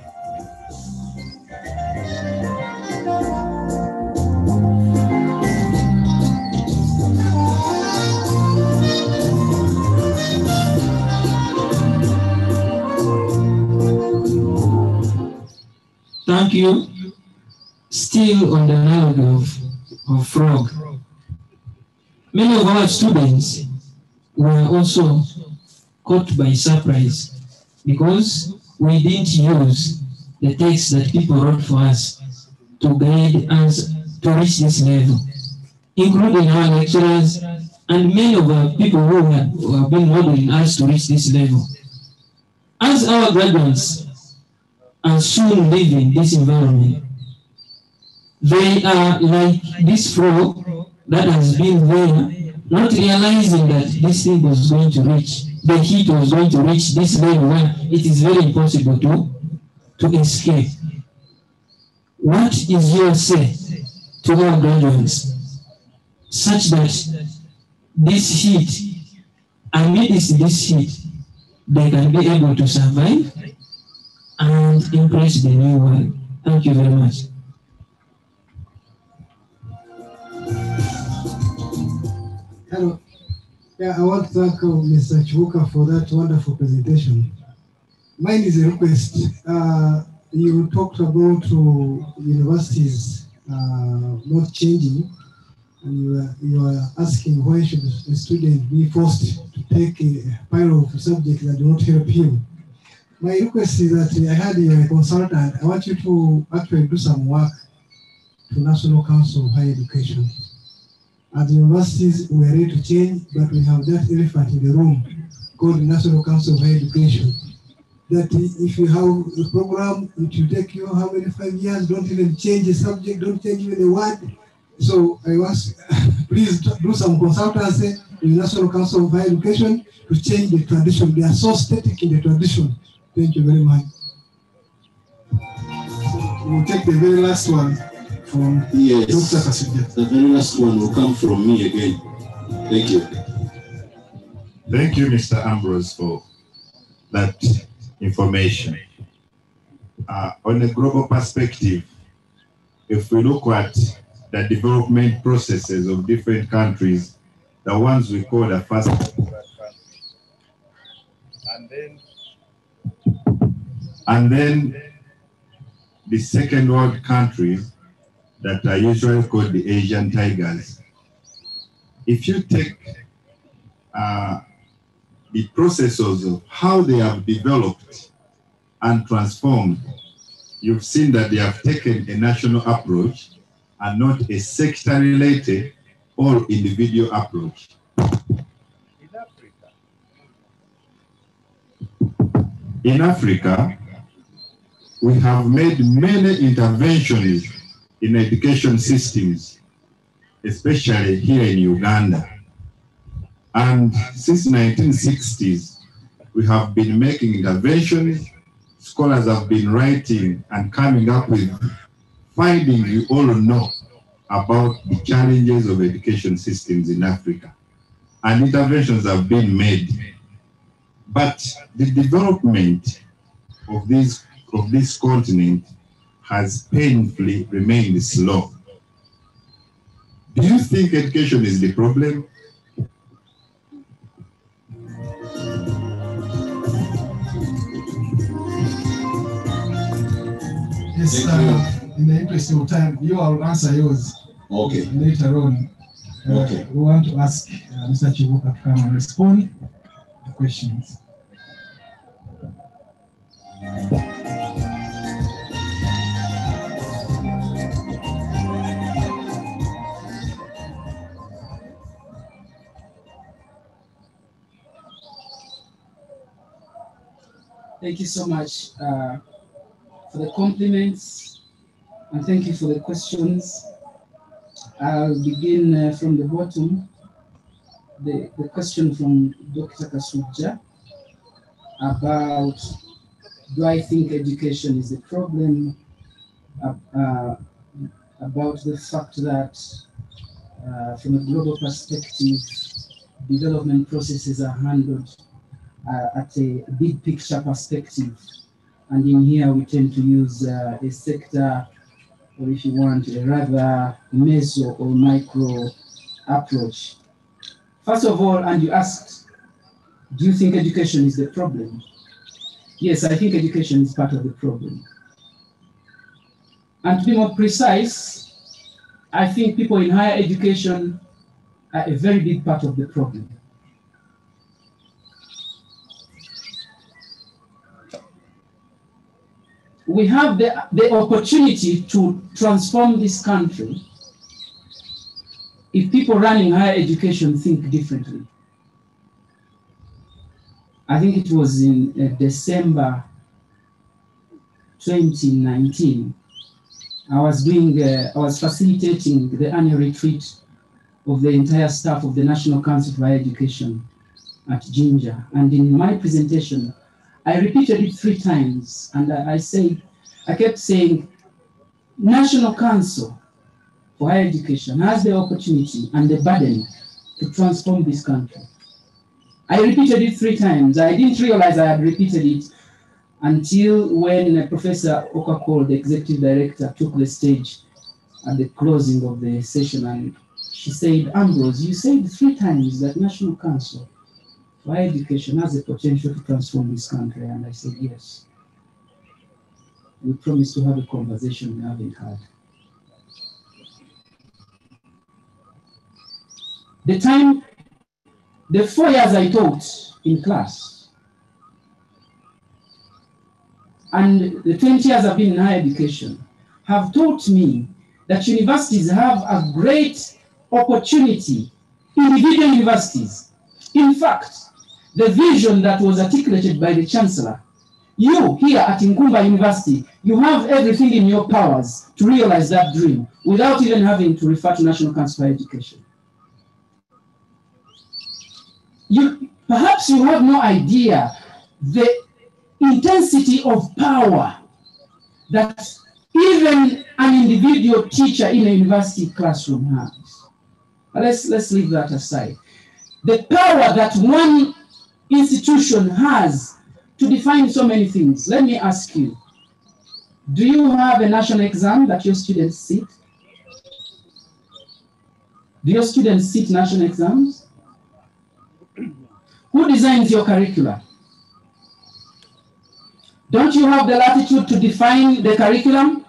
Thank you. Still on the analogy of, of frog. Many of our students were also caught by surprise because we didn't use the text that people wrote for us to guide us to reach this level, including our lecturers and many of our people who have, who have been modeling us to reach this level. As our graduates are soon leaving this environment, they are like this frog that has been there, not realizing that this thing was going to reach, the heat was going to reach this level where it is very impossible to, to escape. What is your say to our graduates such that this heat, amidst this heat, they can be able to survive and impress the new world? Thank you very much. Hello. Yeah, I want to thank uh, Mister Chibuka for that wonderful presentation. Mine is a request. Uh, you talked about uh, universities uh, not changing, and you are, you are asking why should a student be forced to take a pile of subjects that do not help him. My request is that I had a consultant. I want you to actually do some work to National Council of Higher Education. At the universities, we are ready to change, but we have that elephant in the room called the National Council of Higher Education. That if you have a program, it will take you how many, five years, don't even change the subject, don't change even a word. So I was, please do some consultancy in the National Council of Higher Education to change the tradition. They are so static in the tradition. Thank you very much. We'll take the very last one from yes, Doctor Kasubia. The very last one will come from me again. Thank you. Thank you, Mister Ambrose, for that information. Uh, on a global perspective, if we look at the development processes of different countries, the ones we call the first and then and then the second world countries that are usually called the Asian tigers. If you take uh, the processes of how they have developed and transformed, you've seen that they have taken a national approach and not a sector-related or individual approach. In Africa, we have made many interventions in education systems, especially here in Uganda. And since nineteen sixties, we have been making interventions. Scholars have been writing and coming up with findings you all know about the challenges of education systems in Africa. And interventions have been made. But the development of this, of this continent has painfully remained slow. Do you think education is the problem? Yes, uh, in the interest of time, you will answer yours. Okay. Later on. Uh, Okay. We want to ask uh, Mister Chivuka to come and respond to the questions. Thank you so much uh, for the compliments, and thank you for the questions. I'll begin uh, from the bottom. The, the question from Doctor Kasuja about, do I think education is a problem? Uh, uh, about the fact that uh, from a global perspective, development processes are handled uh, at a big picture perspective. And in here, we tend to use uh, a sector, or if you want, a rather meso or micro approach. First of all, and you asked, do you think education is the problem? Yes, I think education is part of the problem. And to be more precise, I think people in higher education are a very big part of the problem. We have the, the opportunity to transform this country if people running higher education think differently. I think it was in uh, December twenty nineteen, I was doing, uh, I was facilitating the annual retreat of the entire staff of the National Council for Higher Education at Jinja. And in my presentation, I repeated it three times, and I, I said, I kept saying, National Council for Higher Education has the opportunity and the burden to transform this country. I repeated it three times. I didn't realize I had repeated it until when uh, Professor Okakol, the executive director, took the stage at the closing of the session, and she said, Ambrose, you said three times that National Council for Higher Education has the potential to transform this country. And I said, yes. We promised to have a conversation we haven't had. The time, the four years I taught in class, and the twenty years I've been in higher education, have taught me that universities have a great opportunity, individual universities. In fact, the vision that was articulated by the Chancellor, you here at Nkumba University, you have everything in your powers to realize that dream without even having to refer to National Council for Higher Education. You, perhaps you have no idea the intensity of power that even an individual teacher in a university classroom has. But let's, let's leave that aside. The power that one institution has to define so many things. Let me ask you, do you have a national exam that your students sit? Do your students sit national exams? Who designs your curricula? Don't you have the latitude to define the curriculum?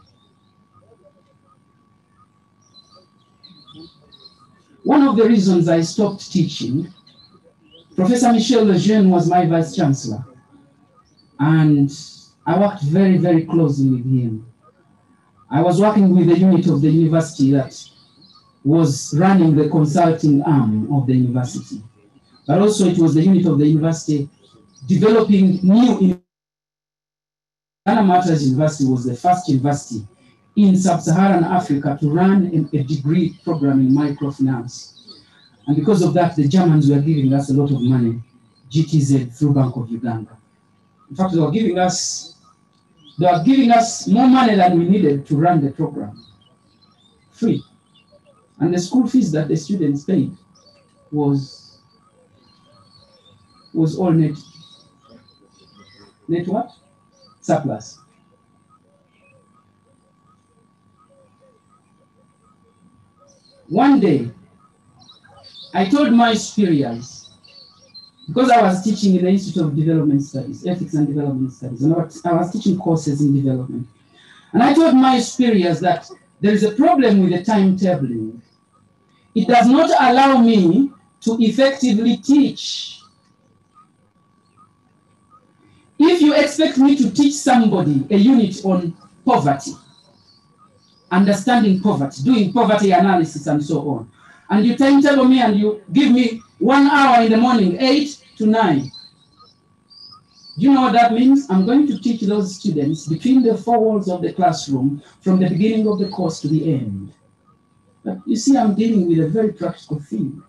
One of the reasons I stopped teaching, Professor Michel Lejeune was my vice chancellor, and I worked very, very closely with him. I was working with the unit of the university that was running the consulting arm of the university. But also it was the unit of the university developing new. Ghana Martyrs University was the first university in sub-Saharan Africa to run a, a degree program in microfinance. And because of that, the Germans were giving us a lot of money, G T Z through Bank of Uganda. In fact, they were giving us, they were giving us more money than we needed to run the program, free. And the school fees that the students paid was, was all net, net what? Surplus. One day, I told my superiors, because I was teaching in the Institute of Development Studies, Ethics and Development Studies, and I was, I was teaching courses in development. And I told my superiors that there is a problem with the timetabling. It does not allow me to effectively teach. If you expect me to teach somebody a unit on poverty, understanding poverty, doing poverty analysis and so on, and you timetable me and you give me one hour in the morning, eight to nine, you know what that means? I'm going to teach those students between the four walls of the classroom from the beginning of the course to the end. But you see, I'm dealing with a very practical thing.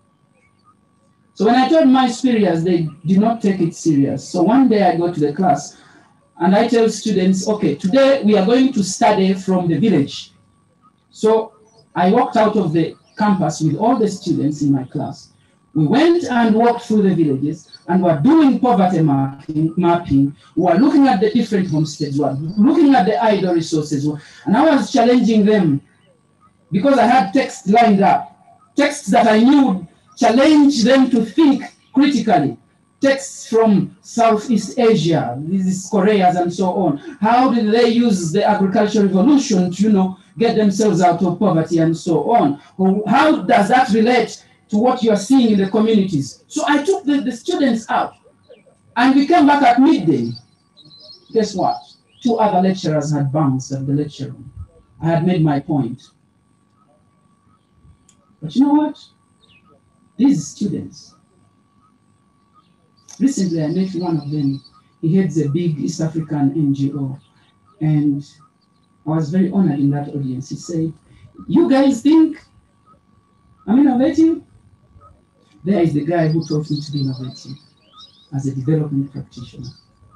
So when I told my superiors, they did not take it serious. So one day I go to the class and I tell students, okay, today we are going to study from the village. So I walked out of the campus with all the students in my class. We went and walked through the villages and were doing poverty mapping, mapping. We were looking at the different homesteads, we were looking at the idle resources. And I was challenging them because I had texts lined up, texts that I knew would challenge them to think critically. Texts from Southeast Asia, this is Koreas and so on. How did they use the agricultural revolution to, you know, get themselves out of poverty and so on? How does that relate to what you are seeing in the communities? So I took the, the students out and we came back at midday. Guess what? Two other lecturers had bounced at the lecture room. I had made my point. But you know what? These students, recently I met one of them. He heads a big East African N G O. And I was very honored in that audience. He said, you guys think I'm innovative? There is the guy who taught me to be innovative as a development practitioner.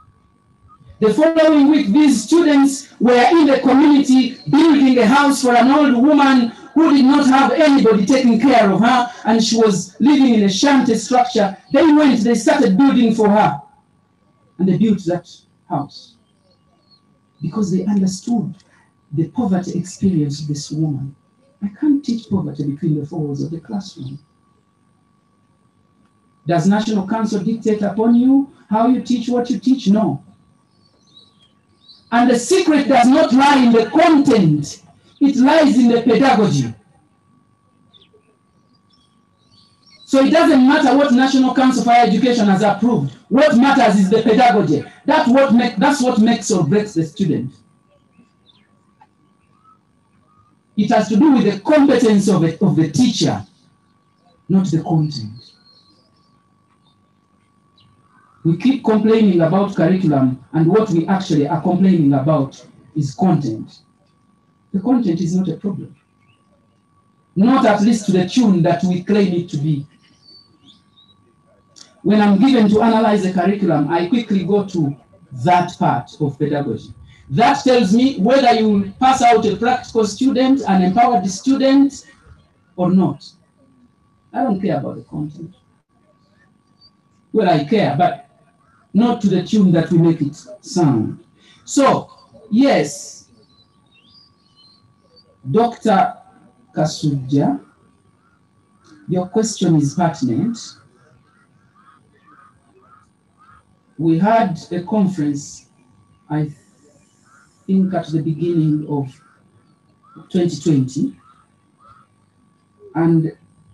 The following week, these students were in the community building a house for an old woman who did not have anybody taking care of her, and she was living in a shanty structure. They went, they started building for her, and they built that house because they understood the poverty experience of this woman. I can't teach poverty between the four walls of the classroom. Does National Council dictate upon you how you teach what you teach? No. And the secret does not lie in the content. It lies in the pedagogy. So it doesn't matter what National Council for Higher Education has approved. What matters is the pedagogy. That's what, make, that's what makes or breaks the student. It has to do with the competence of, it, of the teacher, not the content. We keep complaining about curriculum, and what we actually are complaining about is content. The content is not a problem. Not at least to the tune that we claim it to be. When I'm given to analyze the curriculum, I quickly go to that part of pedagogy. That tells me whether you pass out a practical student, an empowered student, or not. I don't care about the content. Well, I care, but not to the tune that we make it sound. So, yes, Doctor Kasuja, your question is pertinent. We had a conference, I think at the beginning of twenty twenty, and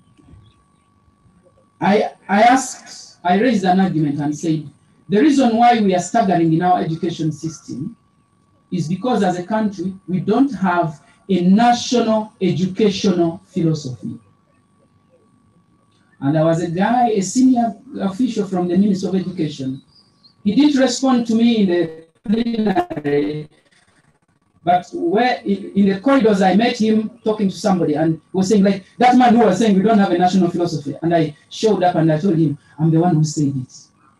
I, I asked, I raised an argument and said, the reason why we are staggering in our education system is because as a country, we don't have a national educational philosophy. And there was a guy, a senior official from the Ministry of Education, He didn't respond to me in the plenary, but where in, in the corridors I met him talking to somebody, and he was saying, like, that man who was saying we don't have a national philosophy. And I showed up and I told him, I'm the one who said it.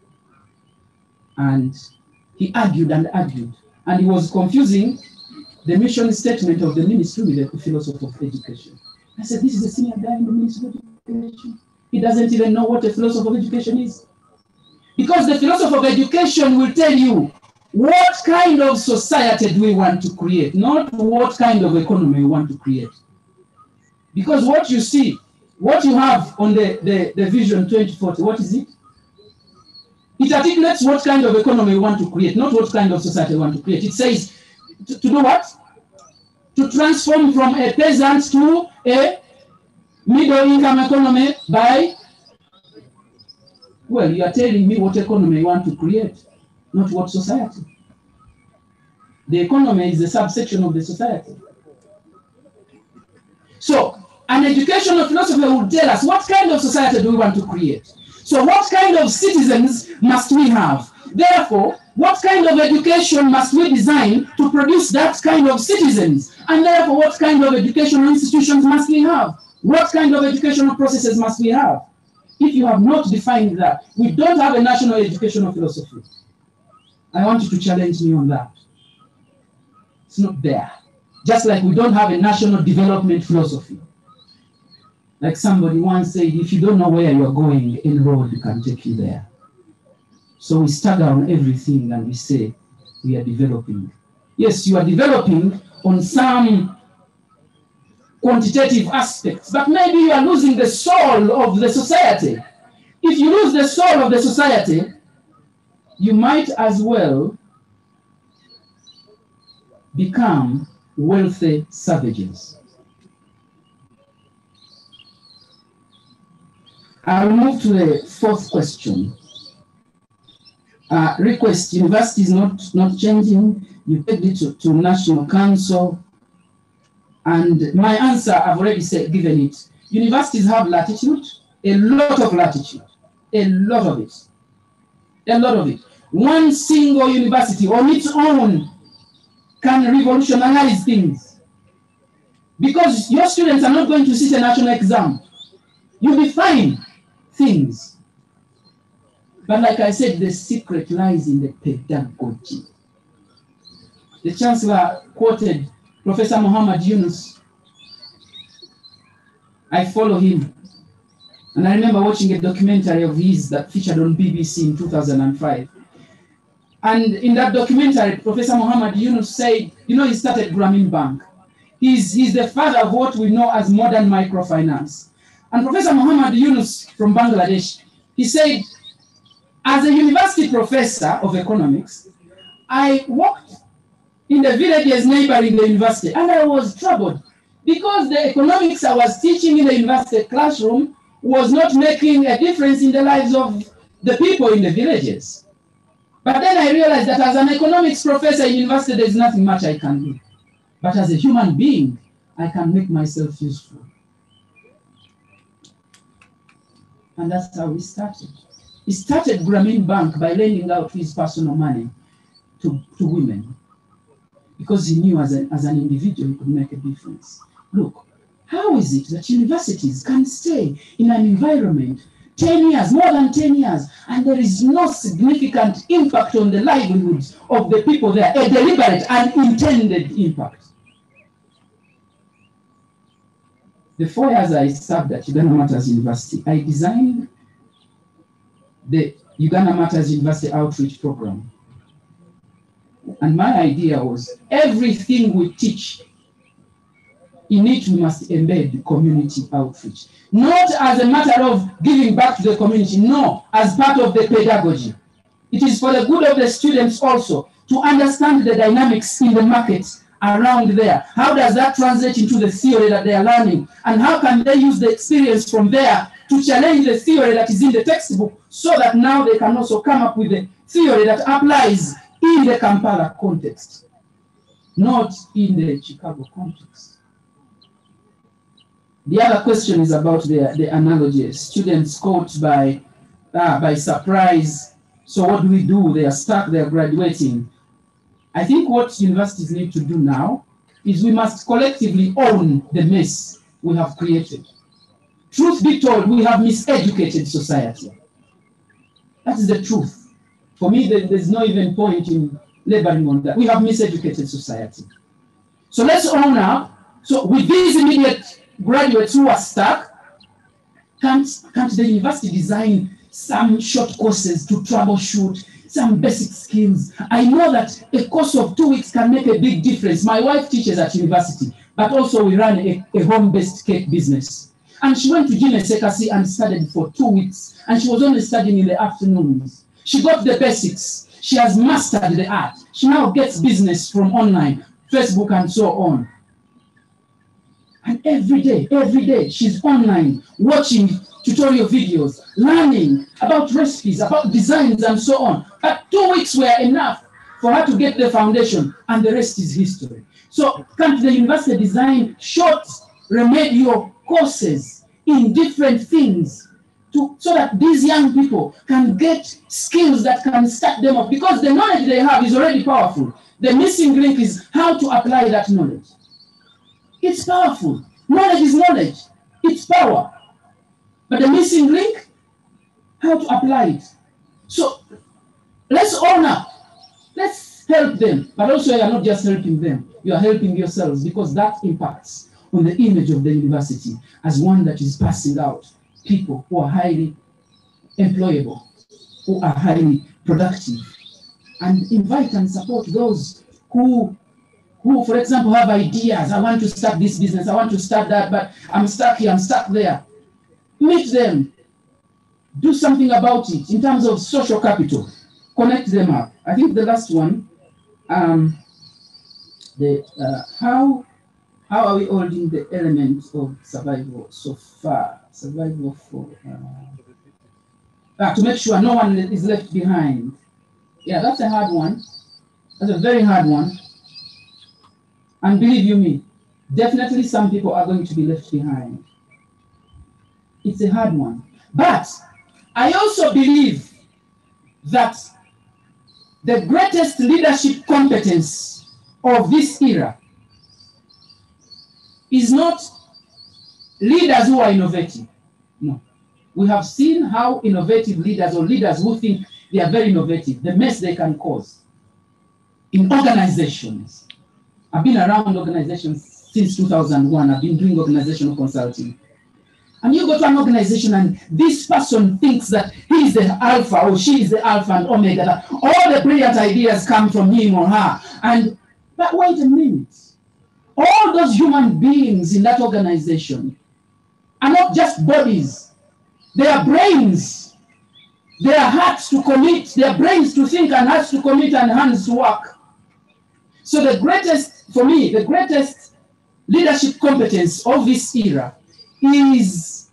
And he argued and argued. And he was confusing the mission statement of the ministry with the philosophy of education. I said, this is a senior guy in the Ministry of Education. He doesn't even know what a philosophy of education is. Because the philosophy of education will tell you what kind of society do we want to create, not what kind of economy we want to create. Because what you see, what you have on the, the, the Vision twenty forty, what is it? It articulates what kind of economy we want to create, not what kind of society we want to create. It says, to, to do what? To transform from a peasant to a middle-income economy by, well, you are telling me what economy you want to create, not what society. The economy is a subsection of the society. So, an educational philosophy will tell us what kind of society do we want to create. So what kind of citizens must we have? Therefore, what kind of education must we design to produce that kind of citizens? And therefore, what kind of educational institutions must we have? What kind of educational processes must we have? If you have not defined that, we don't have a national educational philosophy. I want you to challenge me on that. It's not there. Just like we don't have a national development philosophy. Like somebody once said, if you don't know where you're going, any road can take you there. So we stagger on everything and we say, we are developing. Yes, you are developing on some quantitative aspects, but maybe you are losing the soul of the society. If you lose the soul of the society, you might as well become wealthy savages. I'll move to the fourth question. Uh, request, university is not, not changing. You pegged it to, to National Council. And my answer, I've already said, given it. Universities have latitude, a lot of latitude, a lot of it, a lot of it. One single university on its own can revolutionize things. Because your students are not going to sit a national exam. You define things. But like I said, the secret lies in the pedagogy. The Chancellor quoted Professor Muhammad Yunus. I follow him. And I remember watching a documentary of his that featured on B B C in two thousand five. And in that documentary, Professor Muhammad Yunus said, you know, he started Grameen Bank. He's, he's the father of what we know as modern microfinance. And Professor Muhammad Yunus from Bangladesh, he said, as a university professor of economics, I worked in the villages neighboring the university, and I was troubled because the economics I was teaching in the university classroom was not making a difference in the lives of the people in the villages. But then I realized that as an economics professor in university, there's nothing much I can do. But as a human being, I can make myself useful. And that's how we started. He started Grameen Bank by lending out his personal money to, to women because he knew as, a, as an individual he could make a difference. Look, how is it that universities can stay in an environment ten years, more than ten years, and there is no significant impact on the livelihoods of the people there, a deliberate and intended impact? The four years I served at Uganda Matters University, I designed the Uganda Matters University Outreach Program. And my idea was everything we teach, in it we must embed community outreach. Not as a matter of giving back to the community, no, as part of the pedagogy. It is for the good of the students also to understand the dynamics in the market around there. How does that translate into the theory that they are learning? And how can they use the experience from there to challenge the theory that is in the textbook so that now they can also come up with a theory that applies in the Kampala context, not in the Chicago context. The other question is about the, the analogy. Students caught by, uh, by surprise. So what do we do? They are stuck, they are graduating. I think what universities need to do now is we must collectively own the mess we have created. Truth be told, we have miseducated society. That is the truth. For me, there, there's no even point in laboring on that. We have miseducated society. So let's own up. So with these immediate graduates who are stuck, can't, can't the university design some short courses to troubleshoot, some basic skills? I know that a course of two weeks can make a big difference. My wife teaches at university, but also we run a, a home-based cake business. And she went to Gine Sekasi and studied for two weeks. And she was only studying in the afternoons. She got the basics. She has mastered the art. She now gets business from online, Facebook and so on. And every day, every day, she's online, watching tutorial videos, learning about recipes, about designs and so on. But two weeks were enough for her to get the foundation, and the rest is history. So can't the university design short remedial courses in different things to, so that these young people can get skills that can start them off? Because the knowledge they have is already powerful. The missing link is how to apply that knowledge. It's powerful. Knowledge is knowledge. It's power. But the missing link, how to apply it. So let's own up. Let's help them. But also, you are not just helping them. You are helping yourselves, because that impacts on the image of the university as one that is passing out people who are highly employable, who are highly productive, and invite and support those who, who, for example, have ideas. I want to start this business, I want to start that, but I'm stuck here, I'm stuck there. Meet them, do something about it in terms of social capital, connect them up. I think the last one, um, the uh, how How are we holding the element of survival so far? Survival for, uh, ah, to make sure no one is left behind. Yeah, that's a hard one. That's a very hard one. And believe you me, definitely some people are going to be left behind. It's a hard one. But I also believe that the greatest leadership competence of this era is not leaders who are innovative. No. We have seen how innovative leaders, or leaders who think they are very innovative, the mess they can cause in organizations. I've been around organizations since two thousand one. I've been doing organizational consulting. And you go to an organization and this person thinks that he is the alpha or she is the alpha and omega, that all the brilliant ideas come from him or her. And, but wait a minute. All those human beings in that organization are not just bodies. They are brains. They are hearts to commit. They are brains to think and hearts to commit and hands to work. So the greatest, for me, the greatest leadership competence of this era is,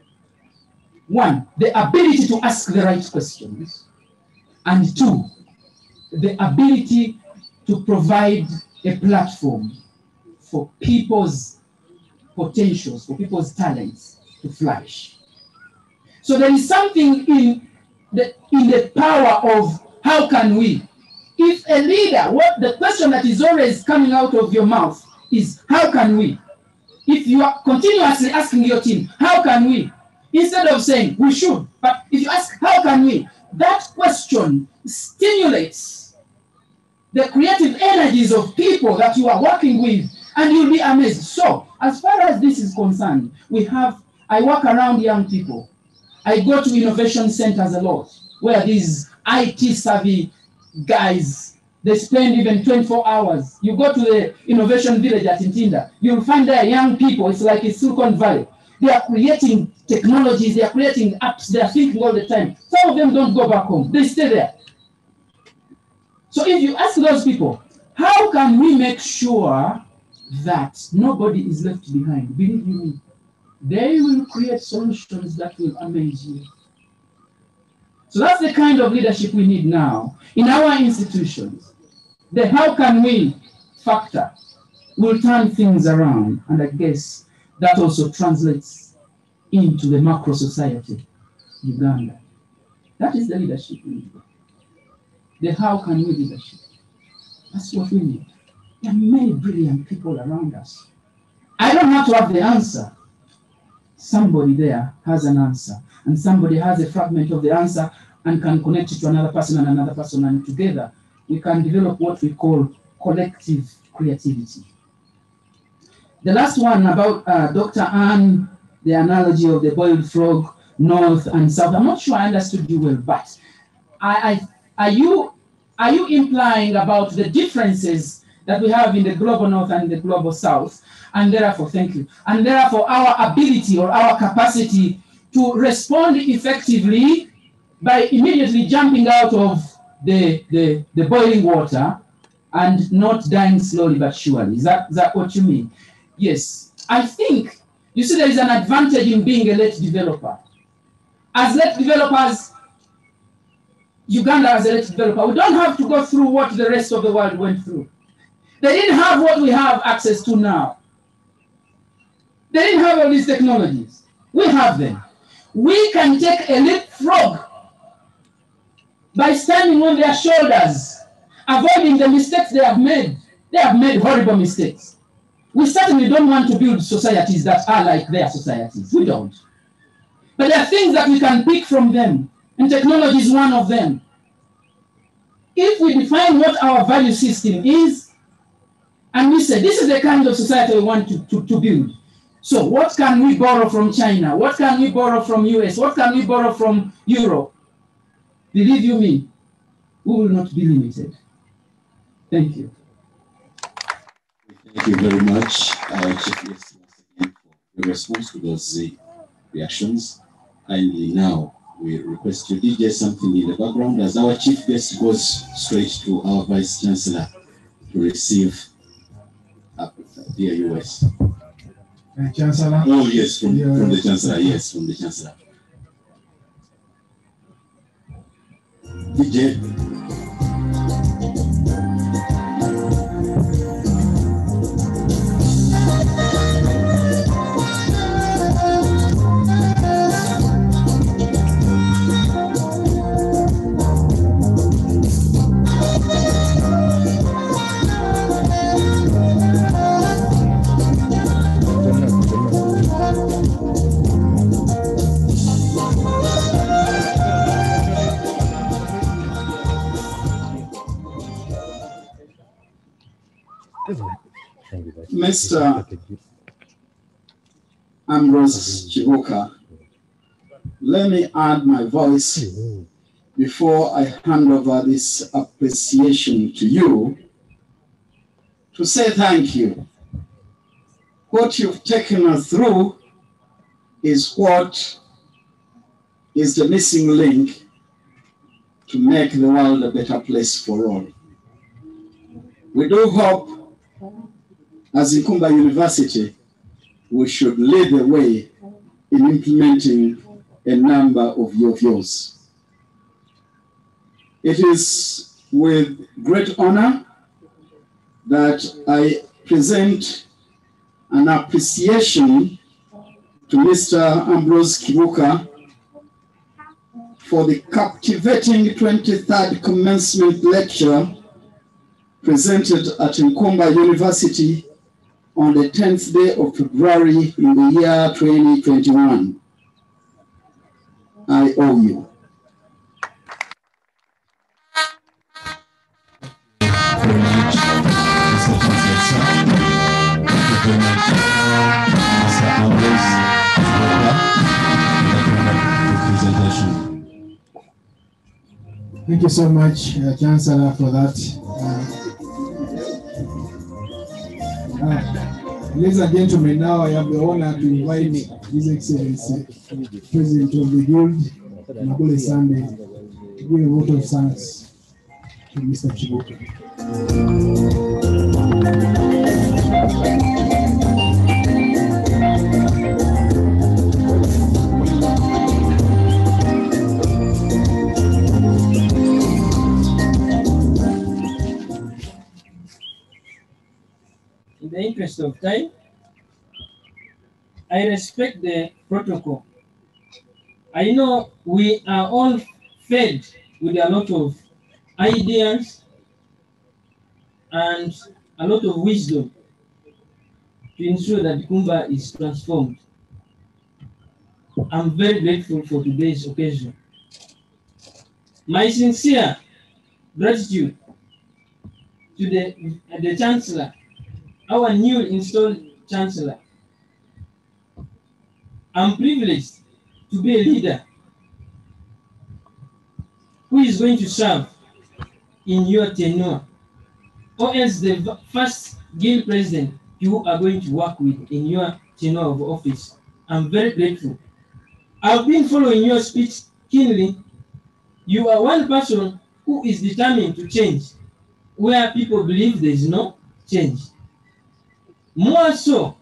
one, the ability to ask the right questions. And two, the ability to provide a platform for people's potentials, for people's talents to flourish. So there is something in the, in the power of how can we. If a leader, what the question that is always coming out of your mouth is how can we? If you are continuously asking your team, how can we? Instead of saying we should, but if you ask how can we, that question stimulates the creative energies of people that you are working with. And you'll be amazed. So, as far as this is concerned, we have, I work around young people. I go to innovation centers a lot, where these I T savvy guys, they spend even twenty-four hours. You go to the innovation village at Ntinda, you'll find there young people, it's like a Silicon Valley. They are creating technologies, they are creating apps, they are thinking all the time. Some of them don't go back home, they stay there. So if you ask those people, how can we make sure that nobody is left behind? Believe me, they will create solutions that will amaze you. So that's the kind of leadership we need now in our institutions. The how can we factor will turn things around, and I guess that also translates into the macro society, Uganda. That is the leadership we need. then how can we leadership? That's what we need. There are many brilliant people around us. I don't have to have the answer. Somebody there has an answer, and somebody has a fragment of the answer and can connect it to another person and another person, and together we can develop what we call collective creativity. The last one about uh, Doctor Ann, the analogy of the boiled frog, north and south. I'm not sure I understood you well, but I, I, are you are you implying about the differences that we have in the global north and the global south, and therefore, thank you, and therefore our ability or our capacity to respond effectively by immediately jumping out of the, the, the boiling water and not dying slowly but surely? Is that, is that what you mean? Yes. I think, you see, there is an advantage in being a late developer. As late developers, Uganda as a late developer, we don't have to go through what the rest of the world went through. They didn't have what we have access to now. They didn't have all these technologies. We have them. We can take a leapfrog by standing on their shoulders, avoiding the mistakes they have made. They have made horrible mistakes. We certainly don't want to build societies that are like their societies. We don't. But there are things that we can pick from them, and technology is one of them. If we define what our value system is, and we say, this is the kind of society we want to, to, to build. So what can we borrow from China? What can we borrow from U S? What can we borrow from Europe? Believe you me, we will not be limited. Thank you. Thank you very much, our Chief Guest, once again, for your response to those uh, reactions. Kindly now, we request you D J something in the background as our Chief Guest goes straight to our Vice Chancellor to receive uh, dear U S. Uh, Chancellor? Oh, yes, from, from the Chancellor, yes, from the Chancellor. D J. Mister Ambrose Kivuka, let me add my voice before I hand over this appreciation to you to say thank you. What you've taken us through is what is the missing link to make the world a better place for all. We do hope, as Nkumba University, we should lead the way in implementing a number of your views. It is with great honor that I present an appreciation to Mister Ambrose Kivuka for the captivating twenty-third commencement lecture presented at Nkumba University on the tenth day of February in the year twenty twenty-one. I owe you. Thank you so much, uh, Chancellor, for that. Uh, uh, ladies and gentlemen, now I have the honor to invite His Excellency, President of the Guild, Nabule Sande, to give a vote of thanks to Mister Kivuka. In the interest of time, I respect the protocol. I know we are all fed with a lot of ideas, and a lot of wisdom to ensure that Kumba is transformed. I'm very grateful for today's occasion. My sincere gratitude to the, the Chancellor, our new installed Chancellor. I'm privileged to be a leader who is going to serve in your tenure, or else the first guild president you are going to work with in your tenure of office. I'm very grateful. I've been following your speech keenly. You are one person who is determined to change where people believe there is no change. More so,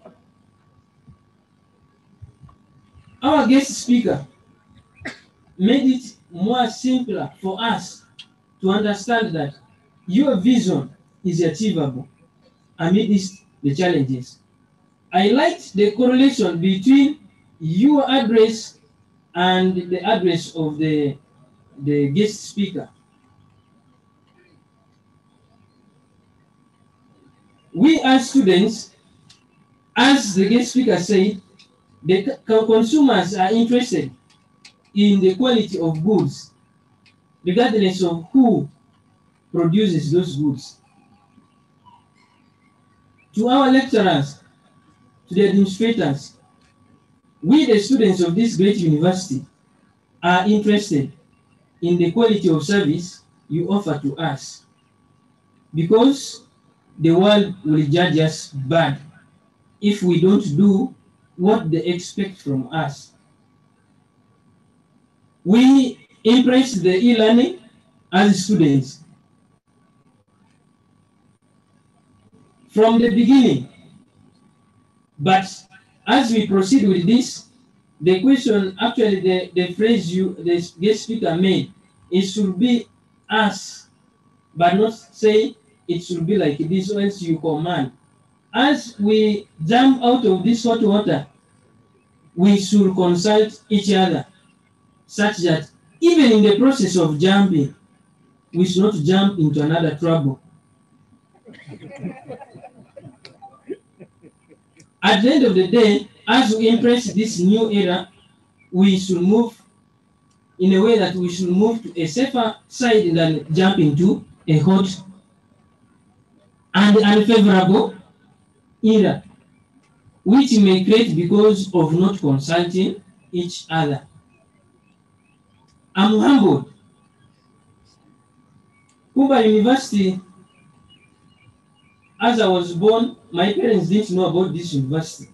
our guest speaker made it more simpler for us to understand that your vision is achievable amidst the challenges. I liked the correlation between your address and the address of the, the guest speaker. We as students, as the guest speaker said, the consumers are interested in the quality of goods, regardless of who produces those goods. To our lecturers, to the administrators, we the students of this great university are interested in the quality of service you offer to us, because the world will judge us bad if we don't do what they expect from us. We embrace the e-learning as students from the beginning, but as we proceed with this, the question, actually the, the phrase you, the guest speaker made, it should be us, but not say it should be like this, or else you command. As we jump out of this hot water, we should consult each other, such that even in the process of jumping, we should not jump into another trouble. At the end of the day, as we embrace this new era, we should move in a way that we should move to a safer side than jump into a hot and unfavorable era, which may create because of not consulting each other. I'm humbled. Kumba University, as I was born, my parents didn't know about this university.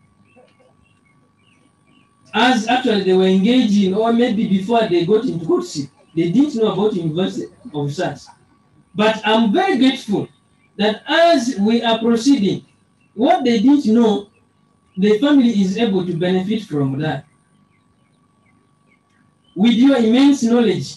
As actually they were engaging, or maybe before they got into courtship, they didn't know about University of SARS. But I'm very grateful that as we are proceeding, what they didn't know, the family is able to benefit from that. With your immense knowledge,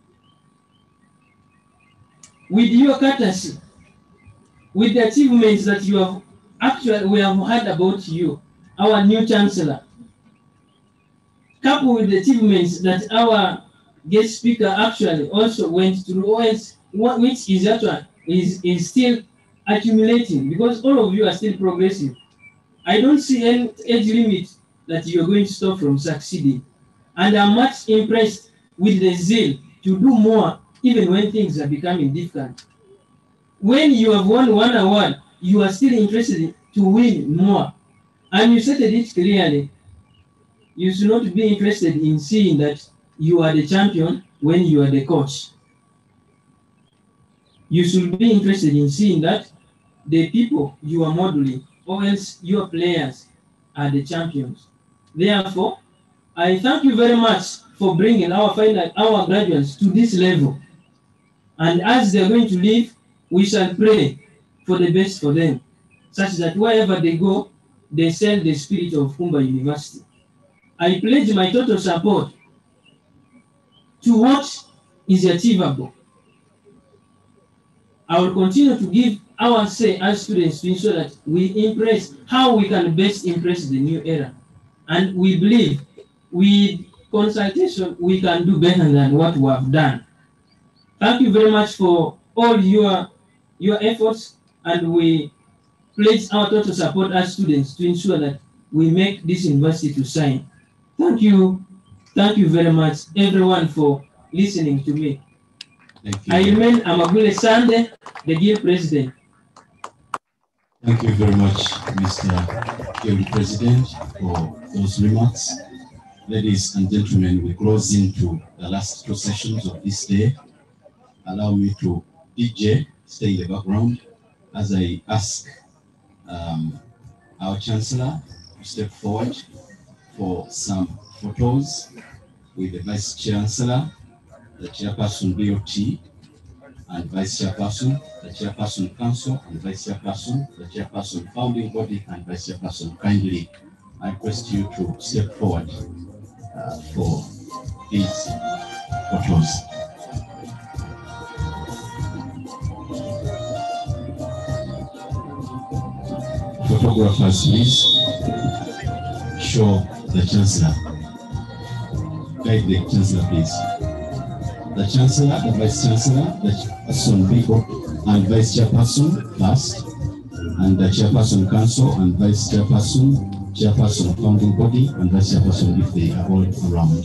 with your courtesy, with the achievements that you have actually we have heard about you, our new chancellor, coupled with the achievements that our guest speaker actually also went through, which is actually is, is still accumulating, because all of you are still progressive. I don't see any age limit that you are going to stop from succeeding. And I'm much impressed with the zeal to do more, even when things are becoming difficult. When you have won one award, you are still interested to win more. And you stated it clearly. You should not be interested in seeing that you are the champion when you are the coach. You should be interested in seeing that the people you are modeling, or else your players, are the champions. Therefore, I thank you very much for bringing our final, our graduates to this level. And as they are going to leave, we shall pray for the best for them, such that wherever they go, they sell the spirit of Kumba University. I pledge my total support to what is achievable. I will continue to give our say as students to ensure that we impress how we can best impress the new era. And we believe with consultation we can do better than what we have done. Thank you very much for all your, your efforts, and we pledge our total support as students to ensure that we make this university to shine. Thank you. Thank you very much, everyone, for listening to me. Thank you. I remain Amagule Sande, the dear president. Thank you very much, Mister Kerry President, for those remarks. Ladies and gentlemen, we close into the last two sessions of this day. Allow me to D J, stay in the background, as I ask um, our Chancellor to step forward for some photos with the Vice Chancellor, the Chairperson B O T, and Vice Chairperson, the Chairperson Council, and Vice Chairperson, the Chairperson Founding Body, and Vice Chairperson. Kindly, I request you to step forward uh, for these photos. Photographers, please show the Chancellor. Guide the Chancellor, please. The Chancellor, the Vice Chancellor, the Chairperson B O and Vice Chairperson first, and the Chairperson Council and Vice Chairperson, Chairperson Founding Body, and Vice Chairperson if they are all around.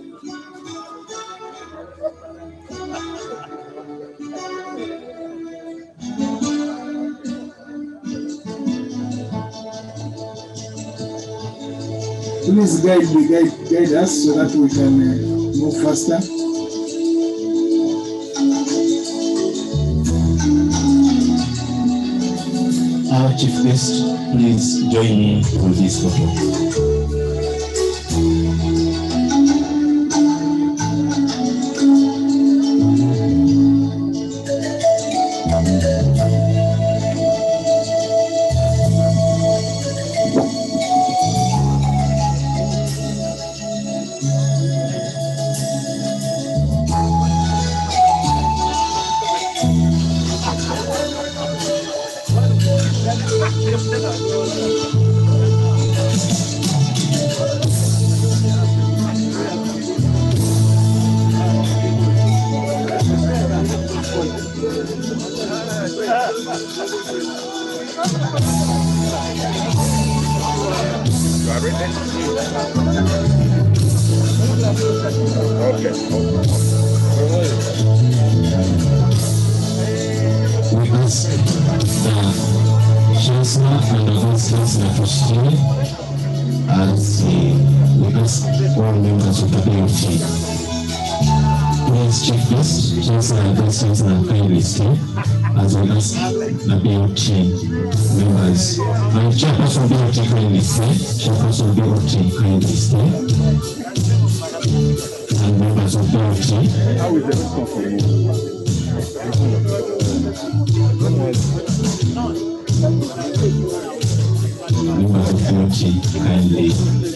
Please guide, guide, guide us so that we can uh, move faster. Our chief guest, please join me on this photo. As well as the B O T members. And Chairperson B O T kindly stay. Chairperson B O T kindly stay. And members of B O T. How is members of B O T kindly.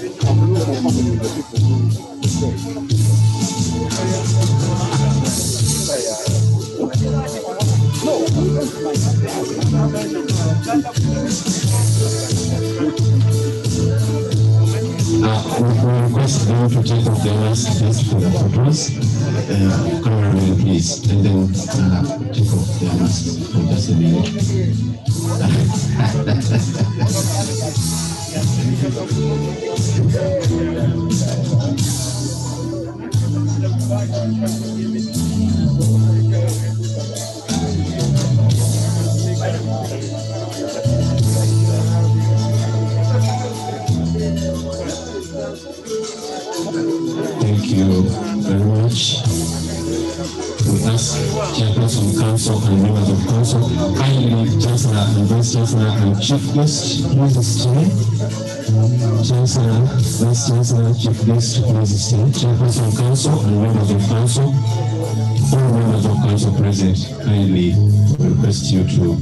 Uh, we request them to take off their masks first for the photos. Uh, cameraman, please, and then uh, take off their masks for just a minute. Thank you very much. We ask Chairperson Council and members of Council, kindly Chancellor and Vice Chancellor and Chief Guest, please stay. Chancellor, Vice Chancellor, Chief Guest, please stay. Chairperson Council and members of Council, all members of Council present, kindly request you to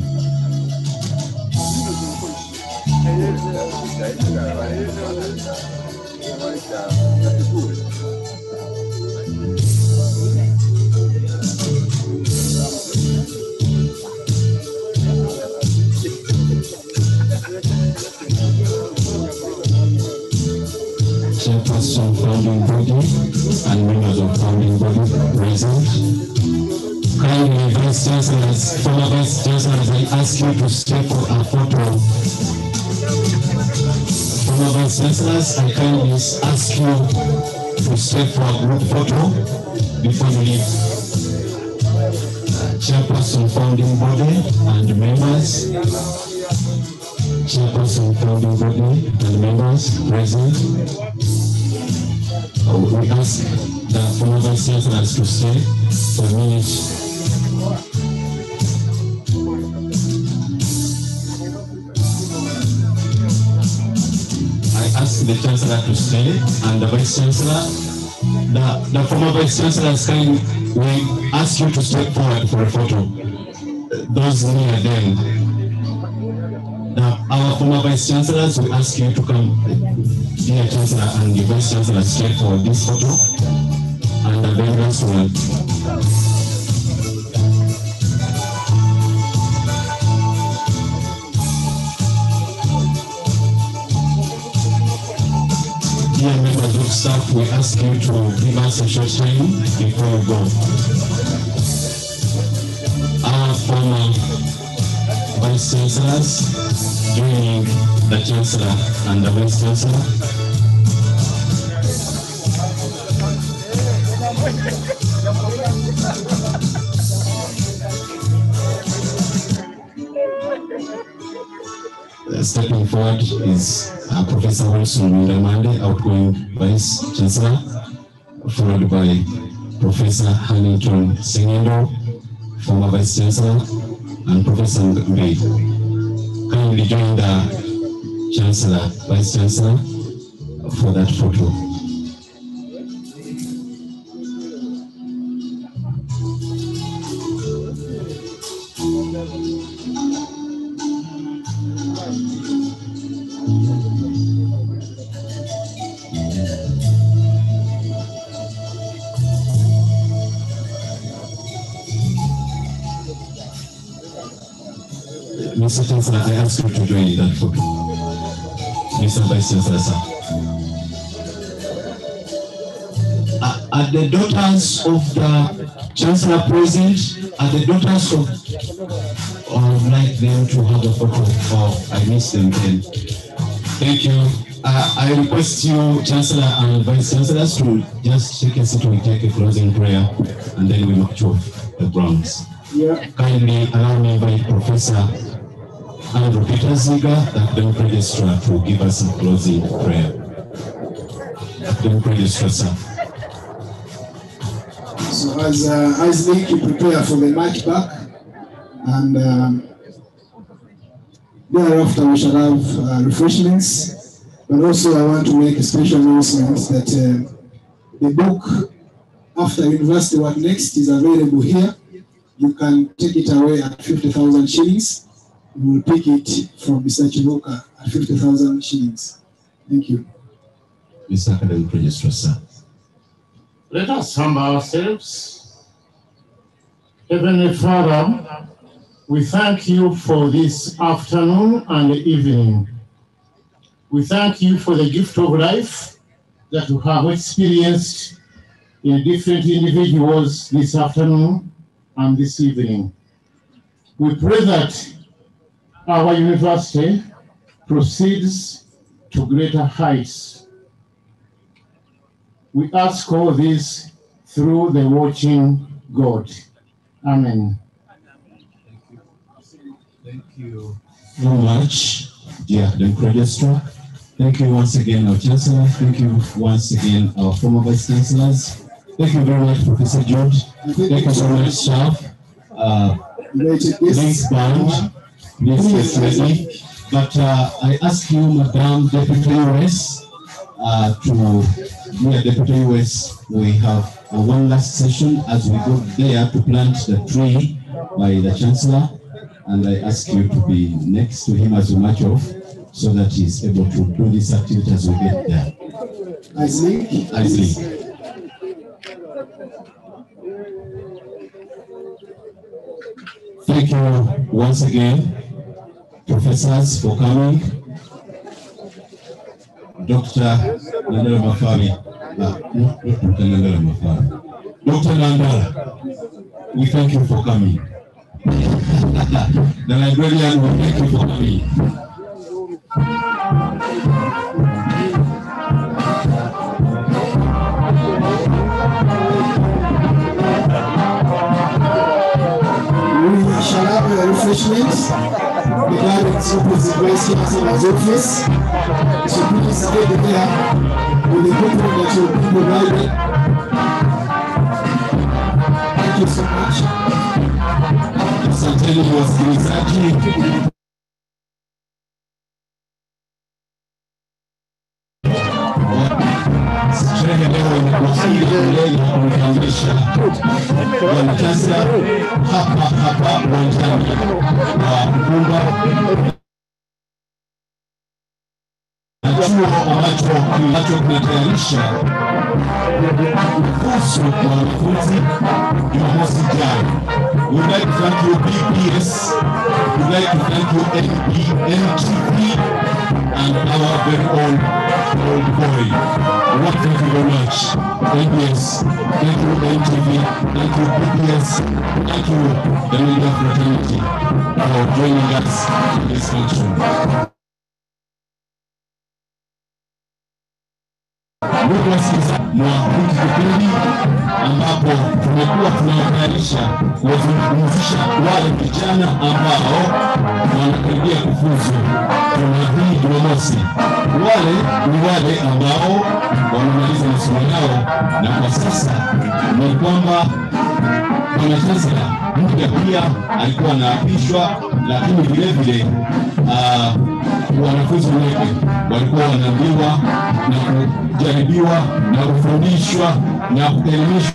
Chairperson Founding Body and members of Founding Body present. Vice Chancellors, former Vice Chancellors, I ask you to stay for a photo. Former Vice Chancellors, I kindly ask you to stay for a group photo before you leave. Uh, Chairperson, founding body, and members. Chairperson, founding body, and members present. Uh, we ask the former Vice Chancellors to stay for a minute. I ask the Chancellor to stay and the Vice Chancellor, the, the former Vice Chancellors, can we ask you to step forward for a photo? Those near them. Now, our former Vice Chancellors, we ask you to come, dear Chancellor and the Vice Chancellor, stay for this photo. And the very last one. Dear members of staff, we ask you to give us a short time before we go. Our former Vice Chancellors joining the Chancellor and the Vice Chancellor. Uh, stepping forward is uh, Professor Wilson Windamande, outgoing Vice Chancellor, followed by Professor Hannington Sengendo, former Vice Chancellor, and Professor Mbei. Kindly join the Chancellor, Vice Chancellor, for that photo. Mister Chancellor, I ask you to join that photo. Mister Vice Chancellor, sir. Uh, are the daughters of the Chancellor present? Are the daughters of, or I would like them to have a photo, or I miss them then? Thank you. Uh, I request you, Chancellor and Vice Chancellors, to just take a seat, we take a closing prayer, and then we march off the grounds. Yeah. Kindly allow me to invite Professor Andrew Peter Ziga, the academic registrar, to give us a closing prayer. Academic registrar, sir. So as uh, Isaac, you prepare for the march back, and um, thereafter we shall have uh, refreshments. But also I want to make a special announcement that uh, the book After University What Next is available here. You can take it away at fifty thousand shillings. We will pick it from Mister Chibuka at fifty thousand shillings. Thank you. Mister Academic Registrar, sir. Let us humble ourselves. Heavenly Father, we thank you for this afternoon and evening. We thank you for the gift of life that we have experienced in different individuals this afternoon and this evening. We pray that our university proceeds to greater heights. We ask all this through the watching God. Amen. Thank you very much, dear Academic Registrar. Thank you once again, our Chancellor. Thank you once again, our former Vice Chancellors. Thank you very much, Professor George. Thank you so much, staff. Uh, Please band, please get ready. But uh, I ask you, Madam Deputy U S, uh, to be a Deputy U S. We have uh, one last session as we go there to plant the tree by the Chancellor. And I ask you to be next to him as we march off so that he's able to do this activity as we get there. Isaac. Isaac. Thank you once again, professors, for coming. Doctor Nandala Mafari, uh, not Doctor Nandala Mafari, Doctor Nandala, we thank you for coming. The librarian will thank you for coming. We shall have a refreshments. The garden is opposite Vice Chancellor's office. So please stay there with the people that will be provided. Thank you so much. Asanteni wasikilizaji. Sherehe leo inakuasili kulele kukamilisha Bwana Chancellor hapa hapa uwanjani wa Ukumba. Na chuo ambacho kinacho kinatayarisha kuhusu kwa wanafunzi Jumamosi ijayo. We would like to thank you B P S, we would like to thank you N T V, and our very own old boy. We want to thank you very much. N P S, thank you N T V, thank you B P S, thank you the Media Fraternity for joining us in this function. Ndugu wasikilizaji, mwa hiki kipindi ambapo tumekuwa tunawatayarisha kuwazungumzisha wale vijana ambao wanakaribia kufuzu Juma hii Jumamosi. Wale ni wale ambao wamemaliza masomo yao, na kwa sasa ni kwamba Bwana Chancellor mpya pia alikuwa anaapishwa, lakini vile vile uh, wanafunzi wote walikuwa wanaambiwa na kujaribiwa na kufundishwa na kuelimishwa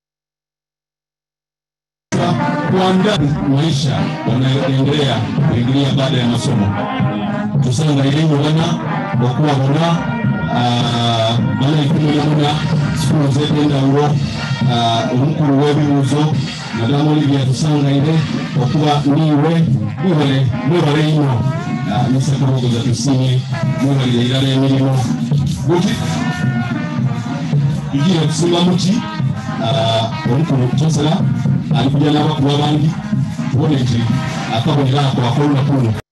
kuandaa maisha wanayoendelea kuingilia baada ya masomo. Tusanga elimu wana kwa kuwa wana bana ikulu wana skulu zetu nda uro umukuru webibuzo madamu Olivia tusanga ile kwa kuwa niwe niwe niwe ino nisakuru za tusini niwe ile milimo guti igiye kusimba muti umukuru Chancellor alikuja nabo kuwa bangi tubone nti akabonera kwa bakuru bakuru.